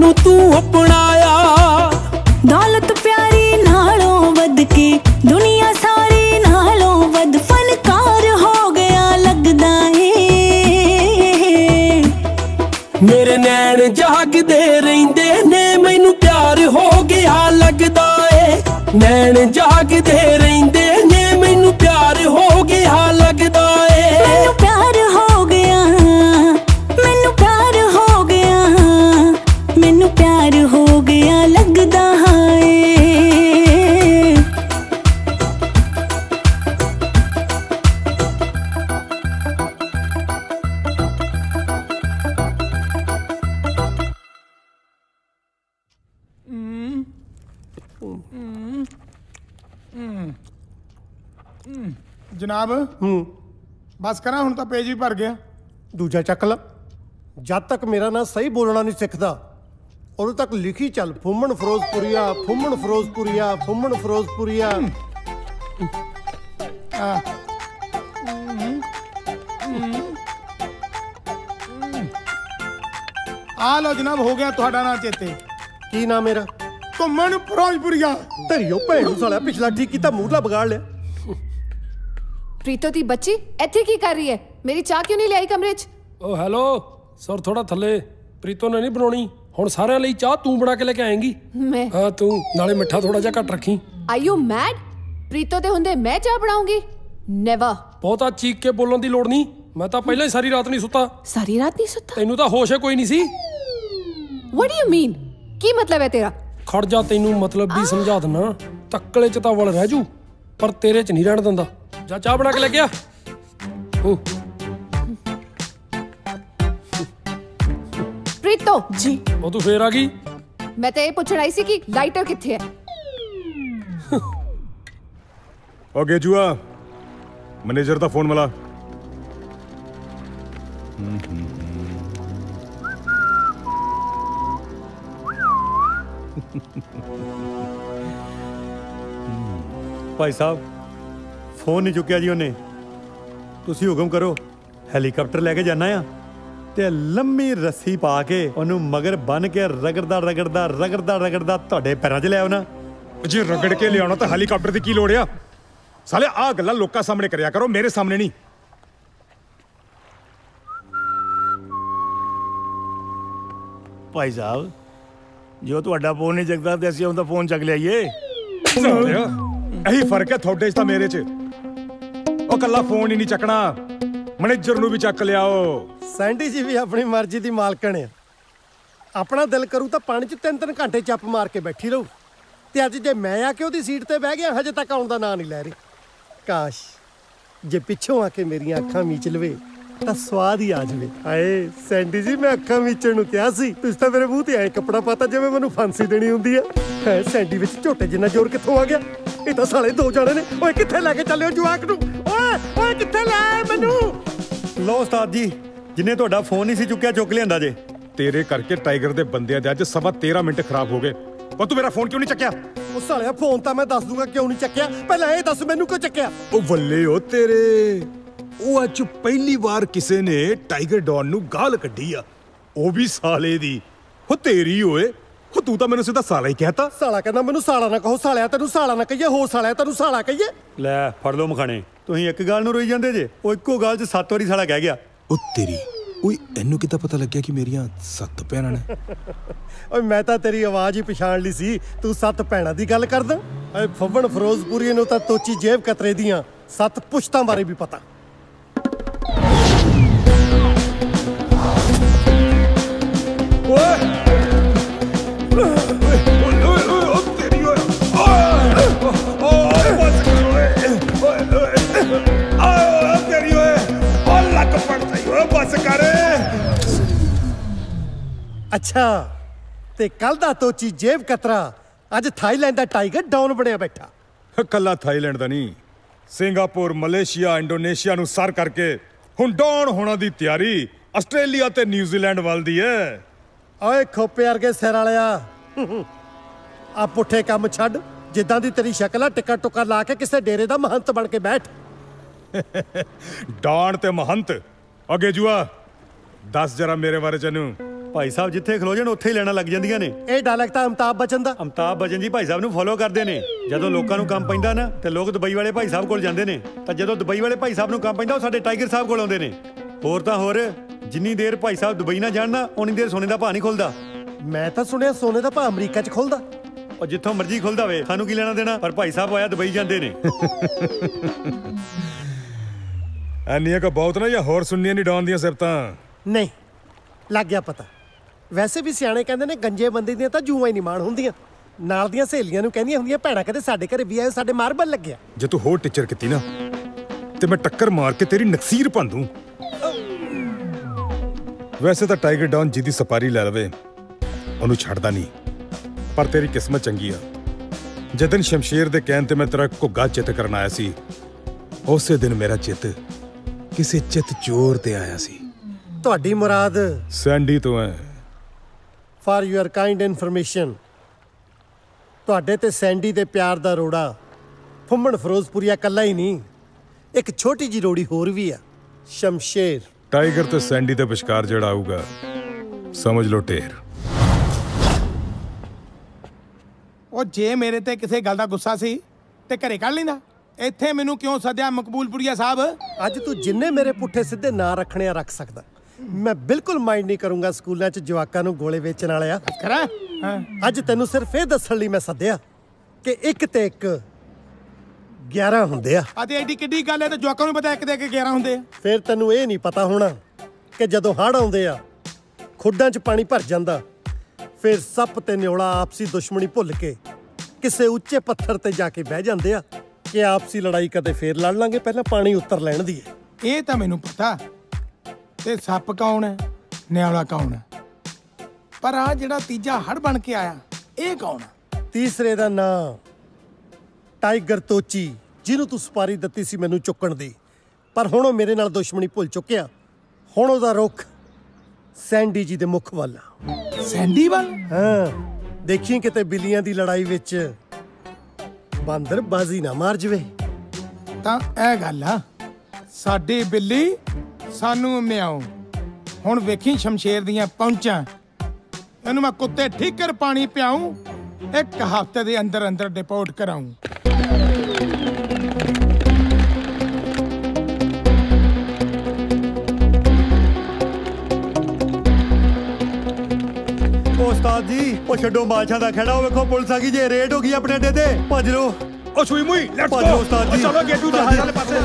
मैनू तू अपनाया। दौलत प्यारी नालों वध के दुनिया सारी नालों वध फनकार हो गया लगदा है। मेरे नैन जागदे रहिंदे ने मैनू प्यार हो गया लगदा है। नैन जागदे रहिंदे ने मैनू प्यार हो गया लगदा है। मैनू प्यार हो गया, मैनू प्यार हो गया, मैनू प्यार हो गया लगदा है। जनाब बस करा हुण तां पेज भी भर गया। दूजा चक ला। जद तक मेरा ना सही बोलना नहीं सीखता उदों तक लिखी चल फुम्मन फिरोजपुरिया फुम्मन फिरोजपुरिया फुम्मन फिरोजपुरिया। आ लो जनाब हो गया तुहाडा नाम चेते। की नाम मेरा? घुम्मन फिरोजपुरिया। धरियो भैन साला पिछला ठीक कीता मूरला बिगाड़ लिया। प्रीतो दी बच्ची ਇੱਥੇ ਕੀ ਕਰ ਰਹੀ ਹੈ? ਮੇਰੀ ਚਾਹ ਕਿਉਂ ਨਹੀਂ ਲਿਆਈ ਕਮਰੇ 'ਚ? ਓ ਹੈਲੋ ਸਰ ਥੋੜਾ ਥੱਲੇ। ਪ੍ਰੀਤੋ ਨੇ ਨਹੀਂ ਬਣਾਉਣੀ ਹੁਣ ਸਾਰਿਆਂ ਲਈ ਚਾਹ ਤੂੰ ਬਣਾ ਕੇ ਲੈ ਕੇ ਆਏਂਗੀ। ਮੈਂ ਹਾਂ ਤੂੰ ਨਾਲੇ ਮਿੱਠਾ ਥੋੜਾ ਜਿਹਾ ਘੱਟ ਰੱਖੀ। Are you made? ਪ੍ਰੀਤੋ ਦੇ ਹੁੰਦੇ ਮੈਂ ਚਾਹ ਬਣਾਉਂਗੀ? ਨੈਵਰ। ਬਹੁਤਾ ਚੀਕ ਕੇ ਬੋਲਣ ਦੀ ਲੋੜ ਨਹੀਂ। ਮੈਂ ਤਾਂ ਪਹਿਲਾਂ ਹੀ ਸਾਰੀ ਰਾਤ ਨਹੀਂ ਸੁੱਤਾ। ਸਾਰੀ ਰਾਤ ਨਹੀਂ ਸੁੱਤਾ? ਤੈਨੂੰ ਤਾਂ ਹੋਸ਼ ਕੋਈ ਨਹੀਂ ਸੀ। What do you mean? ਕੀ ਮਤਲਬ ਹੈ ਤੇਰਾ? ਖੜ ਜਾ ਤੈਨੂੰ ਮਤਲਬ ਵੀ ਸਮਝਾ ਦਿੰਨਾ। ਤੱਕਲੇ 'ਚ ਤਾਂ ਵਲ ਰਹਿ ਜੂ ਪਰ ਤੇਰੇ 'ਚ ਨਹੀਂ ਰਹਿਣ ਦਿੰਦਾ। ਜਾ ਚਾਹ ਬਣਾ ਕੇ ਲੈ ਗਿਆ। ਪ੍ਰੀਤੋ ਜੀ ਉਹ ਤੂੰ ਫੇਰ ਆ ਗਈ? ਮੈਂ ਤਾਂ ਇਹ ਪੁੱਛਣ ਆਈ ਸੀ ਕਿ ਲਾਈਟਰ ਕਿੱਥੇ ਹੈ? ਓ ਗੇਜੂਆ ਮੈਨੇਜਰ ਦਾ ਫੋਨ ਮਿਲਾ। ਭਾਈ ਸਾਹਿਬ ਫੋਨ ਨਹੀਂ ਚੁੱਕਿਆ ਜੀ ਉਹਨੇ। ਤੁਸੀਂ ਹੁਕਮ ਕਰੋ ਹੈਲੀਕਾਪਟਰ ਲੈ ਕੇ ਜਾਣਾ ਆ ਤੇ ਲੰਮੀ ਰੱਸੀ ਪਾ ਕੇ ਉਹਨੂੰ ਮਗਰ ਬੰਨ ਕੇ ਰਗੜਦਾ ਰਗੜਦਾ ਰਗੜਦਾ ਰਗੜਦਾ ਤੁਹਾਡੇ ਪੈਰਾਂ 'ਚ ਲੈ ਆਉਣਾ। ਜੇ ਰਗੜ ਕੇ ਲਿਆਉਣਾ ਤਾਂ ਹੈਲੀਕਾਪਟਰ ਦੀ ਕੀ ਲੋੜ ਆ? ਸਾਲੇ ਆਹ ਗੱਲਾਂ ਲੋਕਾਂ ਸਾਹਮਣੇ ਕਰਿਆ ਕਰੋ, ਮੇਰੇ ਸਾਹਮਣੇ ਨਹੀਂ। ਭਾਈ ਸਾਹਿਬ ਜੋ ਤੁਹਾਡਾ ਫੋਨ ਨਹੀਂ ਚੱਕਦਾ ਤੇ ਅਸੀਂ ਉਹਦਾ ਫੋਨ ਚੱਕ ਲਿਆਈਏ। ਇਹੀ ਫਰਕ ਹੈ ਤੁਹਾਡੇ 'ਚ ਤਾਂ ਮੇਰੇ 'ਚ। ਉਹ ਕੱਲਾ ਫੋਨ ਹੀ ਨਹੀਂ ਚੱਕਣਾ, ਮੈਨੇਜਰ ਨੂੰ ਵੀ ਚੱਕ ਲਿਆਓ। ਸੈਂਡੀ ਜੀ ਵੀ ਆਪਣੀ ਮਰਜ਼ੀ ਦੀ ਮਾਲਕਣ ਆ। ਆਪਣਾ ਦਿਲ ਕਰੂ ਤਾਂ ਪਾਣੀ 'ਚ ਤਿੰਨ ਤਿੰਨ ਘੰਟੇ ਚੱਪ ਮਾਰ ਕੇ ਬੈਠੀ ਰਹੂ। ਤੇ ਅੱਜ ਜੇ ਮੈਂ ਆ ਕੇ ਉਹਦੀ ਸੀਟ ਤੇ ਬਹਿ ਗਿਆ ਹਜੇ ਤੱਕ ਆਉਣ ਦਾ ਨਾਂ ਨਹੀਂ ਲੈ ਰਹੀ। ਕਾਸ਼ ਜੇ ਪਿੱਛੋਂ ਆ ਕੇ ਮੇਰੀਆਂ ਅੱਖਾਂ ਮੀਚ ਲਵੇ ਤਾਂ ਸਵਾਦ ਹੀ ਆ ਜਾਵੇ। ਹਾਏ ਸੈਂਡੀ ਜੀ ਮੈਂ ਅੱਖਾਂ ਮੀਚਣ ਨੂੰ ਕਿਹਾ ਸੀ, ਤੁਸੀਂ ਤਾਂ ਮੇਰੇ ਮੂੰਹ ਤੇ ਐ ਕੱਪੜਾ ਪਾਤਾ ਜਿਵੇਂ ਮੈਨੂੰ ਫਾਂਸੀ ਦੇਣੀ ਹੁੰਦੀ ਆ। ਹੈ ਸੈਂਡੀ ਵਿੱਚ ਝੋਟੇ ਜਿੰਨਾ ਜ਼ੋਰ ਕਿੱਥੋਂ ਆ ਗਿਆ? ਇਹ ਤਾਂ ਸਾਲੇ ਦੋ ਜਾਣੇ ਨੇ। ਓਏ ਕਿੱਥੇ ਲੈ ਕੇ ਚੱਲਿਓ ਜਵਾਕ ਨੂੰ? ਓਏ ਓਏ ਕਿੱਥੇ ਲੈ ਆਏ ਮੈਨੂੰ? ਲਓ ਉਸਤਾਦ ਜੀ ਜਿੰਨੇ ਤੁਹਾਡਾ ਫੋਨ ਨਹੀਂ ਸੀ ਚੁੱਕਿਆ ਚੁੱਕ ਲਿਆਂਦਾ ਜੇ। ਤੇਰੇ ਕਰਕੇ ਟਾਈਗਰ ਦੇ ਬੰਦਿਆਂ ਦੇ ਅੱਜ ਸਵਾ ਤੇਰਾਂ ਮਿੰਟ ਖਰਾਬ ਹੋ ਗਏ। ਉਹ ਤੂੰ ਮੇਰਾ ਫੋਨ ਕਿਉਂ ਨਹੀਂ ਚੱਕਿਆ? ਉਹ ਸਾਲਿਆ ਫੋਨ ਤਾਂ ਮੈਂ ਦੱਸ ਦੂੰਗਾ ਕਿਉਂ ਨਹੀਂ ਚੱਕਿਆ, ਪਹਿਲਾਂ ਇਹ ਦੱਸ ਮੈਨੂੰ ਕਿਉਂ ਚੱਕਿਆ? ਉਹ ਵੱਲੇ ਉਹ ਤੇਰੇ, ਉਹ ਅੱਜ ਪਹਿਲੀ ਵਾਰ ਕਿਸੇ ਨੇ ਟਾਈਗਰ ਡੌਨ ਨੂੰ ਗਾਲ ਕੱਢੀ ਆ, ਉਹ ਵੀ ਸਾਲੇ ਦੀ। ਉਹ ਤੇਰੀ ਓਏ, ਉਹ ਤੂੰ ਤਾਂ ਮੈਨੂੰ ਸਿੱਧਾ ਸਾਲਾ ਹੀ ਕਹਿਤਾ। ਸਾਲਾ ਕਹਿੰਦਾ ਮੈਨੂੰ ਸਾਲਾ ਨਾ ਕਹੋ, ਸਾਲਿਆ ਤੈਨੂੰ ਸਾਲਾ ਨਾ ਕਹੀਏ, ਹੋਰ ਸਾਲਿਆ ਤੈਨੂੰ ਸਾਲਾ ਕਹੀਏ। ਲੈ ਫੜ ਲਓ ਮਖਾਣੇ, ਤੁਸੀਂ ਇੱਕ ਗੱਲ ਨੂੰ ਰੋਈ ਜਾਂਦੇ ਜੇ, ਉਹ ਇੱਕੋ ਗੱਲ 'ਚ ਸੱਤ ਵਾਰੀ ਸਾਲਾ ਕਹਿ ਗਿਆ। ਉਹ ਤੇਰੀ ਓਏ, ਇਹਨੂੰ ਕਿੱਦਾਂ ਪਤਾ ਲੱਗਿਆ ਕਿ ਮੇਰੀਆਂ ਸੱਤ ਭੈਣਾਂ ਨੇ? ਓਏ ਮੈਂ ਤਾਂ ਤੇਰੀ ਆਵਾਜ਼ ਹੀ ਪਛਾਣ ਲਈ ਸੀ, ਤੂੰ ਸੱਤ ਭੈਣਾਂ ਦੀ ਗੱਲ ਕਰਦਾ। ਓਏ ਫੱਬਣ ਫਿਰੋਜ਼ਪੁਰੀ ਨੂੰ ਤਾਂ ਤੋਚੀ ਜੇਬ ਕਤਰੇ ਦੀਆਂ ਸੱਤ ਪੁਸ਼ਤਾਂ ਬਾਰੇ ਵੀ ਪਤਾ। ਓਏ ਅੱਛਾ, ਤੇ ਕੱਲ ਦਾ ਤੋਚੀ ਜੇਬ ਕਤਰਾ ਅੱਜ ਥਾਈਲੈਂਡ ਦਾ ਟਾਈਗਰ ਡਾਊਨ ਬਣਿਆ ਬੈਠਾ। ਕੱਲਾ ਥਾਈਲੈਂਡ ਦਾ ਨਹੀਂ, ਸਿੰਗਾਪੁਰ, ਮਲੇਸ਼ੀਆ, ਇੰਡੋਨੇਸ਼ੀਆ ਨੂੰ ਸਰ ਕਰਕੇ ਹੁਣ ਡਾਊਨ ਹੋਣਾ ਦੀ ਤਿਆਰੀ ਆਸਟ੍ਰੇਲੀਆ ਤੇ ਨਿਊਜ਼ੀਲੈਂਡ ਵੱਲ ਦੀ ਹੈ। ਓਏ ਖੋਪੇ ਵਰਗੇ ਸਿਰ ਵਾਲਿਆ, ਆ ਪੁੱਠੇ ਕੰਮ ਛੱਡ, ਜਿੱਦਾਂ ਦੀ ਤੇਰੀ ਸ਼ਕਲ ਆ ਟਿੱਕਾ ਟੁੱਕਾ ਲਾ ਕੇ ਕਿਸੇ ਡੇਰੇ ਦਾ ਮਹੰਤ ਬਣ ਕੇ ਬੈਠ। ਡਾਣ ਤੇ ਮਹੰਤ ਅੱਗੇ ਜੂਆ ਦੱਸ ਜਰਾ ਮੇਰੇ ਬਾਰੇ ਚ ਇਹਨੂੰ ਭਾਈ ਸਾਹਿਬ ਜਿੱਥੇ ਖਲੋ ਜਾਣ ਉੱਥੇ ਹੀ ਲੈਣਾ ਲੱਗ ਜਾਂਦੀਆਂ ਨੇ। ਇਹ ਡਾਇਲੌਗ ਤਾਂ ਅਮਤਾਬ ਬਚਨ ਦਾ। ਅਮਤਾਬ ਬਚਨ ਜੀ ਭਾਈ ਸਾਹਿਬ ਨੂੰ ਫੋਲੋ ਕਰਦੇ ਨੇ। ਜਦੋਂ ਲੋਕਾਂ ਨੂੰ ਕੰਮ ਪੈਂਦਾ ਨਾ ਤੇ ਲੋਕ ਦੁਬਈ ਵਾਲੇ ਭਾਈ ਸਾਹਿਬ ਕੋਲ ਜਾਂਦੇ ਨੇ, ਤਾਂ ਜਦੋਂ ਦੁਬਈ ਵਾਲੇ ਭਾਈ ਸਾਹਿਬ ਨੂੰ ਕੰਮ ਪੈਂਦਾ ਉਹ ਸਾਡੇ ਟਾਈਗਰ ਸਾਹਿਬ ਕੋਲ ਆਉਂਦੇ ਨੇ। ਹੋਰ ਤਾਂ ਹੋਰ, ਜਿੰਨੀ ਦੇਰ ਭਾਈ ਸਾਹਿਬ ਦੁਬਈ ਨਾ ਜਾਣ ਨਾ ਉਨੀ ਦੇਰ ਸੋਨੇ ਦਾ ਭਾਅ ਨਹੀਂ ਖੁੱਲਦਾ। ਮੈਂ ਤਾਂ ਸੁਣਿਆ ਸੋਨੇ ਦਾ ਭਾਅ ਅਮਰੀਕਾ 'ਚ ਖੁੱਲਦਾ। ਉਹ ਜਿੱਥੋਂ ਮਰਜ਼ੀ ਖੁੱਲਦਾ ਹੋਵੇ, ਸਾਨੂੰ ਕੀ ਲੈਣਾ ਦੇਣਾ। ਪਰ ਭਾਈ ਸਾਹਿਬ ਆਇਆ ਦੁਬਈ ਜਾਂਦੇ ਨੇ। ਐਨੀਆਂ ਕਾ ਬਹੁਤ ਨਾ ਜਾਂ ਹੋਰ ਸੁਣਨੀਆਂ ਨਹੀਂ ਡਾਉਣ ਦੀਆਂ ਸਿਫਤਾਂ? ਨਹੀਂ, ਲੱਗ ਗਿਆ ਪਤਾ। ਵੈਸੇ ਵੀ ਸਿਆਣੇ ਕਹਿੰਦੇ ਨੇ ਗੰਜੇ ਬੰਦੇ ਦੀਆਂ ਤਾਂ ਜੂਆਂ ਹੀ ਨਹੀਂ ਮਾਣ ਹੁੰਦੀਆਂ। ਨਾਲ ਦੀਆਂ ਸਹੇਲੀਆਂ ਨੂੰ ਕਹਿੰਦੀਆਂ ਹੁੰਦੀਆਂ ਭੈਣਾ ਕਦੇ ਸਾਡੇ ਘਰੇ ਵੀ ਆਏ, ਸਾਡੇ ਮਾਰਬਲ ਲੱਗਿਆ। ਜੇ ਤੂੰ ਹੋਰ ਟੀਚਰ ਕੀਤੀ ਨਾ ਤੇ ਮੈਂ ਟੱਕਰ ਮਾਰ ਕੇ ਤੇਰੀ ਨਕਸੀਰ ਭੰਨ ਦੂੰ। ਵੈਸੇ ਤਾਂ ਟਾਈਗਰ ਡਾਊਨ ਜਿਹਦੀ ਸਪਾਰੀ ਲੈ ਲਵੇ ਉਹਨੂੰ ਛੱਡਦਾ ਨਹੀਂ, ਪਰ ਤੇਰੀ ਕਿਸਮਤ ਚੰਗੀ ਆ। ਜਦੋਂ ਸ਼ਮਸ਼ੇਰ ਦੇ ਕਹਿਣ ਤੇ ਮੈਂ ਤੇਰਾ ਘੁੱਗਾ ਚਿੱਤ ਕਰਨ ਆਇਆ ਸੀ, ਉਸੇ ਦਿਨ ਮੇਰਾ ਚਿੱਤ ਕਿਸੇ ਚਿੱਤ ਚੋਰ ਤੇ ਆਇਆ ਸੀ। ਤੁਹਾਡੀ ਮੁਰਾਦ ਸੈਂਡੀ ਤੋਂ ਹੈ। ਫਾਰ ਯੂਅਰ ਕਾਈਂਡ ਇਨਫੋਰਮੇਸ਼ਨ, ਤੁਹਾਡੇ ਤੇ ਸੈਂਡੀ ਦੇ ਪਿਆਰ ਦਾ ਰੋੜਾ ਫੁੰਮਣ ਫਿਰੋਜ਼ਪੁਰੀਆ ਕੱਲਾ ਹੀ ਨਹੀਂ, ਇੱਕ ਛੋਟੀ ਜੀ ਰੋੜੀ ਹੋਰ ਵੀ ਆ, ਸ਼ਮਸ਼ੇਰ। ਟਾਈਗਰ ਤੇ ਸੈਂਡੀ ਦੇ ਵਿਚਕਾਰ ਜਿਹੜਾ ਆਊਗਾ ਸਮਝ ਲਓ ਢੇਰ। ਉਹ ਜੇ ਮੇਰੇ ਤੇ ਕਿਸੇ ਗੱਲ ਦਾ ਗੁੱਸਾ ਸੀ ਤੇ ਘਰੇ ਕੱਢ ਲੈਂਦਾ। ਇੱਥੇ ਮੈਨੂੰ ਕਿਉਂ ਸੱਦਿਆ ਮਕਬੂਲਪੁਰੀਆ ਸਾਹਿਬ? ਅੱਜ ਤੂੰ ਜਿੰਨੇ ਮੇਰੇ ਪੁੱਠੇ ਸਿੱਧੇ ਨਾਂ ਰੱਖਣੇ ਆ ਰੱਖ ਸਕਦਾ। ਮੈਂ ਬਿਲਕੁਲ ਮਾਈਂਡ ਨਹੀਂ ਕਰੂੰਗਾ ਸਕੂਲਾਂ 'ਚ ਜਵਾਕਾਂ ਨੂੰ ਗੋਲੇ ਵੇਚਣ ਵਾਲਿਆ। ਅੱਜ ਤੈਨੂੰ ਸਿਰਫ ਇਹ ਦੱਸਣ ਲਈ ਮੈਂ ਸੱਦਿਆ ਕਿ ਇੱਕ ਤੇ ਇੱਕ ਗਿਆਰਾਂ ਹੁੰਦੇ ਆ। ਅਤੇ ਐਡੀ ਕਿੱਡੀ ਗੱਲ ਹੈ ਤੇ ਜਵਾਕਾਂ ਨੂੰ ਪਤਾ ਇੱਕ ਤੇ ਇੱਕ ਗਿਆਰਾਂ ਹੁੰਦੇ ਆ। ਫਿਰ ਤੈਨੂੰ ਇਹ ਨਹੀਂ ਪਤਾ ਹੋਣਾ ਕਿ ਜਦੋਂ ਹੜ੍ਹ ਆਉਂਦੇ ਆ, ਖੁੱਡਾਂ 'ਚ ਪਾਣੀ ਭਰ ਜਾਂਦਾ, ਫਿਰ ਸੱਪ ਤੇ ਨਿਓਲਾ ਆਪਸੀ ਦੁਸ਼ਮਣੀ ਭੁੱਲ ਕੇ ਕਿਸੇ ਉੱਚੇ ਪੱਥਰ ਤੇ ਜਾ ਕੇ ਬਹਿ ਜਾਂਦੇ ਆ ਕਿ ਆਪਸੀ ਲੜਾਈ ਕਦੇ ਫੇਰ ਲੜ ਲਾਂਗੇ, ਪਹਿਲਾਂ ਪਾਣੀ ਉਤਰ ਲੈਣ ਦੀ। ਇਹ ਤਾਂ ਮੈਨੂੰ ਪਤਾ। ਤੇ ਸੱਪ ਕੌਣ ਹੈ, ਨਿਆਲਾ ਕੌਣ ਹੈ, ਪਰ ਆ ਜਿਹੜਾ ਤੀਜਾ ਹੜ ਬਣ ਕੇ ਆਇਆ ਇਹ ਕੌਣ ਹੈ? ਤੀਸਰੇ ਦਾ ਨਾਂ ਟਾਈਗਰ ਤੋਚੀ, ਜਿਹਨੂੰ ਤੂੰ ਸਪਾਰੀ ਦਿੱਤੀ ਸੀ ਮੈਨੂੰ ਚੁੱਕਣ ਦੀ, ਪਰ ਹੁਣ ਉਹ ਮੇਰੇ ਨਾਲ ਦੁਸ਼ਮਣੀ ਭੁੱਲ ਚੁੱਕਿਆ। ਹੁਣ ਉਹਦਾ ਰੁੱਖ ਸੈਂਡੀ ਜੀ ਦੇ ਮੁਖ ਵੱਲ। ਸੈਂਡੀ ਵੱਲ? ਹਾਂ, ਦੇਖੀ ਕਿਤੇ ਬਿੱਲੀਆਂ ਦੀ ਲੜਾਈ ਵਿੱਚ ਬਾਂਦਰ ਬਾਜ਼ੀ ਨਾ ਮਾਰ ਜਵੇ। ਤਾਂ ਇਹ ਗੱਲ ਆ, ਸਾਡੀ ਬਿੱਲੀ ਸਾਨੂੰ ਮਿਆਉ। ਹੁਣ ਵੇਖੀ ਸ਼ਮਸ਼ੇਰ ਦੀਆਂ ਪਹੁੰਚਾਂ, ਇਹਨੂੰ ਮੈਂ ਕੁੱਤੇ ਠੀਕਰ ਪਾਣੀ ਪਿਆਉਂ, ਇੱਕ ਹਫ਼ਤੇ ਦੇ ਅੰਦਰ ਅੰਦਰ ਡਿਪੋਰਟ ਕਰਾਉਂ। ਉਸਤਾਦ ਜੀ, ਉਹ ਛੱਡੋ ਮਾਛਾਂ ਦਾ ਖੜਾ। ਉਹ ਵੇਖੋ ਪੁਲਿਸ ਆ ਗਈ ਜੇ, ਰੇਡ ਹੋ ਗਈ ਆਪਣੇ ਅੱਡੇ ਤੇ। ਭੱਜ ਲੋ। ਉਹ ਸੂਈ ਮੂਈ ਲੈਟਸ ਗੋ। ਭੱਜੋ ਉਸਤਾਦ ਜੀ, ਚਲੋ ਗੇਟੂ ਜਹਾਜ਼ ਵਾਲੇ ਪਾਸੇ।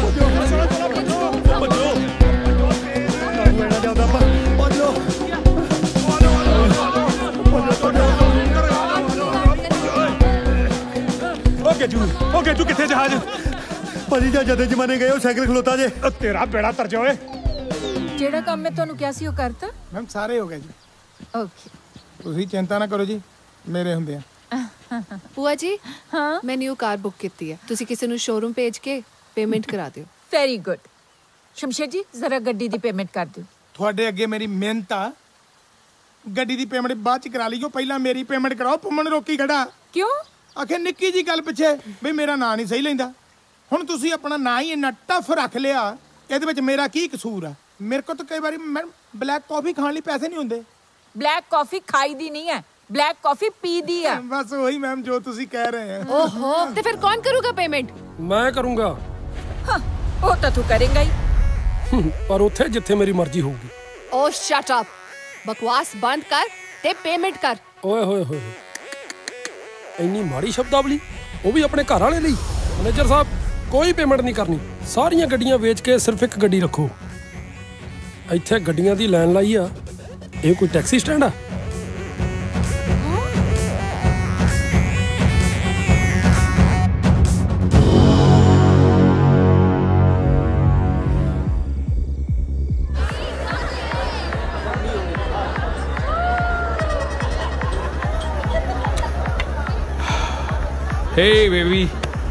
ਓਕੇ ਜੂ, ਓਕੇ ਜੂ, ਕਿੱਥੇ ਜਹਾਜ਼? ਭਾਜੀ ਜਾਂ ਜਦੇ ਜਮਾਨੇ ਗਏ ਉਹ ਸਾਈਕਲ ਖਲੋਤਾ ਜੇ। ਤੇਰਾ ਬੇੜਾ ਤਰ ਜਾਵੇ। ਜਿਹੜਾ ਕੰਮ ਮੈਂ ਤੁਹਾਨੂੰ ਕਿਹਾ ਸੀ ਉਹ ਕਰਤਾ? ਮੈਮ ਸਾਰੇ ਹੋ ਗਏ ਜੀ। ਓਕੇ, ਤੁਸੀਂ ਚਿੰਤਾ ਨਾ ਕਰੋ ਜੀ, ਮੇਰੇ ਹੁੰਦੇ ਆ। ਭੂਆ ਜੀ, ਹਾਂ ਮੈਂ ਨਿਊ ਕਾਰ ਬੁੱਕ ਕੀਤੀ ਹੈ, ਤੁਸੀਂ ਕਿਸੇ ਨੂੰ ਸ਼ੋਰੂਮ ਭੇਜ ਕੇ ਪੇਮੈਂਟ ਕਰਾ ਦਿਓ। Very good. ਸ਼ਮਸ਼ੇਰ ਜੀ, ਜ਼ਰਾ ਗੱਡੀ ਦੀ ਪੇਮੈਂਟ ਕਰ ਦਿਓ। ਤੁਹਾਡੇ ਅੱਗੇ ਮੇਰੀ ਮਿਹਨਤ ਆ। ਗੱਡੀ ਦੀ ਪੇਮੈਂਟ ਬਾਅਦ ਚ ਕਰਾ ਲਈਓ, ਪਹਿਲਾਂ ਮੇਰੀ ਪੇਮੈਂਟ ਕਰਾਓ। ਪੁੰਮਣ ਰੋਕੀ ਖੜਾ ਕਿਉਂ? ਆਖੇ ਨਿੱਕੀ ਜੀ ਗੱਲ ਪਿੱਛੇ ਵੀ ਮੇਰਾ ਨਾਂ ਨਹੀਂ ਸਹੀ ਲੈਂਦਾ। ਹੁਣ ਤੁਸੀਂ ਆਪਣਾ ਨਾਂ ਹੀ ਇੰਨਾ ਟਫ ਰੱਖ ਲਿਆ, ਇਹਦੇ ਵਿੱਚ ਮੇਰਾ ਕੀ ਕਸੂਰ ਆ? ਮੇਰੇ ਕੋਲ ਤਾਂ ਕਈ ਵਾਰੀ ਮੈਂ ਬਲੈਕ ਕਾਫੀ ਖਾਣ ਲਈ ਪੈਸੇ ਨਹੀਂ ਹੁੰਦੇ। ਬਲੈਕ ਕਾਫੀ ਖਾਈ ਦੀ ਨਹੀਂ ਹੈ, ਬਲੈਕ ਕਾਫੀ ਪੀ ਦੀ ਆ। ਬਸ ਉਹੀ ਮੈਮ ਜੋ ਤੁਸੀਂ ਕਹਿ ਰਹੇ ਆ। ਓਹੋ, ਤੇ ਫਿਰ ਕੌਣ ਕਰੂਗਾ ਪੇਮੈਂਟ? ਮੈਂ ਕਰੂੰਗਾ। ਹਾਂ, ਉਹ ਤਾਂ ਤੂੰ ਕਰੇਂਗਾ ਹੀ, ਪਰ ਉੱਥੇ ਜਿੱਥੇ ਮੇਰੀ ਮਰਜ਼ੀ ਹੋਊਗੀ। ਓ ਸ਼ਟ ਅਪ, ਬਕਵਾਸ ਬੰਦ ਕਰ ਤੇ ਪੇਮੈਂਟ ਕਰ। ਓਏ ਹੋਏ ਹੋਏ, ਇੰਨੀ ਮਾੜੀ ਸ਼ਬਦਾਵਲੀ, ਉਹ ਵੀ ਆਪਣੇ ਘਰ ਵਾਲੇ ਲਈ। ਮੈਨੇਜਰ ਸਾਹਿਬ, ਕੋਈ ਪੇਮੈਂਟ ਨਹੀਂ ਕਰਨੀ, ਸਾਰੀਆਂ ਗੱਡੀਆਂ ਵੇਚ ਕੇ ਸਿਰਫ ਇੱਕ ਗੱਡੀ ਰੱਖੋ। ਇੱਥੇ ਗੱਡੀਆਂ ਦੀ ਲਾਈਨ ਲਾਈ ਆ, ਇਹ ਕੋਈ ਟੈਕਸੀ ਸਟੈਂਡ ਆ? ਹੇ ਬੇਬੀ,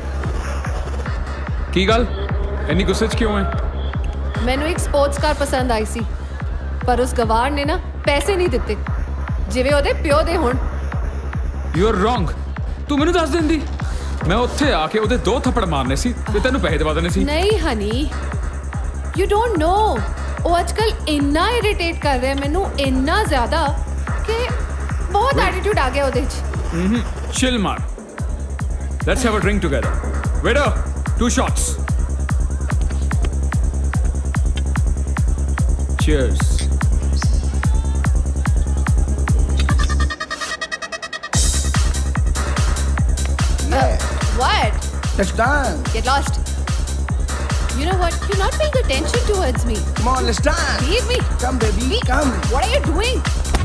ਕੀ ਗੱਲ ਇੰਨੀ ਗੁੱਸੇ 'ਚ ਕਿਉਂ ਹੈ? ਮੈਨੂੰ ਇੱਕ ਸਪੋਰਟਸ ਕਾਰ ਪਸੰਦ ਆਈ ਸੀ, ਪਰ ਉਸ ਗਵਾਰ ਨੇ ਨਾ ਪੈਸੇ ਨਹੀਂ ਦਿੱਤੇ ਜਿਵੇਂ ਉਹਦੇ ਪਿਓ ਦੇ ਹੋਣ। You are wrong. ਤੂੰ ਮੈਨੂੰ ਦੱਸ ਦਿੰਦੀ, ਮੈਂ ਉੱਥੇ ਆ ਕੇ ਉਹਦੇ ਦੋ ਥੱਪੜ ਮਾਰਨੇ ਸੀ ਤੇ ਤੈਨੂੰ ਪੈਸੇ ਦਵਾ ਦੇਣੇ ਸੀ। ਨਹੀਂ ਹਨੀ, ਯੂ ਡੋਂਟ ਨੋ, ਉਹ ਅੱਜਕੱਲ ਇੰਨਾ ਇਰੀਟੇਟ ਕਰ ਰਿਹਾ ਮੈਨੂੰ, ਇੰਨਾ ਜ਼ਿਆਦਾ बहुत एटीट्यूड आ गया ਉਹਦੇ ਚ। हम्म चिल मार। Let's have a drink together. Waiter, two shots. Cheers. Uh, what? Let's dance. Get lost. You know what? You're not paying attention towards me. Come on, let's dance. Leave me. Come, baby. Me? Come. What are you doing?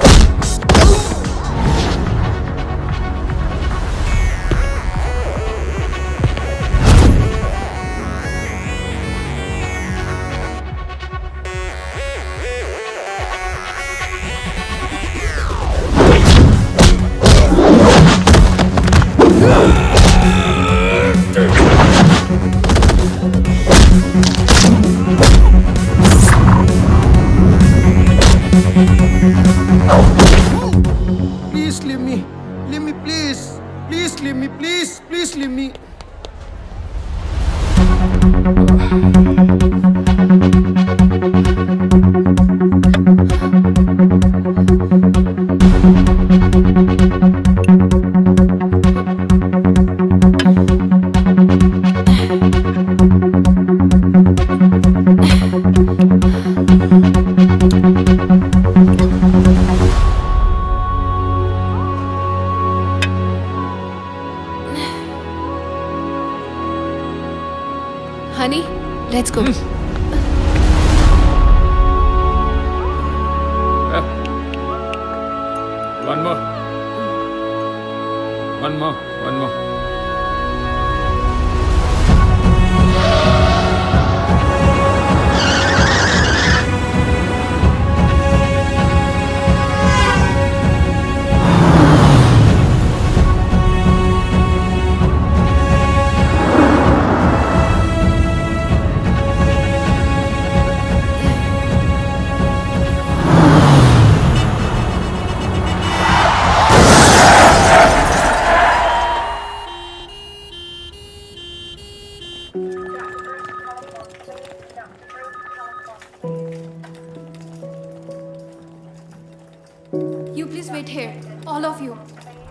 Please leave me. Leave me, please. Please leave me, please. Please leave me. Honey, let's go. One more. One more. One more. You please wait here, all of you.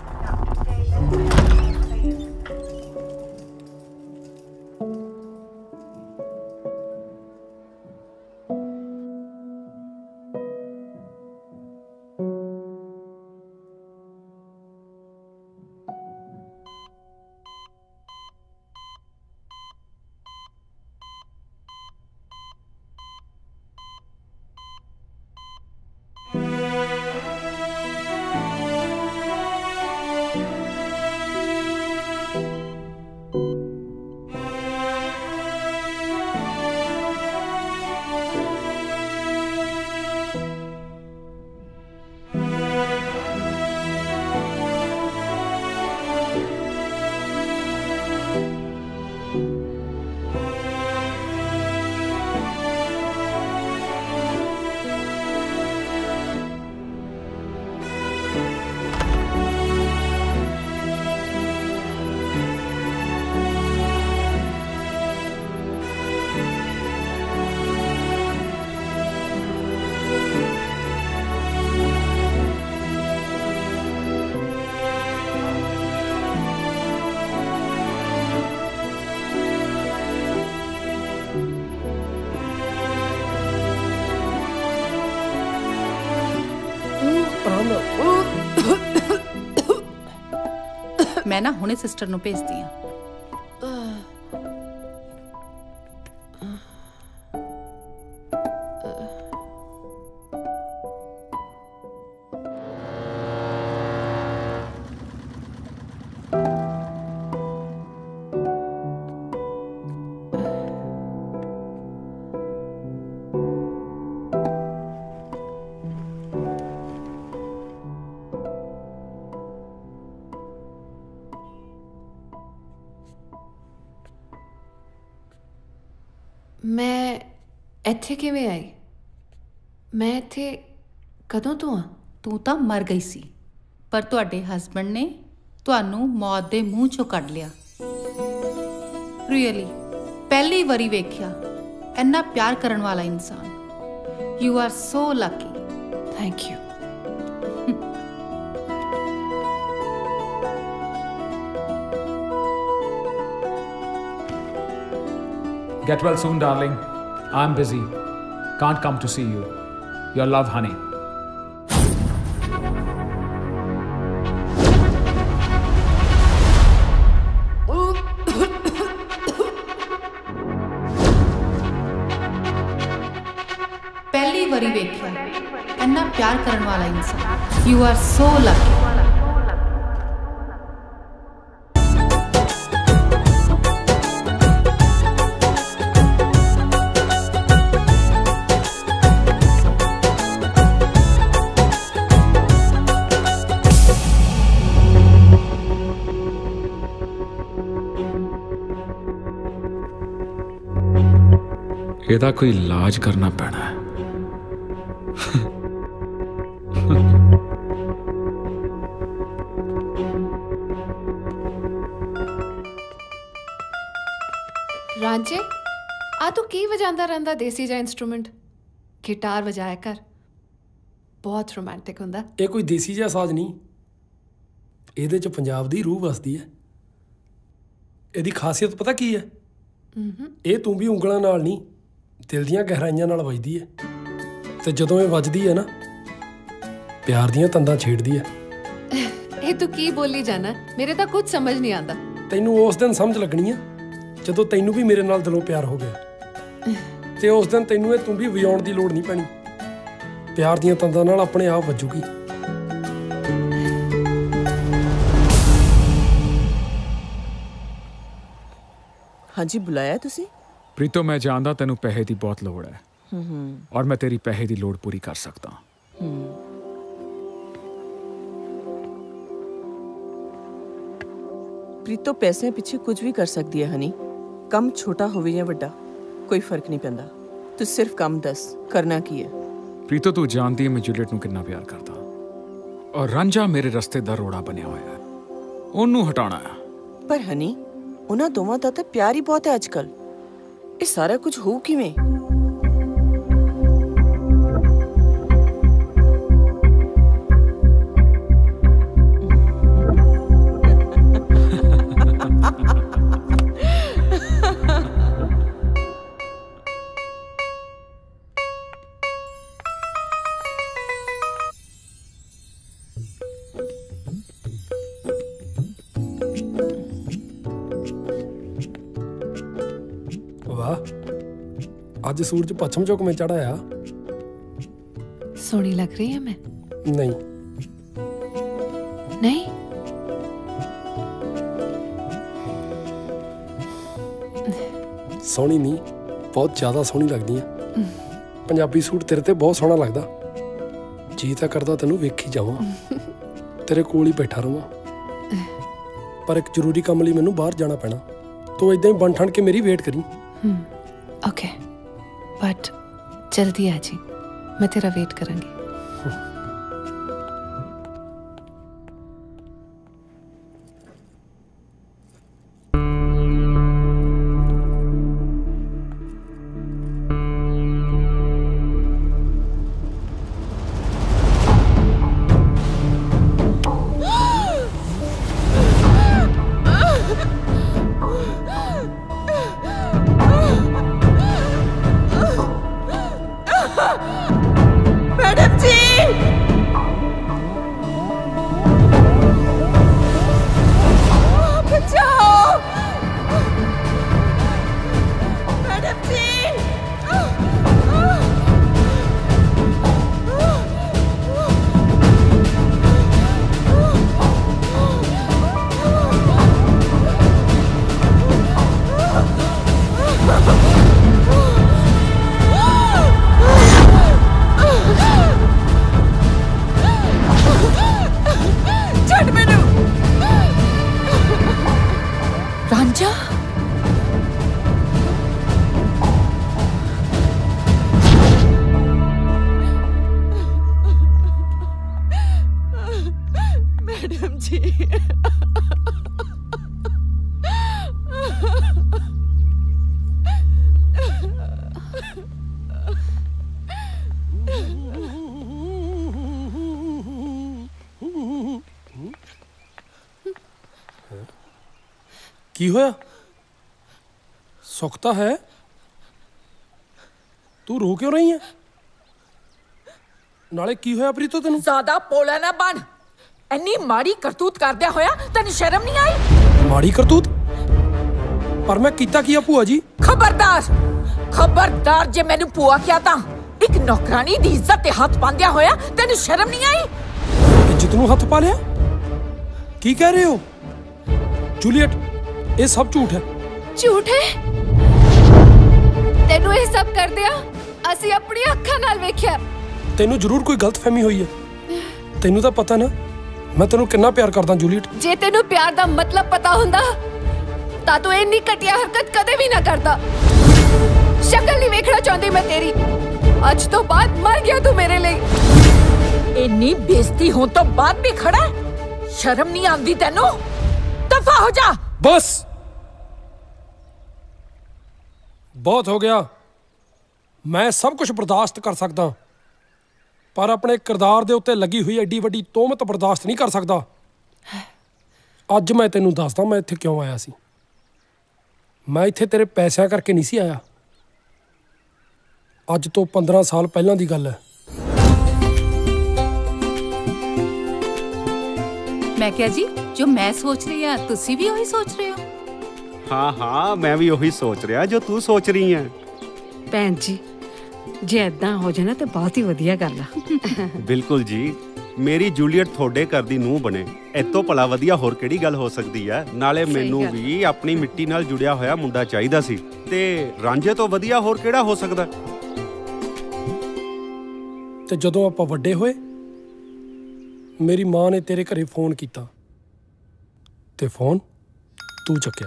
ਮੈਂ ਨਾ ਹੁਣੇ sister ਨੂੰ ਭੇਜਦੀ ਆ। ਮੈਂ ਇੱਥੇ ਕਿਵੇਂ ਆਈ? ਮੈਂ ਇੱਥੇ ਕਦੋਂ ਤੋਂ ਆ? ਤੂੰ ਤਾਂ ਮਰ ਗਈ ਸੀ, ਪਰ ਤੁਹਾਡੇ ਹਸਬੰਡ ਨੇ ਤੁਹਾਨੂੰ ਮੌਤ ਦੇ ਮੂੰਹ ਚੋਂ ਕੱਢ ਲਿਆ। ਰੀਅਲੀ ਪਹਿਲੀ ਵਾਰੀ ਵੇਖਿਆ ਇੰਨਾ ਪਿਆਰ ਕਰਨ ਵਾਲਾ ਇਨਸਾਨ। You are so lucky. Thank you. Get well soon, darling. I'm busy. Can't come to see you. Your love, honey. पहली बारी वेख्या इन्ना प्यार करने वाला इंसान। You are so lucky. ਇਹਦਾ ਕੋਈ ਇਲਾਜ ਕਰਨਾ ਪੈਣਾ ਹੈ। ਰਾਂਝੇ ਆ ਤੂੰ ਕੀ ਵਜਾਉਂਦਾ ਰਹਿੰਦਾ ਦੇਸੀ ਜਿਹਾ ਇੰਸਟਰੂਮੈਂਟ? ਗਿਟਾਰ ਵਜਾਇਆ ਕਰ, ਬਹੁਤ ਰੋਮਾਂਟਿਕ ਹੁੰਦਾ। ਇਹ ਕੋਈ ਦੇਸੀ ਜਿਹਾ ਸਾਜ਼ ਨਹੀਂ, ਇਹਦੇ ਚ ਪੰਜਾਬ ਦੀ ਰੂਹ ਵਸਦੀ ਹੈ। ਇਹਦੀ ਖਾਸੀਅਤ ਪਤਾ ਕੀ ਹੈ? ਇਹ ਤੂੰ ਵੀ ਉਂਗਲਾਂ ਨਾਲ ਨਹੀਂ, ਦਿਲ ਦੀਆਂ ਗਹਿਰਾਈਆਂ ਨਾਲ ਵੱਜਦੀ ਹੈ। ਤੇ ਜਦੋਂ ਇਹ ਵੱਜਦੀ ਹੈ ਨਾ, ਪਿਆਰ ਦੀਆਂ ਤੰਦਾਂ ਛੇੜਦੀ ਹੈ। ਇਹ ਤੂੰ ਕੀ ਬੋਲੀ ਜਾਣਾ? ਮੇਰੇ ਤਾਂ ਕੁਝ ਸਮਝ ਨਹੀਂ ਆਉਂਦਾ। ਤੈਨੂੰ ਉਸ ਦਿਨ ਸਮਝ ਲੱਗਣੀ ਆ ਜਦੋਂ ਤੈਨੂੰ ਵੀ ਮੇਰੇ ਨਾਲ ਦਿਲੋਂ ਪਿਆਰ ਹੋ ਗਿਆ, ਤੇ ਉਸ ਦਿਨ ਤੈਨੂੰ ਇਹ ਤੂੰ ਵੀ ਵਜਾਉਣ ਦੀ ਲੋੜ ਨਹੀਂ ਪੈਣੀ। ਪਿਆਰ ਦੀਆਂ ਤੰਦਾਂ ਨਾਲ ਆਪਣੇ ਆਪ ਵੱਜੂਗੀ। ਹਾਂਜੀ, ਬੁਲਾਇਆ ਤੁਸੀਂ? ਪ੍ਰੀਤੋ, ਮੈਂ ਜਾਣਦਾ ਤੈਨੂੰ ਪੈਸੇ ਦੀ ਬਹੁਤ ਲੋੜ ਹੈ, ਹੂੰ ਹੂੰ ਔਰ ਮੈਂ ਤੇਰੀ ਪੈਸੇ ਦੀ ਲੋੜ ਪੂਰੀ ਕਰ ਸਕਦਾ। ਹੂੰ ਪ੍ਰੀਤੋ ਪੈਸੇ ਪਿੱਛੇ ਕੁਝ ਵੀ ਕਰ ਸਕਦੀ ਹੈ ਹਨੀ। ਕੰਮ ਛੋਟਾ ਹੋਵੇ ਜਾਂ ਵੱਡਾ, ਕੋਈ ਫਰਕ ਨਹੀਂ ਪੈਂਦਾ। ਤੂੰ ਸਿਰਫ ਕੰਮ ਦੱਸ, ਕਰਨਾ ਕੀ ਹੈ। ਪ੍ਰੀਤੋ, ਤੂੰ ਜਾਣਦੀ ਹੈ ਮੈਂ ਜੂਲੀਅਟ ਨੂੰ ਕਿੰਨਾ ਪਿਆਰ ਕਰਦਾ, ਔਰ ਰਾਂਝਾ ਮੇਰੇ ਰਸਤੇ ਦਾ ਰੋੜਾ ਬਣਿਆ ਹੋਇਆ ਹੈ। ਉਹਨੂੰ ਹਟਾਉਣਾ ਹੈ। ਪਰ ਹਨੀ, ਉਹਨਾਂ ਦੋਵਾਂ ਦਾ ਤਾਂ ਪਿਆਰ ਹੀ ਬਹੁਤ ਹੈ ਅੱਜ ਕੱਲ। ਇਹ ਸਾਰਾ ਕੁਝ ਹੋ ਕਿਵੇਂ? ਅੱਜ ਸੂਰਜ ਪੱਛਮ ਚੋਂ ਕਿਵੇਂ ਚੜਾਇਆ? ਸੋਹਣੀ ਲੱਗ ਰਹੀ ਹੈ ਮੈਂ? ਨਹੀਂ ਨਹੀਂ, ਸੋਹਣੀ ਨਹੀਂ, ਬਹੁਤ ਜ਼ਿਆਦਾ ਸੋਹਣੀ ਲੱਗਦੀ ਆ। ਪੰਜਾਬੀ ਸੂਟ ਤੇਰੇ ਤੇ ਬਹੁਤ ਸੋਹਣਾ ਲੱਗਦਾ। ਜੀ ਤਾਂ ਕਰਦਾ ਤੈਨੂੰ ਵੇਖੀ ਜਾਵਾਂ, ਤੇਰੇ ਕੋਲ ਹੀ ਬੈਠਾ ਰਵਾਂ। ਪਰ ਇੱਕ ਜ਼ਰੂਰੀ ਕੰਮ ਲਈ ਮੈਨੂੰ ਬਾਹਰ ਜਾਣਾ ਪੈਣਾ। ਤੂੰ ਏਦਾਂ ਹੀ ਬਣ ਠਣ ਕੇ ਮੇਰੀ ਵੇਟ ਕਰੀ। ਓਕੇ, ਬਟ ਜਲਦੀ ਆ ਜੀ, ਮੈਂ ਤੇਰਾ ਵੇਟ ਕਰਾਂਗੀ। मैडम जी, बचाओ मैडम जी। रांझा, मैडम जी, ਕੀ ਹੋਇਆ? ਸੁੱਖ ਤਾਂ ਹੈ, ਤੂੰ ਰੋ ਕਿਉਂ ਰਹੀ ਹੈ? ਨਾਲੇ ਕੀ ਹੋਇਆ ਪ੍ਰੀਤੋ ਤੈਨੂੰ? ਜ਼ਿਆਦਾ ਪੋਲਾ ਨਾ ਬਣ। ਇੰਨੀ ਮਾੜੀ ਕਰਤੂਤ ਕਰਦਿਆ ਹੋਇਆ ਤੈਨੂੰ ਸ਼ਰਮ ਨਹੀਂ ਆਈ? ਮਾੜੀ ਕਰਤੂਤ? ਪਰ ਮੈਂ ਕੀਤਾ ਕੀ ਆ ਭੂਆ ਜੀ? ਖਬਰਦਾਰ ਖਬਰਦਾਰ, ਜੇ ਮੈਨੂੰ ਭੂਆ ਕਿਹਾ ਤਾਂ ਇੱਕ ਨੌਕਰਾਨੀ ਦੀ ਇੱਜ਼ਤ ਤੇ ਹੱਥ ਪਾਉਂਦਿਆ ਹੋਇਆ ਤੈਨੂੰ ਸ਼ਰਮ ਨਹੀਂ ਆਈ? ਇੱਜ਼ਤ ਨੂੰ ਹੱਥ ਪਾ ਲਿਆ? ਕੀ ਕਹਿ ਰਹੇ ਹੋ ਜੂਲੀਅਟ? ਇਹ ਸਭ ਝੂਠ ਹੈ। ਝੂਠ ਹੈ? ਤੈਨੂੰ ਇਹ ਸਭ ਕਰਦਿਆਂ ਅਸੀਂ ਆਪਣੀ ਅੱਖਾਂ ਨਾਲ ਵੇਖਿਆ। ਤੈਨੂੰ ਜ਼ਰੂਰ ਕੋਈ ਗਲਤਫਹਿਮੀ ਹੋਈ ਹੈ। ਤੈਨੂੰ ਤਾਂ ਪਤਾ ਨਾ ਮੈਂ ਤੈਨੂੰ ਕਿੰਨਾ ਪਿਆਰ ਕਰਦਾ ਜੂਲੀਅਟ। ਜੇ ਤੈਨੂੰ ਪਿਆਰ ਦਾ ਮਤਲਬ ਪਤਾ ਹੁੰਦਾ ਤਾਂ ਤੂੰ ਇੰਨੀ ਘਟੀਆ ਹਰਕਤ ਕਦੇ ਵੀ ਨਾ ਕਰਦਾ। ਸ਼ਕਲ ਨਹੀਂ ਵੇਖਣਾ ਚਾਹੁੰਦੀ ਮੈਂ ਤੇਰੀ। ਅੱਜ ਤੋਂ ਬਾਅਦ ਮਰ ਗਿਆ ਤੂੰ ਮੇਰੇ ਲਈ। ਇੰਨੀ ਬੇਇੱਜ਼ਤੀ ਹੋਣ ਤੋਂ ਬਾਅਦ ਵੀ ਖੜਾ? ਸ਼ਰਮ ਨਹੀਂ ਆਉਂਦੀ ਤੈਨੂੰ? ਦਫਾ ਹੋ ਜਾ। ਬਸ ਬਹੁਤ ਹੋ ਗਿਆ। ਮੈਂ ਸਭ ਕੁਝ ਬਰਦਾਸ਼ਤ ਕਰ ਸਕਦਾ, ਪਰ ਆਪਣੇ ਕਿਰਦਾਰ ਦੇ ਉੱਤੇ ਲੱਗੀ ਹੋਈ ਐਡੀ ਵੱਡੀ ਤੋਹਮਤ ਬਰਦਾਸ਼ਤ ਨਹੀਂ ਕਰ ਸਕਦਾ। ਅੱਜ ਮੈਂ ਤੈਨੂੰ ਦੱਸਦਾ ਮੈਂ ਇੱਥੇ ਕਿਉਂ ਆਇਆ ਸੀ। ਮੈਂ ਇੱਥੇ ਤੇਰੇ ਪੈਸਿਆਂ ਕਰਕੇ ਨਹੀਂ ਸੀ ਆਇਆ। ਅੱਜ ਤੋਂ ਪੰਦਰਾਂ ਸਾਲ ਪਹਿਲਾਂ ਦੀ ਗੱਲ ਹੈ। ਮੈਂ ਕਿਹਾ ਜੀ, ਜੋ ਮੈਂ ਸੋਚ ਰਹੀ ਹਾਂ ਤੁਸੀਂ ਵੀ ਉਹੀ ਸੋਚ ਰਹੇ ਹੋ? ਹਾਂ ਹਾਂ, ਮੈਂ ਵੀ ਉਹੀ ਸੋਚ ਰਿਹਾ ਜੋ ਤੂੰ ਸੋਚ ਰਹੀ ਹੈ। ਭੈਣ ਜੀ, ਜੇ ਏਦਾਂ ਹੋ ਜਾਣਾ ਤੇ ਬਹੁਤ ਹੀ ਵਧੀਆ ਗੱਲ ਆ। ਬਿਲਕੁਲ ਜੀ, ਮੇਰੀ ਜੂਲੀਅਟ ਤੁਹਾਡੇ ਘਰ ਦੀ ਨੂੰਹ ਬਣੇ, ਇਤੋਂ ਭਲਾ ਵਧੀਆ ਹੋਰ ਕਿਹੜੀ ਗੱਲ ਹੋ ਸਕਦੀ ਹੈ। ਨਾਲੇ ਮੈਨੂੰ ਵੀ ਆਪਣੀ ਮਿੱਟੀ ਨਾਲ ਜੁੜਿਆ ਹੋਇਆ ਮੁੰਡਾ ਚਾਹੀਦਾ ਸੀ, ਤੇ ਰਾਂਝੇ ਤੋਂ ਵਧੀਆ ਹੋਰ ਕਿਹੜਾ ਹੋ ਸਕਦਾ। ਤੇ ਜਦੋਂ ਆਪਾਂ ਵੱਡੇ ਹੋਏ ਮੇਰੀ ਮਾਂ ਨੇ ਤੇਰੇ ਘਰੇ ਫੋਨ ਕੀਤਾ ਤੇ ਫੋਨ ਤੂੰ ਚੱਕਿਆ।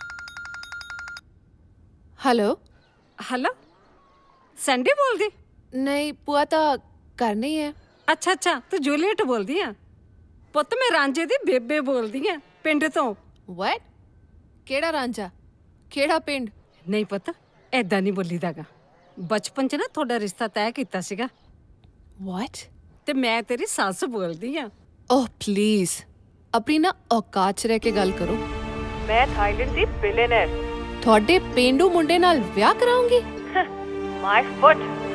ਹੈਲੋ ਹੈਲੋ, ਸੈਂਡੀ ਬੋਲਦੀ? ਨਹੀਂ ਭੂਆ ਤਾਂ ਘਰ ਨਹੀਂ ਹੈ। ਅੱਛਾ ਅੱਛਾ, ਤੂੰ ਜੂਲੀਅਟ ਬੋਲਦੀ ਆ? ਪੁੱਤ ਮੈਂ ਰਾਂਝੇ ਦੀ ਬੇਬੇ ਬੋਲਦੀ ਆ ਪਿੰਡ ਤੋਂ। ਵਾਟ? ਕਿਹੜਾ ਰਾਂਝਾ? ਕਿਹੜਾ ਪਿੰਡ? ਨਹੀਂ ਪੁੱਤ, ਐਦਾਂ ਨਹੀਂ ਬੋਲੀਦਾਗਾ। ਬਚਪਨ 'ਚ ਨਾ ਤੁਹਾਡਾ ਰਿਸ਼ਤਾ ਤੈਅ ਕੀਤਾ ਸੀਗਾ। ਵਾਟ? ਤੇ ਮੈਂ ਤੇਰੀ ਸੱਸ ਬੋਲਦੀ ਆ। ਓਹ ਪਲੀਜ਼ ਆਪਣੀ ਨਾ ਔਕਾਤ 'ਚ ਰਹਿ ਕੇ ਗੱਲ ਕਰੋ। ਮੈਂ ਥਾਈਲੈਂਡ ਦੀ ਬਿਲੀਅਨਰ। ਤੁਹਾਡੇ ਪੇਂਡੂ ਮੁੰਡੇ ਨਾਲ ਵਿਆਹ ਕਰਾਉਂਗੀ? ਮਾਈ ਫੁੱਟ।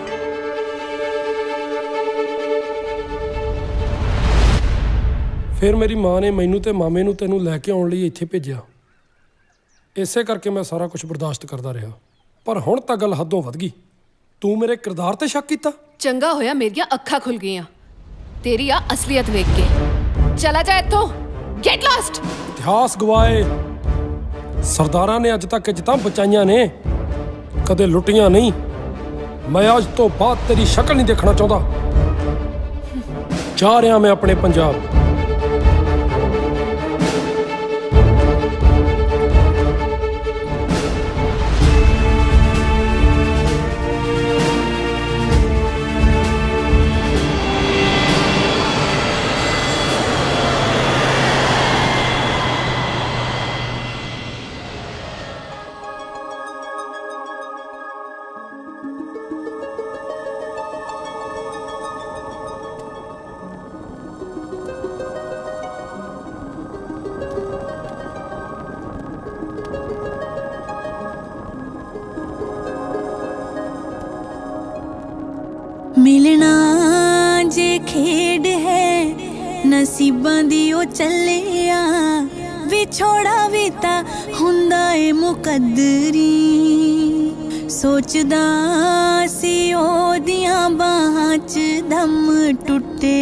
ਫਿਰ ਮੇਰੀ ਮਾਂ ਨੇ ਮੈਨੂੰ ਤੇ ਮਾਮੇ ਨੂੰ ਤੈਨੂੰ ਲੈ ਕੇ ਆਉਣ ਲਈ ਇੱਥੇ ਭੇਜਿਆ। ਇਸੇ ਕਰਕੇ ਮੈਂ ਸਾਰਾ ਕੁਝ ਬਰਦਾਸ਼ਤ ਕਰਦਾ ਰਿਹਾ, ਪਰ ਹੁਣ ਤਾਂ ਗੱਲ ਹੱਦੋਂ ਵੱਧ ਗਈ। ਤੂੰ ਮੇਰੇ ਕਿਰਦਾਰ ਤੇ ਸ਼ੱਕ ਕੀਤਾ? ਚੰਗਾ ਹੋਇਆ ਮੇਰੀਆਂ ਅੱਖਾਂ ਖੁੱਲ ਗਈਆਂ ਤੇਰੀ ਆ ਅਸਲੀਅਤ ਵੇਖ ਕੇ। ਚਲਾ ਜਾ ਇੱਥੋਂ, ਗੈਟ ਲਾਸਟ। ਇਤਿਹਾਸ ਗਵਾਏ, ਸਰਦਾਰਾਂ ਨੇ ਅੱਜ ਤੱਕ ਇੱਜ਼ਤਾਂ ਬਚਾਈਆਂ ਨੇ, ਕਦੇ ਲੁੱਟੀਆਂ ਨਹੀਂ। ਮੈਂ ਅੱਜ ਤੋਂ ਬਾਅਦ ਤੇਰੀ ਸ਼ਕਲ ਨਹੀਂ ਦੇਖਣਾ ਚਾਹੁੰਦਾ। ਜਾ ਰਿਹਾ ਮੈਂ ਆਪਣੇ ਪੰਜਾਬ। मिलना जे खेड है नसीबां दी ओ चलिया विछोड़ा भी ता हुंदा ए मुकद्दरी सोचदा सी ओदियां बाहां च दम टुटे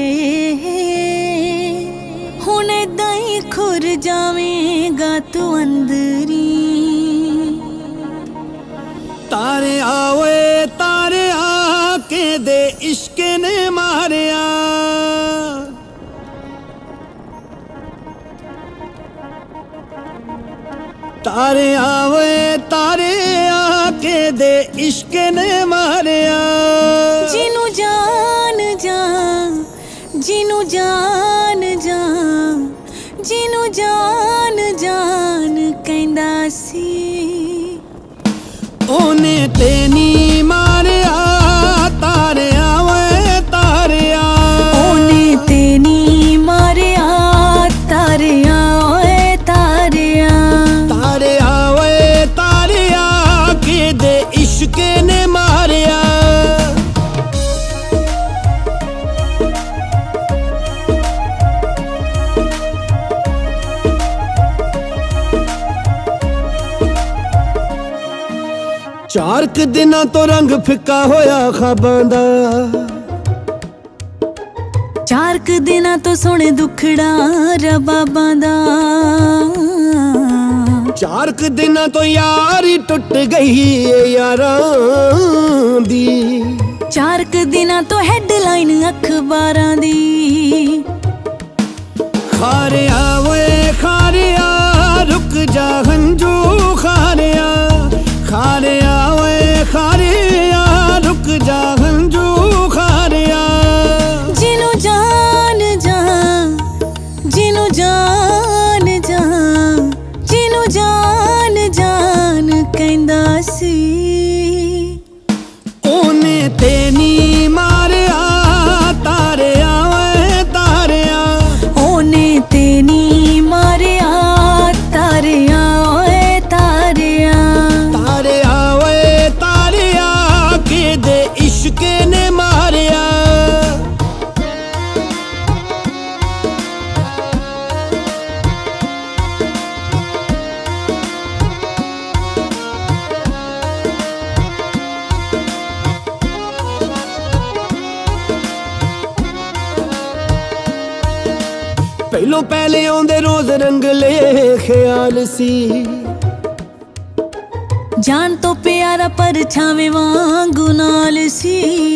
हुण इदां ही खुर जावेगा तू अंदरी तारे आवे तारे आके दे इश्क ने मारिया तारे आवे तारे आके दे इश्क ने मारिया जिनू जान जान जिनू जान जान जिनू जान जान कहंदा सी ओने ते नी मारिया तारे आवे तारे ओने ते नी मारिया तारे आवे तारे तारे आवे तारे आके दे इश्क ने मारिया ਚਾਰ ਕੁ ਦਿਨਾਂ ਤੋਂ ਰੰਗ ਫਿੱਕਾ ਹੋਇਆ ਖਾਬਾਂ ਦਾ ਚਾਰ ਕੁ ਦਿਨਾਂ ਤੋਂ ਸੁਣ ਦੁਖੜਾ ਰਬਾਬਾਂ ਦਾ ਚਾਰ ਕੁ ਦਿਨਾਂ ਤੋਂ ਯਾਰੀ ਟੁੱਟ ਗਈ ਏ ਯਾਰਾਂ ਦੀ ਚਾਰ ਕੁ ਦਿਨਾਂ ਤੋਂ ਹੈਡਲਾਈਨ ਅਖਬਾਰਾਂ ਦੀ ਖਾਰਿਆ ਵੇ ਖਾਰਿਆ ਰੁਕ ਜਾ ਹੰਝੂ ਖਾਰਿਆ ਖਾਰਿਆ ਵੇ ਖਾਰਿਆ ਰੁਕ ਜਾ ਹੰਝੂ ਖਾਰਿਆ ਜਿਹਨੂੰ ਜਾਨ ਜਾ ਜਿਹਨੂੰ ਜਾਨ ਜਾ ਜਿਹਨੂੰ ਜਾਨ ਜਾਨ ਕਹਿੰਦਾ ਸੀ ਉਹਨੇ ਤੇ ਨੀ ਮਾਰਿਆ ਤਾਰਿਆ ਵੇ ਤਾਰਿਆ ਉਹਨੇ ਤੇ ਨੀ ਮਾਰਿਆ ਤਾਰਿਆ ਓਏ ਤਾਰਿਆ ਤਾਰਿਆ ਓਏ ਤਾਰਿਆ ਕਿਹਦੇ ਇਸ਼ਕੇ ਨੇ ਮਾਰਿਆ ਪਹਿਲੋਂ ਪਹਿਲੇ ਆਉਂਦੇ ਰੋਜ਼ ਰੰਗਲੇ ਖਿਆਲ ਸੀ ਜਾਨ ਤੋਂ ਪਿਆਰਾ ਪਰਛਾਵੇਂ ਵਾਂਗੂ ਨਾਲ ਸੀ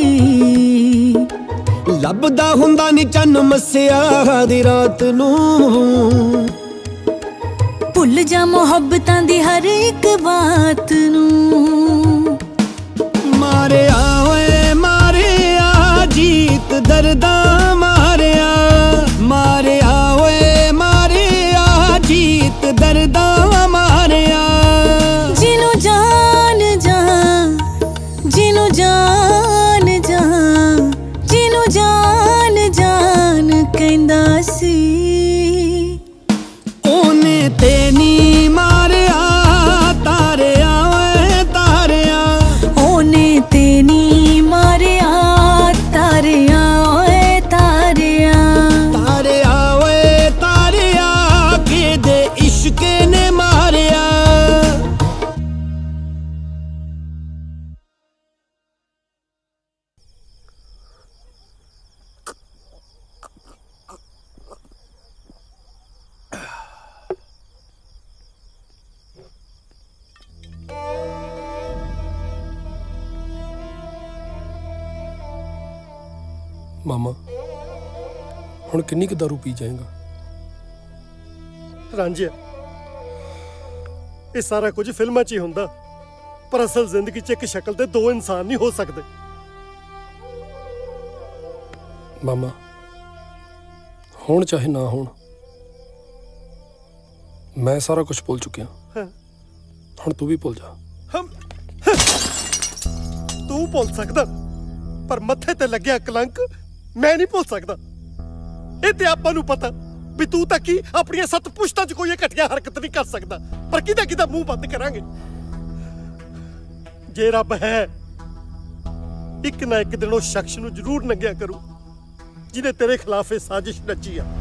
ਲੱਭਦਾ ਹੁੰਦਾ ਨੀ ਚੰਨ ਮੱਸਿਆ ਦੀ ਰਾਤ ਨੂੰ ਭੁੱਲ ਜਾ ਮੁਹੱਬਤਾਂ ਦੀ ਹਰ ਇੱਕ ਬਾਤ ਨੂੰ ਮਾਰਿਆ ਓਏ ਮਾਰਿਆ ਜੀਤ ਦਰਦਾਂ ਮਾਰਿਆ ਮਾਰਿਆ ਓਏ ਮਾਰਿਆ ਜੀਤ ਦਰਦਾਂ ਮਾਰਿਆ ਜਿਹਨੂੰ ਜਾਨ ਜਾ ਜਿਹਨੂੰ ਜਾਨ ਜਾ ਜਿਹਨੂੰ ਜਾਨ ਜਾਨ ਕਹਿੰਦਾ ਸੀ ਉਹਨੇ ਤੇ ਨੀ ਮਾਰਿਆ ਤਾਰਿਆ ਓਏ ਤਾਰਿਆ ਉਹਨੇ ਤੇ ਨੀ ਮਾਰਿਆ ਤਾਰਿਆ ਓਏ ਤਾਰਿਆ ਤਾਰਿਆ ਓਏ ਤਾਰਿਆ ਕਿਹਦੇ ਇਸ਼ਕੇ ਨੇ ਮਾਰਿਆ ਮਾਮਾ ਹੁਣ ਕਿੰਨੀ ਕੁ ਦਾਰੂ ਪੀ ਜਾਏਗਾ? ਰਾਂਝਿਆ, ਇਹ ਸਾਰਾ ਕੁਝ ਫਿਲਮਾਂ 'ਚ ਹੀ ਹੁੰਦਾ, ਪਰ ਅਸਲ ਜ਼ਿੰਦਗੀ 'ਚ ਇੱਕ ਸ਼ਕਲ ਦੇ ਦੋ ਇਨਸਾਨ ਨਹੀਂ ਹੋ ਸਕਦੇ। ਮਾਮਾ ਹੁਣ ਚਾਹੇ ਨਾ ਹੋਣ, ਮੈਂ ਸਾਰਾ ਕੁਝ ਭੁੱਲ ਚੁੱਕਿਆ। ਹਾਂ। ਹੁਣ ਤੂੰ ਵੀ ਭੁੱਲ ਜਾ। ਹਮ ਤੂੰ ਭੁੱਲ ਸਕਦਾ, ਪਰ ਮੱਥੇ ਤੇ ਲੱਗਿਆ ਕਲੰਕ ਮੈਂ ਨਹੀਂ ਭੁੱਲ ਸਕਦਾ। ਇਹ ਤੇ ਆਪਾਂ ਨੂੰ ਪਤਾ ਵੀ ਤੂੰ ਤਾਂ ਕੀ ਆਪਣੀਆਂ ਸੱਤ ਪੁਸ਼ਤਾਂ 'ਚ ਕੋਈ ਘਟੀਆ ਹਰਕਤ ਨਹੀਂ ਕਰ ਸਕਦਾ, ਪਰ ਕਿਹਦਾ ਕਿਹਦਾ ਮੂੰਹ ਬੰਦ ਕਰਾਂਗੇ। ਜੇ ਰੱਬ ਹੈ, ਇੱਕ ਨਾ ਇੱਕ ਦਿਨ ਉਹ ਸ਼ਖਸ ਨੂੰ ਜ਼ਰੂਰ ਨੰਗਿਆ ਕਰੂ ਜਿਹਨੇ ਤੇਰੇ ਖਿਲਾਫ ਇਹ ਸਾਜ਼ਿਸ਼ ਰਚੀ ਆ।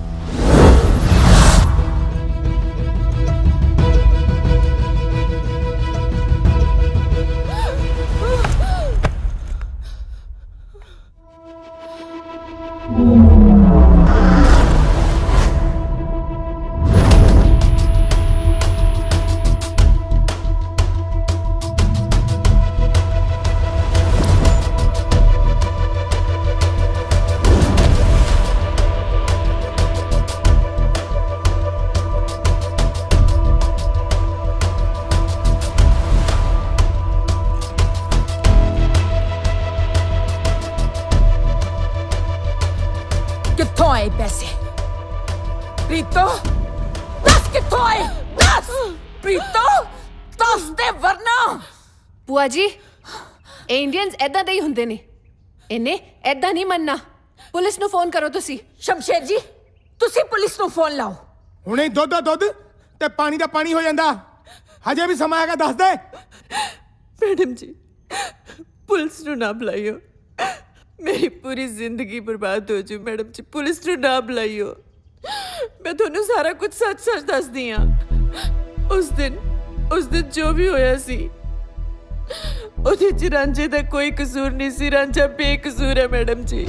ਕਿੱਥੋਂ ਆਏ ਪੈਸੇ? ਪ੍ਰੀਤੋ ਦੱਸ ਕਿੱਥੋਂ ਆਏ? ਦੱਸ ਪ੍ਰੀਤੋ, ਦੱਸ ਦੇ ਵਰਨਾ। ਭੂਆ ਜੀ, ਇਹ ਇੰਡੀਅਨਸ ਐਦਾਂ ਦੇ ਹੀ ਹੁੰਦੇ ਨੇ, ਇਹਨੇ ਐਦਾਂ ਨਹੀਂ ਮੰਨਣਾ। ਪੁਲਿਸ ਨੂੰ ਫੋਨ ਕਰੋ ਤੁਸੀਂ। ਸ਼ਮਸ਼ੇਰ ਜੀ, ਤੁਸੀਂ ਪੁਲਿਸ ਨੂੰ ਫੋਨ ਲਾਓ। ਹੁਣੇ ਦੁੱਧ ਦਾ ਦੁੱਧ ਤੇ ਪਾਣੀ ਦਾ ਪਾਣੀ ਹੋ ਜਾਂਦਾ। ਹਜੇ ਵੀ ਸਮਾਂ ਹੈਗਾ, ਦੱਸ ਦੇ। ਮੈਡਮ ਜੀ, ਪੁਲਿਸ ਨੂੰ ਨਾ ਬੁਲਾਇਓ, ਮੇਰੀ ਪੂਰੀ ਜ਼ਿੰਦਗੀ ਬਰਬਾਦ ਹੋ ਜੂ। ਮੈਡਮ ਜੀ, ਪੁਲਿਸ ਨੂੰ ਨਾ ਬੁਲਾਇਓ, ਮੈਂ ਤੁਹਾਨੂੰ ਸਾਰਾ ਕੁਝ ਸੱਚ ਸੱਚ ਦੱਸਦੀ ਹਾਂ। ਉਸ ਦਿਨ ਉਸ ਦਿਨ ਜੋ ਵੀ ਹੋਇਆ ਸੀ, ਉਹਦੇ ਚ ਰਾਂਝੇ ਦਾ ਕੋਈ ਕਸੂਰ ਨਹੀਂ ਸੀ। ਰਾਂਝਾ ਬੇਕਸੂਰ ਹੈ ਮੈਡਮ ਜੀ।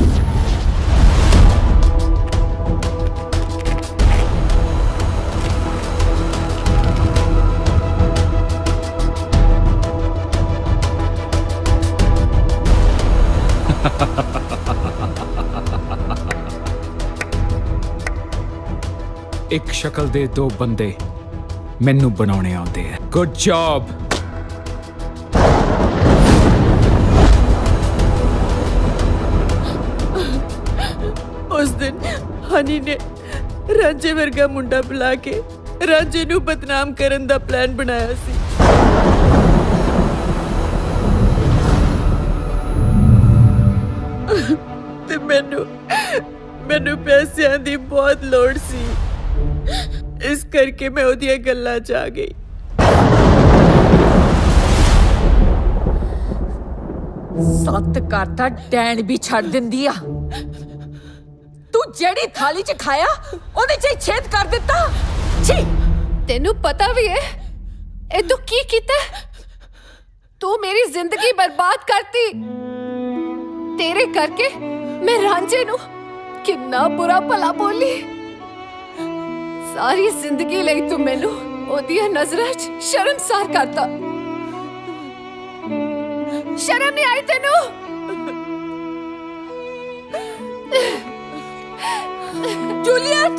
ਇੱਕ ਸ਼ਕਲ ਦੇ ਦੋ ਬੰਦੇ ਮੈਨੂੰ ਬਣਾਉਣੇ ਆਉਂਦੇ ਆ। Good job. ਉਸ ਦਿਨ ਹਨੀ ਨੇ ਰਾਂਝੇ ਵਰਗਾ ਮੁੰਡਾ ਬੁਲਾ ਕੇ ਰਾਂਝੇ ਨੂੰ ਬਦਨਾਮ ਕਰਨ ਦਾ ਪਲਾਨ ਬਣਾਇਆ ਸੀ। ਤੇ ਮੈਨੂੰ ਮੈਨੂੰ ਪੈਸਿਆਂ ਦੀ ਬਹੁਤ ਲੋੜ ਸੀ, ਇਸ ਕਰਕੇ ਮੈਂ ਉਹਦੀਆਂ ਗੱਲਾਂ 'ਚ ਆ ਗਈ। ਸੱਤ ਘਰ ਦਾ ਡੈਣ ਵੀ ਛੱਡ ਦਿੰਦੀ ਆ। ਤੂੰ ਜਿਹੜੀ ਥਾਲੀ 'ਚ ਖਾਇਆ ਉਹਦੇ 'ਚ ਹੀ ਛੇਦ ਕਰ ਦਿੱਤਾ। ਛੀ, ਤੈਨੂੰ ਪਤਾ ਵੀ ਹੈ ਇਹ ਤੂੰ ਕੀ ਕੀਤਾ? ਤੂੰ ਮੇਰੀ ਜ਼ਿੰਦਗੀ ਬਰਬਾਦ ਕਰਤੀ। ਤੇਰੇ ਕਰਕੇ ਮੈਂ ਰਾਂਝੇ ਨੂੰ ਕਿੰਨਾ ਬੁਰਾ ਭਲਾ ਬੋਲੀ। ਸਾਰੀ ਜ਼ਿੰਦਗੀ ਲਈ ਤੂੰ ਮੈਨੂੰ ਉਹਦੀਆਂ ਨਜ਼ਰਾਂ 'ਚ ਸ਼ਰਮਸਾਰ ਕਰਤਾ। ਸ਼ਰਮ ਨਹੀਂ ਆਈ ਤੈਨੂੰ? ਜੂਲੀਅਟ,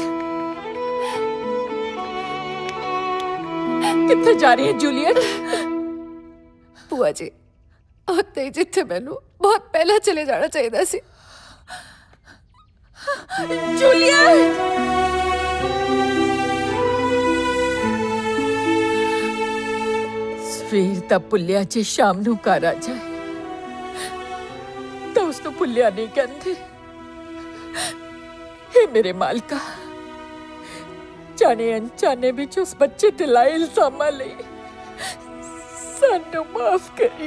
ਕਿੱਥੇ ਜਾ ਰਹੀ ਹੈ ਜੂਲੀਅਟ? ਭੂਆ ਜੀ, ਉੱਥੇ ਜਿੱਥੇ ਮੈਨੂੰ ਬਹੁਤ ਪਹਿਲਾਂ ਚਲੇ ਜਾਣਾ ਚਾਹੀਦਾ ਸੀ। ਜੂਲੀਅਟ, ਸਵੇਰ ਦਾ ਭੁੱਲਿਆ ਜੇ ਸ਼ਾਮ ਨੂੰ ਘਰ ਆ ਜਾਏ ਤਾਂ ਉਸ ਨੂੰ ਭੁੱਲਿਆ ਨਹੀਂ ਕਹਿੰਦੇ। हे मेरे मालका, जाने अनजाने विच उस बच्चे ते लाए इल्जामां लई सानू माफ करी।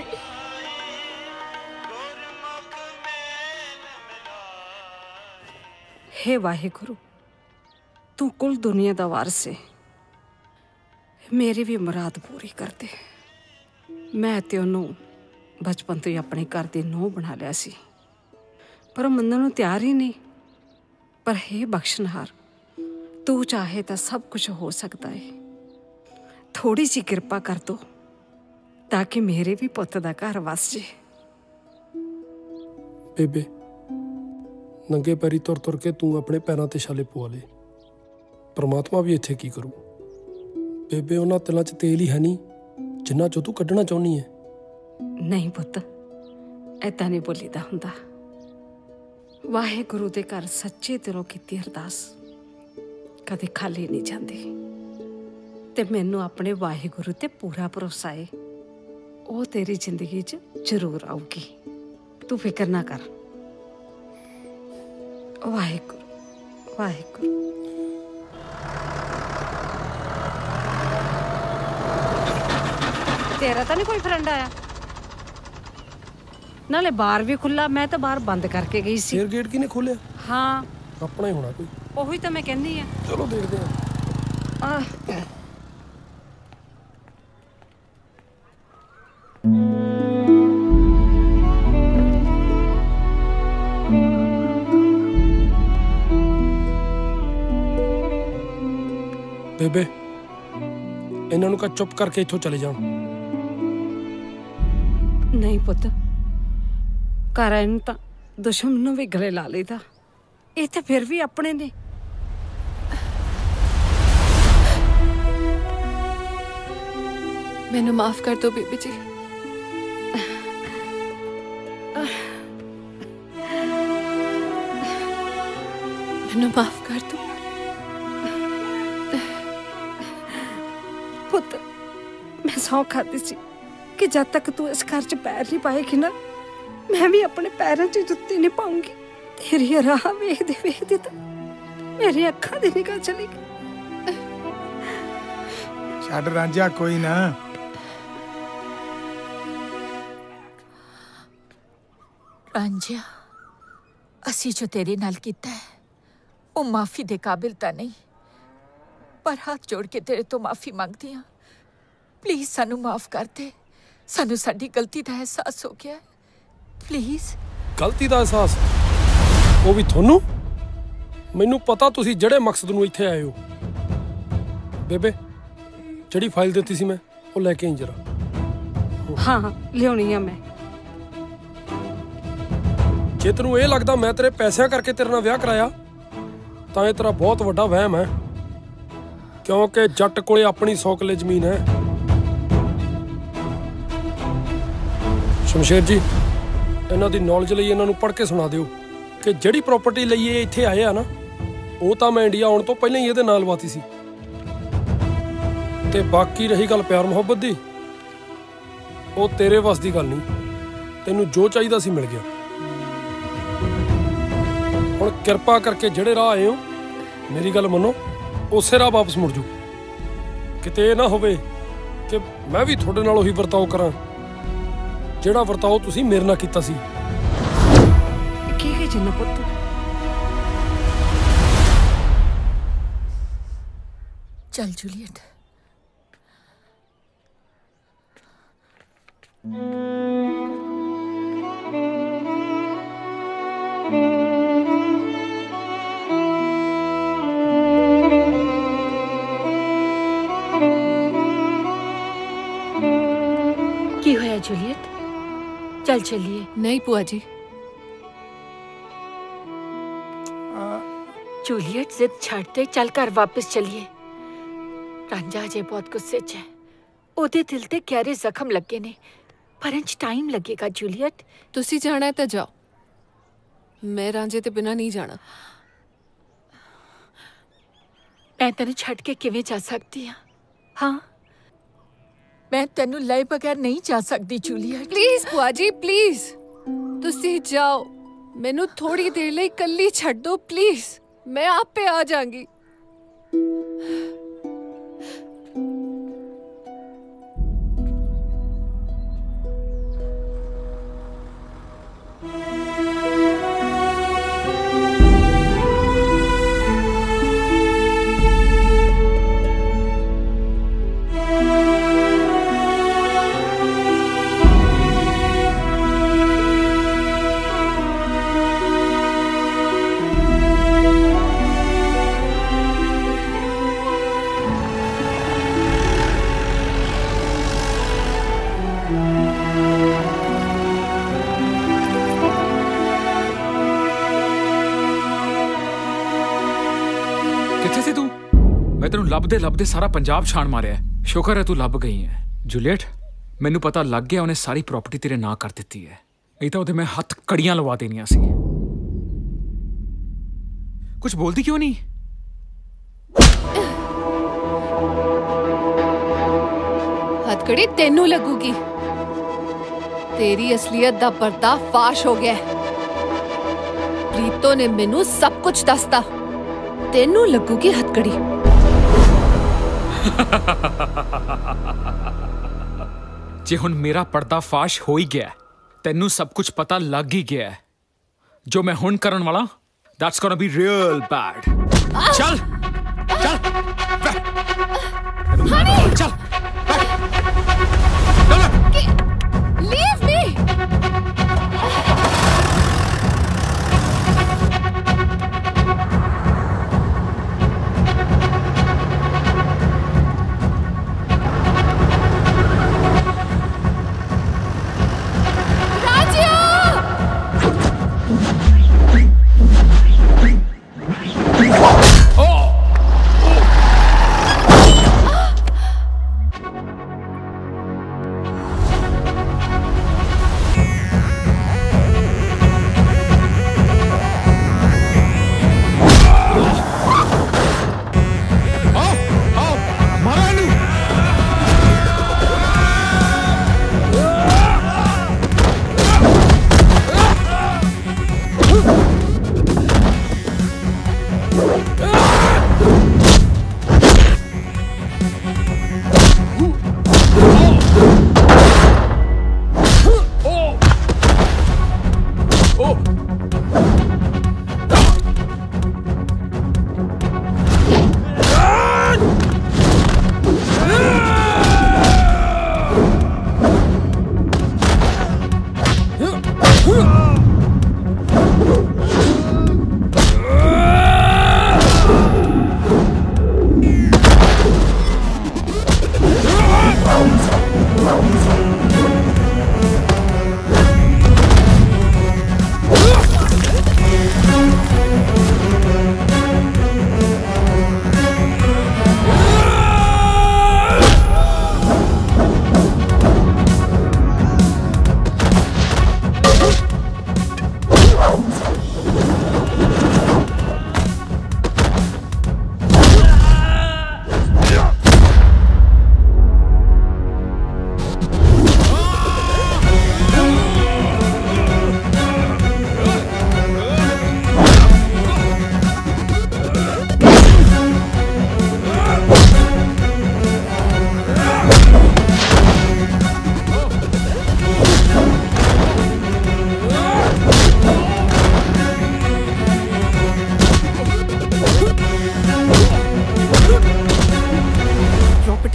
हे वाहिगुरु, तू कुल दुनिया दा वारिस है, मेरी भी मुराद पूरी कर दे। मैं ते ओनू बचपन तो ही अपने घर दी नूंह बना लिया सी, पर ओ मन्नण नूं तैयार ही नहीं। पर हे बख्शनहार, तू चाहे तो सब कुछ हो सकता है। थोड़ी सी कृपा कर दो ताकि मेरे भी पुत दा घर वस जे। बेबे, नंगे पैरी तुर तुर के तू अपने पैरों ते छाले पवा ले। परमात्मा भी इत्थे की करू? बेबे, उन्हां तिलां च तेल ही है नहीं जिन्ना चो तू कड्ढना चाहुंदी है। नहीं पुत, ऐदा नहीं बोलीदा हुंदा। वाहिगुरु दे घर सच्चे दिलों कीती अरदास कदे खाली नहीं जाती। ते मैनू अपने वाहिगुरु ते पूरा भरोसा है, वो तेरी जिंदगी च जरूर आऊगी। तू फिक्र ना कर। वाहिगुरु वाहिगुरु। तेरा तो नहीं कोई फ्रेंड आया? नाले बार भी खुला, मैं तो बाहर बंद करके गई सी। फिर गेट किने खोलिया? हाँ, अपना ही होना कोई। ओही तो मैं कहनी है। चलो देखते हैं। बेबे, इन्हां नूं कह चुप करके इत्थों चले जाओ। नहीं पुत, घर आए तो दुश्मन नूं भी गले ला लेदा। ये तो फिर भी अपने ने। मैनू माफ कर दो बीबी जी। मैनू माफ कर दो। पुत, मैं सौ खाती सी कि जब तक तू इस घर च पैर नहीं पाएगी ना, मैं भी अपने पैरों च जुत्ती नहीं पाऊंगी। तेरी राह वेखदे वेखदे तो मेरी अखां दी निगाह चली गई। छड़ रांझा, कोई ना। रांझा, असी जो तेरे नाल कीता है वो माफी दे काबिल तो नहीं, पर हाथ जोड़ के तेरे तो माफी मांगती हाँ। प्लीज सानू माफ कर दे। ਸਾਨੂੰ ਸਾਡੀ ਗਲਤੀ ਦਾ ਅਹਿਸਾਸ ਹੋ ਗਿਆ ਪਲੀਜ਼। ਗਲਤੀ ਦਾ ਅਹਿਸਾਸ? ਉਹ ਵੀ ਤੁਹਾਨੂੰ? ਮੈਨੂੰ ਪਤਾ ਤੁਸੀਂ ਜਿਹੜੇ ਮਕਸਦ ਨੂੰ ਇੱਥੇ ਆਏ ਹੋ। ਬੇਬੇ ਜਿਹੜੀ ਫਾਈਲ ਦਿੱਤੀ ਸੀ ਮੈਂ ਉਹ ਲੈ ਕੇ ਆਈ ਜਰਾ। ਹਾਂ ਲਿਆਉਣੀ ਆ ਮੈਂ। ਜੇ ਤੈਨੂੰ ਇਹ ਲੱਗਦਾ ਮੈਂ ਤੇਰੇ ਪੈਸਿਆਂ ਕਰਕੇ ਤੇਰੇ ਨਾਲ ਵਿਆਹ ਕਰਾਇਆ ਤਾਂ ਇਹ ਤੇਰਾ ਬਹੁਤ ਵੱਡਾ ਵਹਿਮ ਹੈ, ਕਿਉਂਕਿ ਜੱਟ ਕੋਲੇ ਆਪਣੀ ਸੌ ਕਿੱਲੇ ਜ਼ਮੀਨ ਹੈ। ਸ਼ਮਸ਼ੇਰ ਜੀ ਇਹਨਾਂ ਦੀ ਨੌਲੇਜ ਲਈ ਇਹਨਾਂ ਨੂੰ ਪੜ੍ਹ ਕੇ ਸੁਣਾ ਦਿਓ ਕਿ ਜਿਹੜੀ ਪ੍ਰਾਪਰਟੀ ਲਈ ਇਹ ਇੱਥੇ ਆਏ ਆ ਨਾ, ਉਹ ਤਾਂ ਮੈਂ ਇੰਡੀਆ ਆਉਣ ਤੋਂ ਪਹਿਲਾਂ ਹੀ ਇਹਦੇ ਨਾਲ ਲਵਾਤੀ ਸੀ। ਤੇ ਬਾਕੀ ਰਹੀ ਗੱਲ ਪਿਆਰ ਮੁਹੱਬਤ ਦੀ, ਉਹ ਤੇਰੇ ਵੱਸ ਦੀ ਗੱਲ ਨਹੀਂ। ਤੈਨੂੰ ਜੋ ਚਾਹੀਦਾ ਸੀ ਮਿਲ ਗਿਆ। ਹੁਣ ਕਿਰਪਾ ਕਰਕੇ ਜਿਹੜੇ ਰਾਹ ਆਏ ਹੋ ਮੇਰੀ ਗੱਲ ਮੰਨੋ, ਉਸੇ ਰਾਹ ਵਾਪਸ ਮੁੜ ਜਾਓ। ਕਿਤੇ ਇਹ ਨਾ ਹੋਵੇ ਕਿ ਮੈਂ ਵੀ ਤੁਹਾਡੇ ਨਾਲ ਉਹੀ ਵਰਤਾਓ ਕਰਾਂ ਜਿਹੜਾ ਵਰਤਾਓ ਤੁਸੀਂ ਮੇਰੇ ਨਾਲ ਕੀਤਾ ਸੀ। ਕੀ ਹੈ ਜਿੰਨਾ ਪੁੱਤ? ਚੱਲ ਜੂਲੀਅਟ। ਕੀ ਹੋਇਆ ਜੂਲੀਅਟ? चल चलिए। नहीं बुआ जी। जूलियट जिद छाड़ते चल कर वापस चलिए। रांझा अजे बहुत गुस्से च है, ओदे दिल ते गहरे जख्म लगे ने, पर इंच टाइम लगेगा। जूलियट तुसी जाना है तो जाओ, मैं रांझे ते बिना नहीं जाना। मैं तेन छड़ के किवें जा सकती हाँ? हाँ मैं तेनू लए बगैर नहीं जा सकती जूलियट। प्लीज बुआ जी प्लीज, तुसी जाओ, मैनू थोड़ी देर लिए कल्ली छड़ दो प्लीज, मैं आप पे आ जाऊंगी। ਲੱਭਦੇ ਲੱਭਦੇ ਸਾਰਾ ਪੰਜਾਬ ਛਾਣ ਮਾਰਿਆ। ਸ਼ੁਕਰ ਹੈ ਤੂੰ ਲੱਭ ਗਈ ਹੈ। ਜੂਲੀਅਟ ਮੈਨੂੰ ਪਤਾ ਲੱਗ ਗਿਆ ਉਹਨੇ ਸਾਰੀ ਪ੍ਰਾਪਰਟੀ ਤੇਰੇ ਨਾਂ ਕਰ ਦਿੱਤੀ ਹੈ, ਨਹੀਂ ਤਾਂ ਉਹਦੇ ਮੈਂ ਹੱਥ ਕੜੀਆਂ ਲਵਾ ਦੇਣੀਆਂ ਸੀ। ਕੁਝ ਬੋਲਦੀ ਕਿਉਂ ਨਹੀਂ? ਹੱਥਕੜੀ ਤੈਨੂੰ ਲੱਗੂਗੀ, ਤੇਰੀ ਅਸਲੀਅਤ ਦਾ ਪਰਦਾਫਾਸ਼ ਹੋ ਗਿਆ। ਪ੍ਰੀਤੋ ਨੇ ਮੈਨੂੰ ਸਭ ਕੁਝ ਦੱਸਤਾ, ਤੈਨੂੰ ਲੱਗੂਗੀ ਹੱਥਕੜੀ। ਜੇ ਹੁਣ ਮੇਰਾ ਪਰਦਾਫਾਸ਼ ਹੋ ਹੀ ਗਿਆ, ਤੈਨੂੰ ਸਭ ਕੁਝ ਪਤਾ ਲੱਗ ਹੀ ਗਿਆ, ਜੋ ਮੈਂ ਹੁਣ ਕਰਨ ਵਾਲਾ that's gonna be real bad। ਚੱਲ ਚੱਲ ਚੱਲ ਲੀਵ ਮੀ।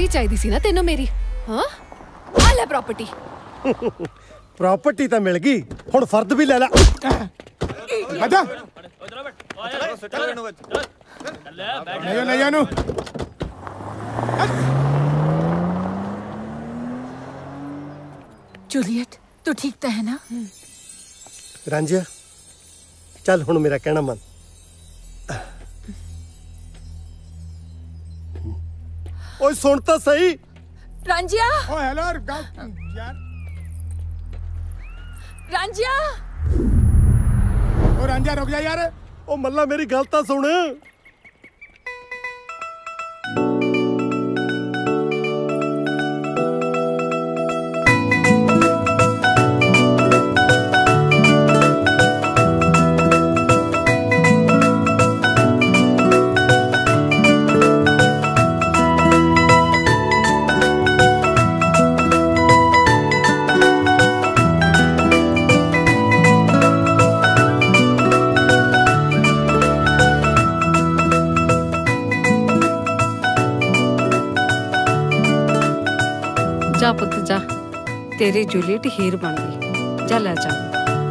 प्रॉपर्टी चाहिए सी ना तेनों मेरी। हाँ आ ले प्रॉपर्टी। प्रॉपर्टी तो मिल गई, हुण फर्द भी ले ला। बता ले ले जानो। जूलियट तू ठीक तो है ना? रांझिया चल हुण मेरा कहना मन। ओए सुन तो सही। रांझिया। ओ हेलो यार। रांझिया। ओ रांझिया रुक जा यार। ओ मल्ला मेरी गल तो सुन। जा पुत जा, तेरी जूलियट हीर बन गई। जा ले जा।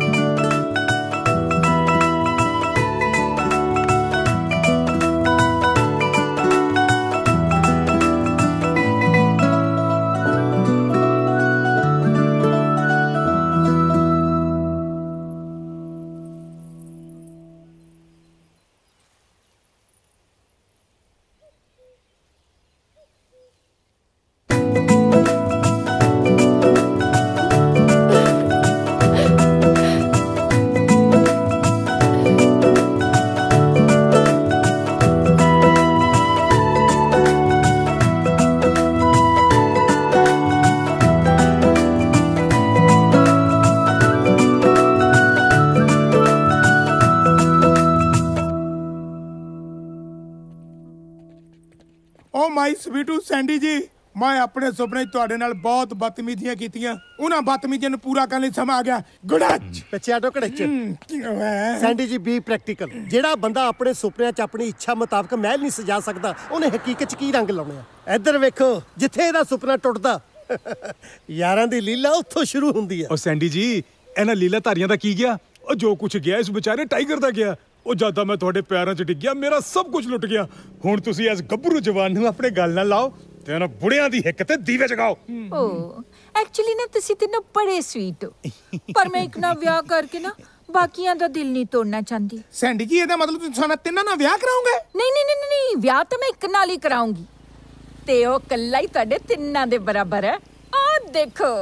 ओ माई स्वीटू सैंडी जी, मैं अपने सुपने तुहाडे नाल बहुत बदतमीजियां कीतियां। उन्हां बदतमीजियां नूं पूरा करने लई समा आ गया। गुड़च पिछे आटो कड़च। सैंडी जी बी प्रैक्टिकल। जेड़ा बंदा अपने सुपनिਆਂ ਚ अपनी इच्छा मुताबिक महल नहीं सजा सकदा, ਉਹਨੇ ਹਕੀਕਤ ਚ ਕੀ ਰੰਗ ਲਾਉਣੇ ਆ। ਇੱਧਰ ਵੇਖੋ, ਜਿੱਥੇ ਇਹਦਾ ਸੁਪਨਾ ਟੁੱਟਦਾ ਯਾਰਾਂ ਦੀ ਲੀਲਾ ਉੱਥੋਂ ਸ਼ੁਰੂ ਹੁੰਦੀ ਆ। ਉਹ ਸੈਂਡੀ ਜੀ, ਇਹਨਾਂ ਲੀਲਾ ਧਾਰੀਆਂ ਦਾ ਕੀ ਗਿਆ? ਉਹ ਜੋ ਕੁਝ ਗਿਆ ਇਸ ਵਿਚਾਰੇ ਟਾਈਗਰ ਦਾ ਗਿਆ। ਉਹ ਜਦਾਂ ਮੈਂ ਤੁਹਾਡੇ ਪਿਆਰਾਂ 'ਚ ਡਿੱਗਿਆ, ਮੇਰਾ ਸਭ ਕੁਝ ਲੁੱਟ ਗਿਆ। ਹੁਣ ਤੁਸੀਂ ਇਸ ਗੱਭਰੂ ਜਵਾਨ ਨੂੰ ਆਪਣੇ ਗੱਲ ਨਾਲ ਲਾਓ ਤੇ ਇਹਨਾਂ ਬੁੜਿਆਂ ਦੀ ਹਿੱਕ ਤੇ ਦੀਵੇ ਜਗਾਓ। ਓ ਐਕਚੁਅਲੀ ਨਾ ਤੁਸੀਂ ਤਿੰਨੋਂ ਬੜੇ ਸਵੀਟ ਹੋ, ਪਰ ਮੈਂ ਇੱਕ ਨਾਲ ਵਿਆਹ ਕਰਕੇ ਨਾ ਬਾਕੀਆਂ ਦਾ ਦਿਲ ਨਹੀਂ ਤੋੜਨਾ ਚਾਹੁੰਦੀ। ਸੈਂਡੀ ਜੀ, ਇਹਦਾ ਮਤਲਬ ਤੁਸੀਂ ਸਾਨੂੰ ਤਿੰਨਾਂ ਨਾਲ ਵਿਆਹ ਕਰਾਓਗੇ? ਨਹੀਂ ਨਹੀਂ ਨਹੀਂ ਨਹੀਂ, ਵਿਆਹ ਤਾਂ ਮੈਂ ਇੱਕ ਨਾਲ ਹੀ ਕਰਾਉਂਗੀ ਤੇ ਉਹ ਕੱਲਾ ਹੀ ਤੁਹਾਡੇ ਤਿੰਨਾਂ ਦੇ ਬਰਾਬਰ ਹੈ। ਆਹ ਦੇਖੋ।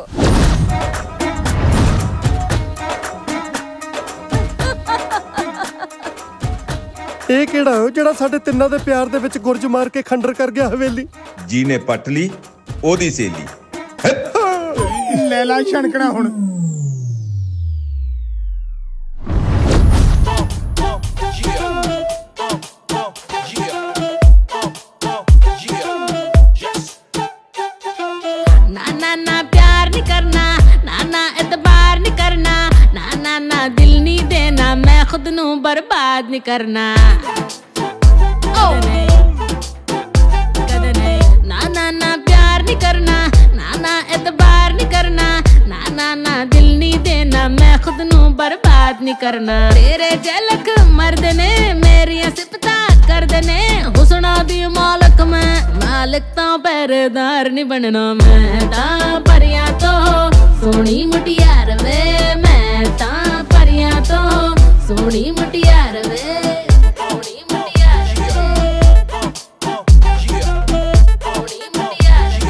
ਇਹ ਕਿਹੜਾ ਹੋ ਜਿਹੜਾ ਸਾਡੇ ਤਿੰਨਾਂ ਦੇ ਪਿਆਰ ਦੇ ਵਿੱਚ ਗੁਰਜ ਮਾਰ ਕੇ ਖੰਡਰ ਕਰ ਗਿਆ ਹਵੇਲੀ? ਜੀ ਨੇ ਪੱਟ ਲਈ ਉਹਦੀ ਸੇਲੀ। ਲੈ ਲਾ ਛਣਕਣਾ ਹੁਣ। ना ना ना प्यार नहीं करना, ना ना एतबार नहीं करना, ना ना ना दिल नहीं देना, मैं खुद नू बर्बाद नहीं करना। ओ ना ना ना प्यार नहीं करना, ना ना एतबार नहीं करना, ना ना ना दिल नहीं देना, मैं खुद नू बर्बाद नहीं करना। तेरे झलक मर्द ने मेरिया सिफता कर देने, हुस्ना दी मालक मैं, मालिक तो पहरेदार नहीं बनना। मैं ता परिया तो सोनी मुटियार वे, मैं ता परिया तो सोनी मुटियार वे, सोनी मुटियार वे, सोनी मुटियार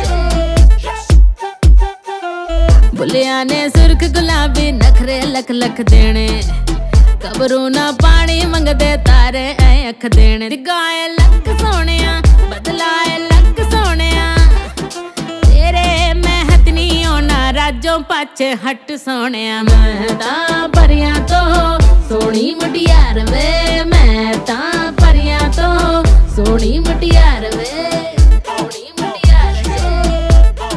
वे। बुलिया ने सुर्ख गुलाबी नखरे लख लख देने, कबरू ना पानी मंगदे तारे ऐ अख देने। दिगाए लक सोनिया बदलाए लक सोनिया, तेरे महत नहीं होना राजों पाछे हट सोनिया। मैं ता परिया तो सोनी मुटियार वे, मैं ता परिया तो सोनी मुटियार वे, सोनी मुटियार वे,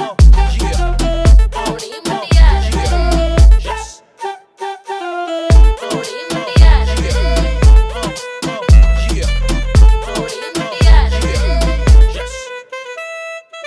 सोनी मुटियार वे, सोनी मुटियार वे, सोनी मुटियार वे।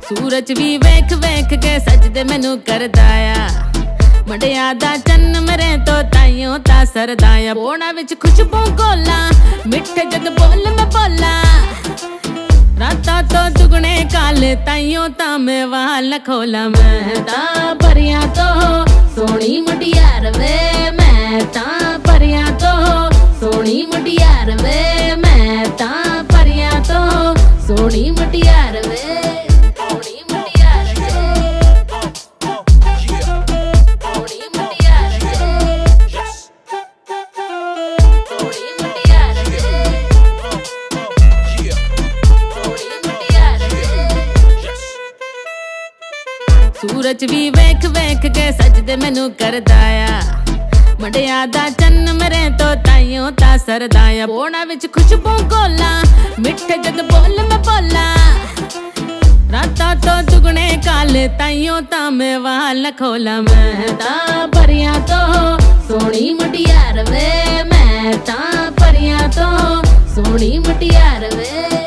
सूरज भी वेख वेख के सजदे मैनू करदा आ मुंडिया दा चन्न मरे तो ताइयों ता सरदाया बोना विच खुशबू गोला मिठे जद बोल मैं बोला राता तो दुगने काले ताइयों ता मैं वाल खोला मैं ता परियां तो सोनी मुटियार वे मैं ता परियां तो सोनी मुटियार वे मैं ता परियां तो सोनी मुटियार वे सोनी मुटियार वे सोनी मुटियार वे सोनी मुटियार वे सूरज भी वेख वेख के सजदे मैनू करदा आ मुंडिया दा चन्न मरे तो ताइयों ता सरदाया बोना विच खुशबू गोला मिठे जद बोल मैं बोला राता तो दुगने काले ताइयों ता मैं वाल खोला मैं ता परियां तो सोनी मुटियार वे मैं ता परियां तो सोनी मुटियार वे